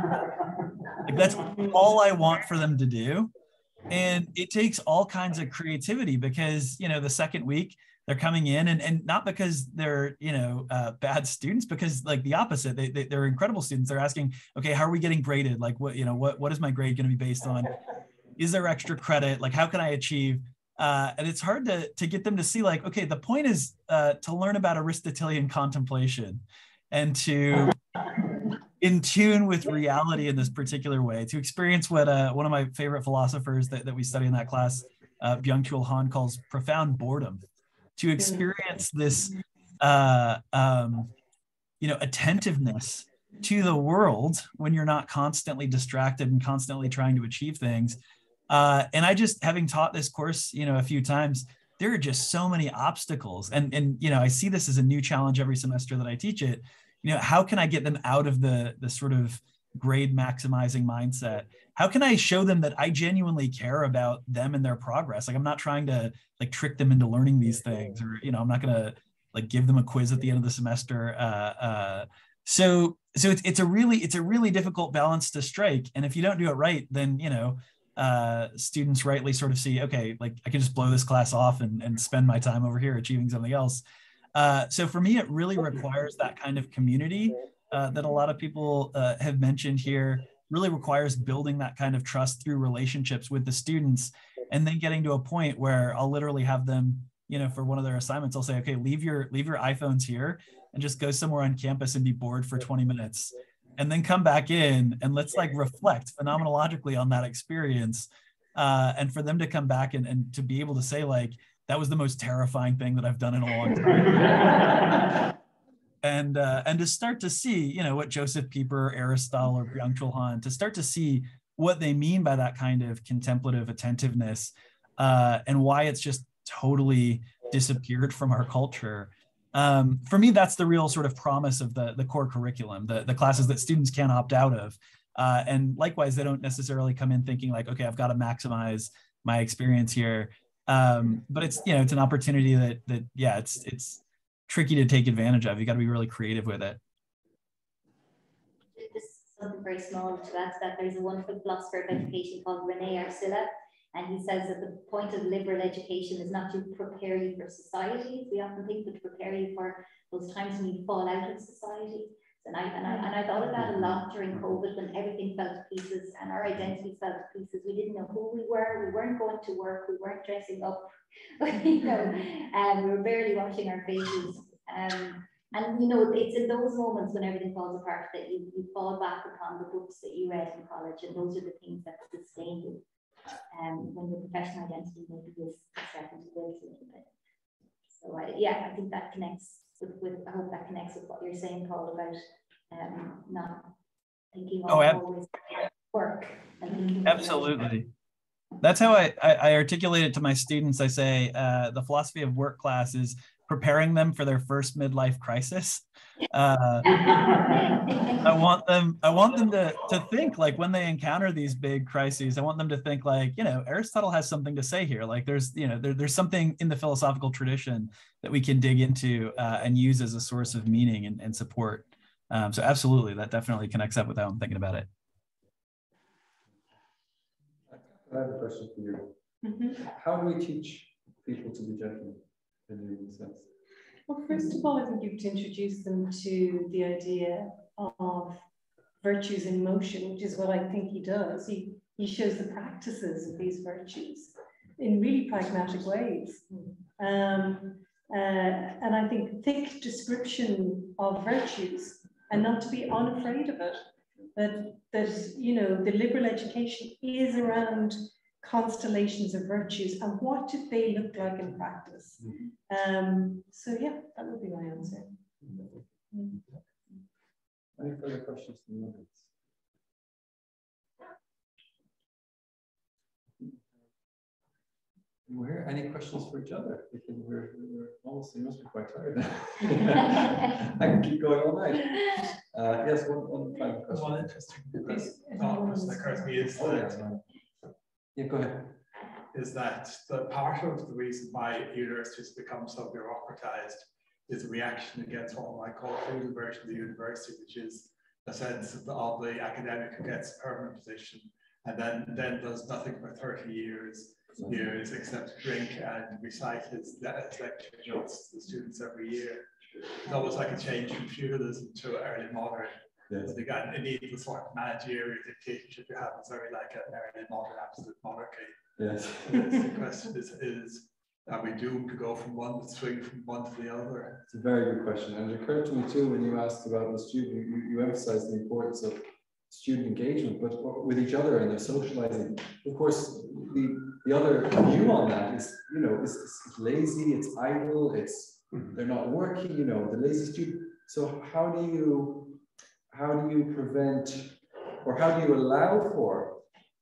Like that's all I want for them to do. And it takes all kinds of creativity because, you know, the second week they're coming in and, and not because they're, you know, uh, bad students, because like the opposite, they, they, they're incredible students. They're asking, okay, how are we getting graded? Like what, you know, what, what is my grade going to be based on? Is there extra credit? Like, how can I achieve? Uh, and it's hard to, to get them to see like, okay, the point is uh, to learn about Aristotelian contemplation and to in tune with reality in this particular way, to experience what uh, one of my favorite philosophers that, that we study in that class, uh, Byung-Chul Han, calls profound boredom, to experience this, uh, um, you know, attentiveness to the world when you're not constantly distracted and constantly trying to achieve things. Uh, and I just, having taught this course, you know, a few times, there are just so many obstacles. And, and, you know, I see this as a new challenge every semester that I teach it. You know, how can I get them out of the, the sort of grade maximizing mindset? How can I show them that I genuinely care about them and their progress? Like, I'm not trying to like trick them into learning these things, or, you know, I'm not going to like give them a quiz at the end of the semester. Uh, uh, so, so it's, it's a really, it's a really difficult balance to strike. And if you don't do it right, then, you know, uh, students rightly sort of see, okay, like I can just blow this class off and, and spend my time over here achieving something else. Uh, so for me, it really requires that kind of community uh, that a lot of people uh, have mentioned here, really requires building that kind of trust through relationships with the students, and then getting to a point where I'll literally have them, you know, for one of their assignments, I'll say, okay, leave your, leave your iPhones here and just go somewhere on campus and be bored for twenty minutes. And then come back in and let's like reflect phenomenologically on that experience. Uh, and for them to come back and, and to be able to say like, that was the most terrifying thing that I've done in a long time. and, uh, and to start to see, you know, what Joseph Pieper, Aristotle, or Byung-Chul Han, to start to see what they mean by that kind of contemplative attentiveness uh, and why it's just totally disappeared from our culture. Um, for me, that's the real sort of promise of the, the core curriculum, the, the classes that students can't opt out of. Uh, and likewise, they don't necessarily come in thinking like, okay, I've got to maximize my experience here. Um, but it's, you know, it's an opportunity that, that, yeah, it's, it's tricky to take advantage of. You got to be really creative with it. Just something very small to add to that. There's a wonderful philosopher of education called René Arcilla, and he says that the point of liberal education is not to prepare you for society. We often think, but to prepare you for those times when you fall out of society. And I, and I, and I thought of that a lot during COVID, when everything fell to pieces and our identities fell to pieces. We didn't know who we were. We weren't going to work. We weren't dressing up. you know, um, we were barely washing our faces. Um, and you know, it's in those moments when everything falls apart that you, you fall back upon the books that you read in college, and those are the things that sustain you. Um, when your professional identity maybe is starting to build a little bit. So I, yeah, I think that connects with, with, I hope that connects with what you're saying, Paul, about um, not thinking of oh, always work. And absolutely. That's how I, I, I articulate it to my students. I say uh, the philosophy of work class is preparing them for their first midlife crisis. Uh, I want them, I want them to, to think like when they encounter these big crises, I want them to think like, you know, Aristotle has something to say here. Like there's, you know, there, there's something in the philosophical tradition that we can dig into uh, and use as a source of meaning and, and support. Um, so absolutely, that definitely connects up with how I'm thinking about it. I have a question for you. Mm-hmm. How do we teach people to be gentlemen in the sense? Well, first of all, I think you've to introduce them to the idea of virtues in motion, which is what I think he does. He, he shows the practices of these virtues in really pragmatic ways. Um, uh, and I think thick description of virtues and not to be unafraid of it. That, that, you know, the liberal education is around constellations of virtues and what do they look like in practice. Um, so yeah, that would be my answer. Mm. Any further questions from the audience? We're, any questions for each other? We're, we're almost, you must be quite tired now. I can keep going all night. Uh, yes, one, one final question. One interesting thought that occurs to me is oh, that, yeah, yeah, go ahead. Is that the part of the reason why universities become so bureaucratized is a reaction against what I call a feudal version of the university, which is a sense of the, of the academic who gets a permanent position and then, then does nothing for thirty years, years except drink and recite his, his lecture notes to the students every year. It's almost like a change from feudalism to early modern. Yes. They got a need for sort of managerial dictatorship you have. It's very like an early modern absolute monarchy. Yes. The question is, is are we doomed to go from one swing from one to the other? It's a very good question. And it occurred to me too when you asked about the student, you, you emphasized the importance of student engagement, but with each other and their socializing. Of course, the, the other view on that is, you know, it's, it's lazy, it's idle, it's they're not working, you know, the lazy student. So how do you how do you prevent or how do you allow for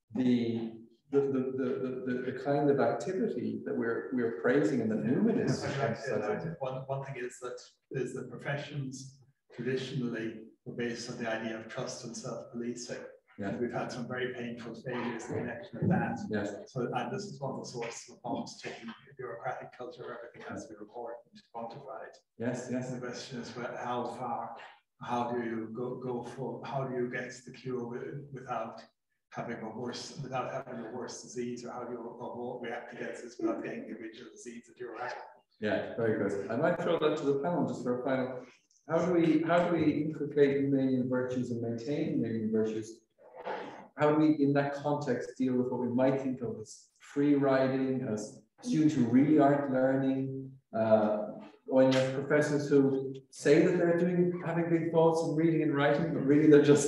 the The, the, the, the, the kind of activity that we're we're praising and that Newman is emphasizing? One, one thing is that is that professions traditionally were based on the idea of trust and self-policing. Yeah. We've had some very painful failures in connection with that. Yes. So, and this is one of the sources of problems taking bureaucratic culture where everything has to be reported and quantified. Yes, yes. The question is well, how far, how do you go, go for, how do you get the cure with, without having a worse, without having a worse disease, or how do you react against this without getting the original disease that you're at? Yeah, very good. I might throw that to the panel just for a final. How do we how do we inculcate Humanian virtues and maintain Humanian virtues? How do we, in that context, deal with what we might think of as free riding, as students who really aren't learning, uh, when you have professors who say that they're doing having big thoughts and reading and writing, but really they're just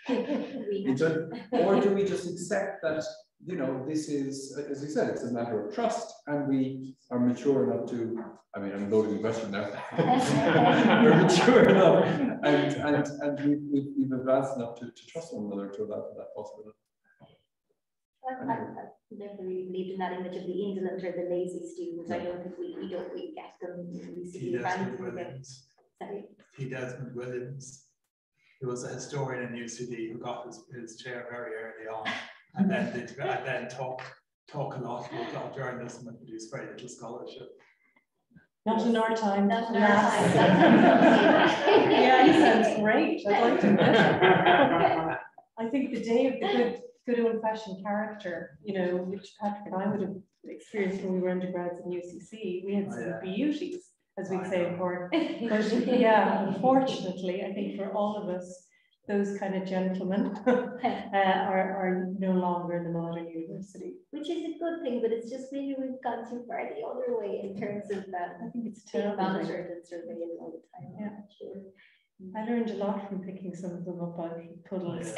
or do we just accept that, you know, this is, as you said, it's a matter of trust, and we are mature enough to, I mean, I'm loading the question now. We're mature enough, and and and we've, we've, we've advanced enough to, to trust one another to allow for that possibility. I, I, I never really believed in that image of the indolent or the lazy student. I don't think we, we don't really get them. We see T. Desmond Williams. Sorry. T. Desmond Williams. He was a historian in U C D who got his, his chair very early on, and then did, and then talk talk a lot about journalism and produced very little scholarship. Not in our time. Not in our time. Yeah, he sounds great. I'd like to meet him. I think the day of the good, good old-fashioned character, you know, which Patrick and I would have experienced when we were undergrads in U C C, we had some oh, yeah. beauties, as we say in Cork. But yeah, unfortunately, I think for all of us, those kind of gentlemen uh, are, are no longer in the modern university. Which is a good thing, but it's just maybe we've gone too far the other way in terms of that. I think it's being terrible. monitored and surveilled all the time. Yeah, sure. I learned a lot from picking some of them up out of puddles.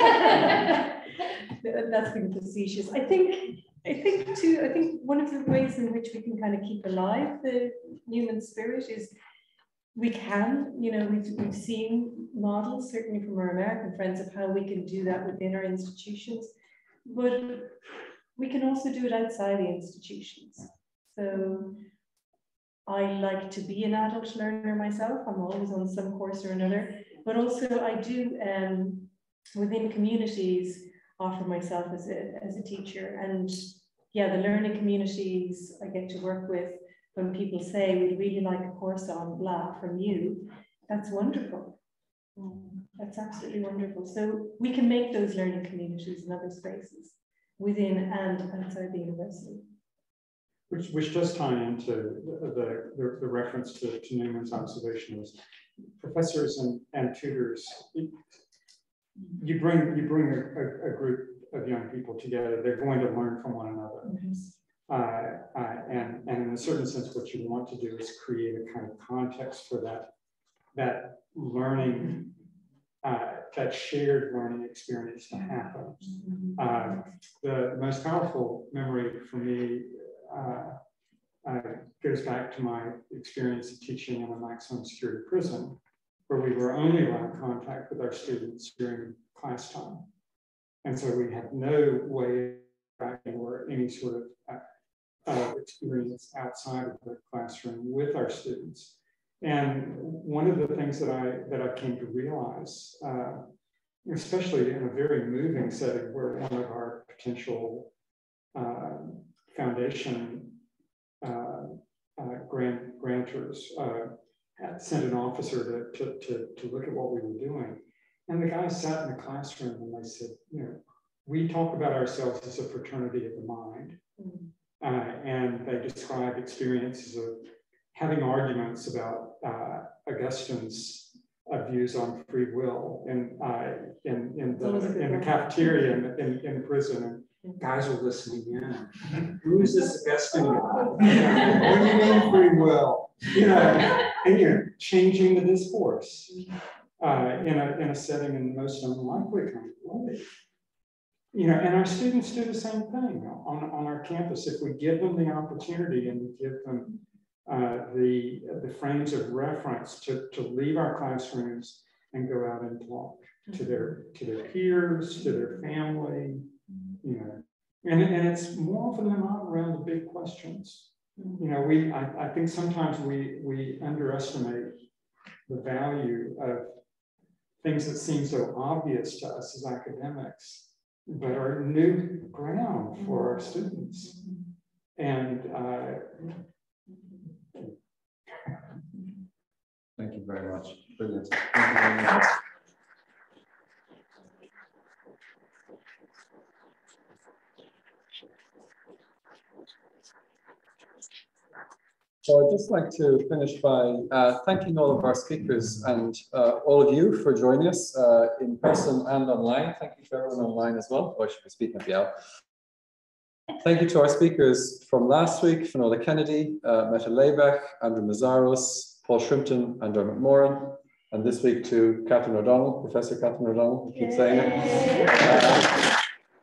That's been facetious. I think, I think too, I think one of the ways in which we can kind of keep alive the Newman spirit is we can, you know, we've, we've seen models, certainly from our American friends, of how we can do that within our institutions, but we can also do it outside the institutions. So I like to be an adult learner myself. I'm always on some course or another, but also I do um, within communities offer myself as a, as a teacher. And yeah, the learning communities I get to work with, when people say we'd really like a course on blah from you, that's wonderful. That's absolutely wonderful. So we can make those learning communities in other spaces within and outside the university. Which, which does tie into the, the, the, the reference to, to Newman's observations. Professors and, and tutors, you bring, you bring a, a, a group of young people together, they're going to learn from one another. Mm-hmm. uh, uh, and, and in a certain sense, what you want to do is create a kind of context for that, that learning, uh, that shared learning experience to happen. Uh, the most powerful memory for me uh, uh, goes back to my experience of teaching in a maximum security prison, where we were only allowed contact with our students during class time. And so we had no way of interacting or any sort of uh, uh, experience outside of the classroom with our students. And one of the things that I that I came to realize, uh, especially in a very moving setting where one of our potential uh, foundation uh, uh, grant grantors uh, had sent an officer to, to, to, to look at what we were doing. And the guys sat in the classroom and they said, you know, we talk about ourselves as a fraternity of the mind. Mm. Uh, and they describe experiences of having arguments about uh, Augustine's uh, views on free will in, uh, in, in, the, in the cafeteria in, in, in prison. And guys are listening in. Who's this Augustine guy? What do you mean free will? You know, and you're changing the discourse uh, in, a, in a setting in the most unlikely kind of way. You know, and our students do the same thing on, on our campus. If we give them the opportunity and we give them uh, the, the frames of reference to, to leave our classrooms and go out and talk to their, to their peers, to their family, you know, and, and it's more often than not around the big questions. You know, we, I, I think sometimes we, we underestimate the value of things that seem so obvious to us as academics, but are new ground for our students. And uh, thank you very much. Brilliant. Thank you very much. So I'd just like to finish by uh, thanking all of our speakers and uh, all of you for joining us uh, in person and online. Thank you to everyone online as well. Oh, I should be speaking at the hour. Thank you to our speakers from last week, Finola Kennedy, uh, Meta Leibach, Andrew Mazzaros, Paul Shrimpton, and Dermot Moran. And this week to Katherine O'Donnell, Professor Katherine O'Donnell, I keep saying it. Uh,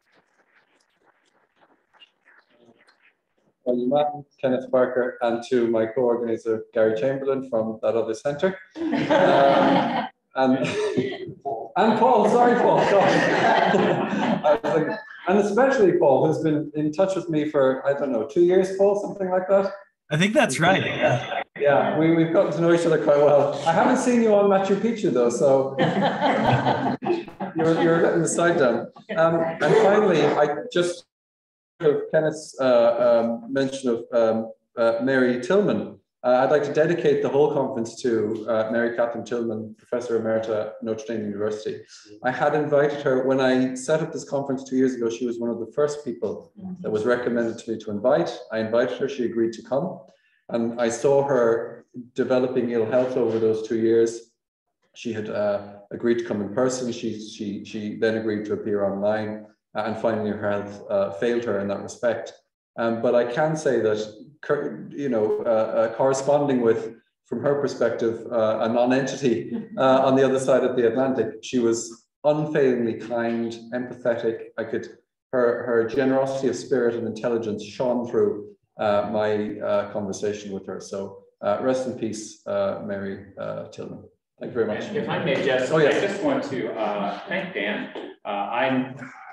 Mahon, Kenneth Parker, and to my co-organizer Gary Chamberlain from that other centre, um, and and Paul. Sorry, Paul. Sorry. I was like, and especially Paul, who's been in touch with me for I don't know two years, Paul, something like that. I think that's right. Yeah, yeah we, we've gotten to know each other quite well. I haven't seen you on Machu Picchu though, so you're you're letting the side down. Um, and finally, I just. Of Kenneth's uh, um, mention of um, uh, Mary Tillman, uh, I'd like to dedicate the whole conference to uh, Mary Catherine Tillman, Professor Emerita, Notre Dame University. I had invited her when I set up this conference two years ago. She was one of the first people that was recommended to me to invite. I invited her, she agreed to come. And I saw her developing ill health over those two years. She had uh, agreed to come in person. She, she, she then agreed to appear online. And finally, her health uh, failed her in that respect. Um, but I can say that, you know, uh, uh, corresponding with, from her perspective, uh, a non-entity uh, on the other side of the Atlantic, she was unfailingly kind, empathetic. I could, her, her generosity of spirit and intelligence shone through uh, my uh, conversation with her. So uh, rest in peace, uh, Mary uh, Tillman. Thank you very much. If I may just, oh, yes. I just want to uh, thank Dan. Uh, I'm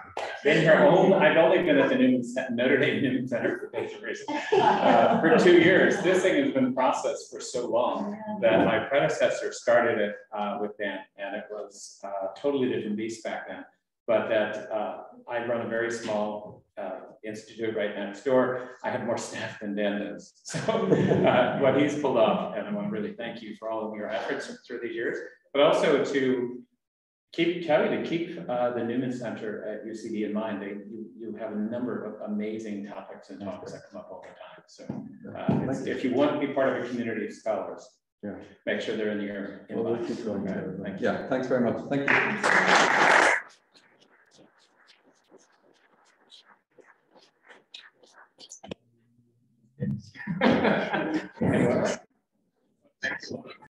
Been here only, I've only been at the Newman, Notre Dame Newman Center for Patient Research uh, for two years. This thing has been processed for so long that my predecessor started it uh, with Dan, and it was a totally different beast back then. But that uh, I run a very small uh, institute right next door. I have more staff than Dan does. So uh, what he's pulled off, and I want to really thank you for all of your efforts through these years, but also to keep tell you to keep uh, the Newman Center at U C D in mind. They, you, you have a number of amazing topics and talks that come up all the time. So uh, it's, if you want to be part of a community of scholars, yeah, make sure they're in your inbox. Well, we'll keep going. Right. Thank you. Yeah, thanks very much. Thank you. Anyway.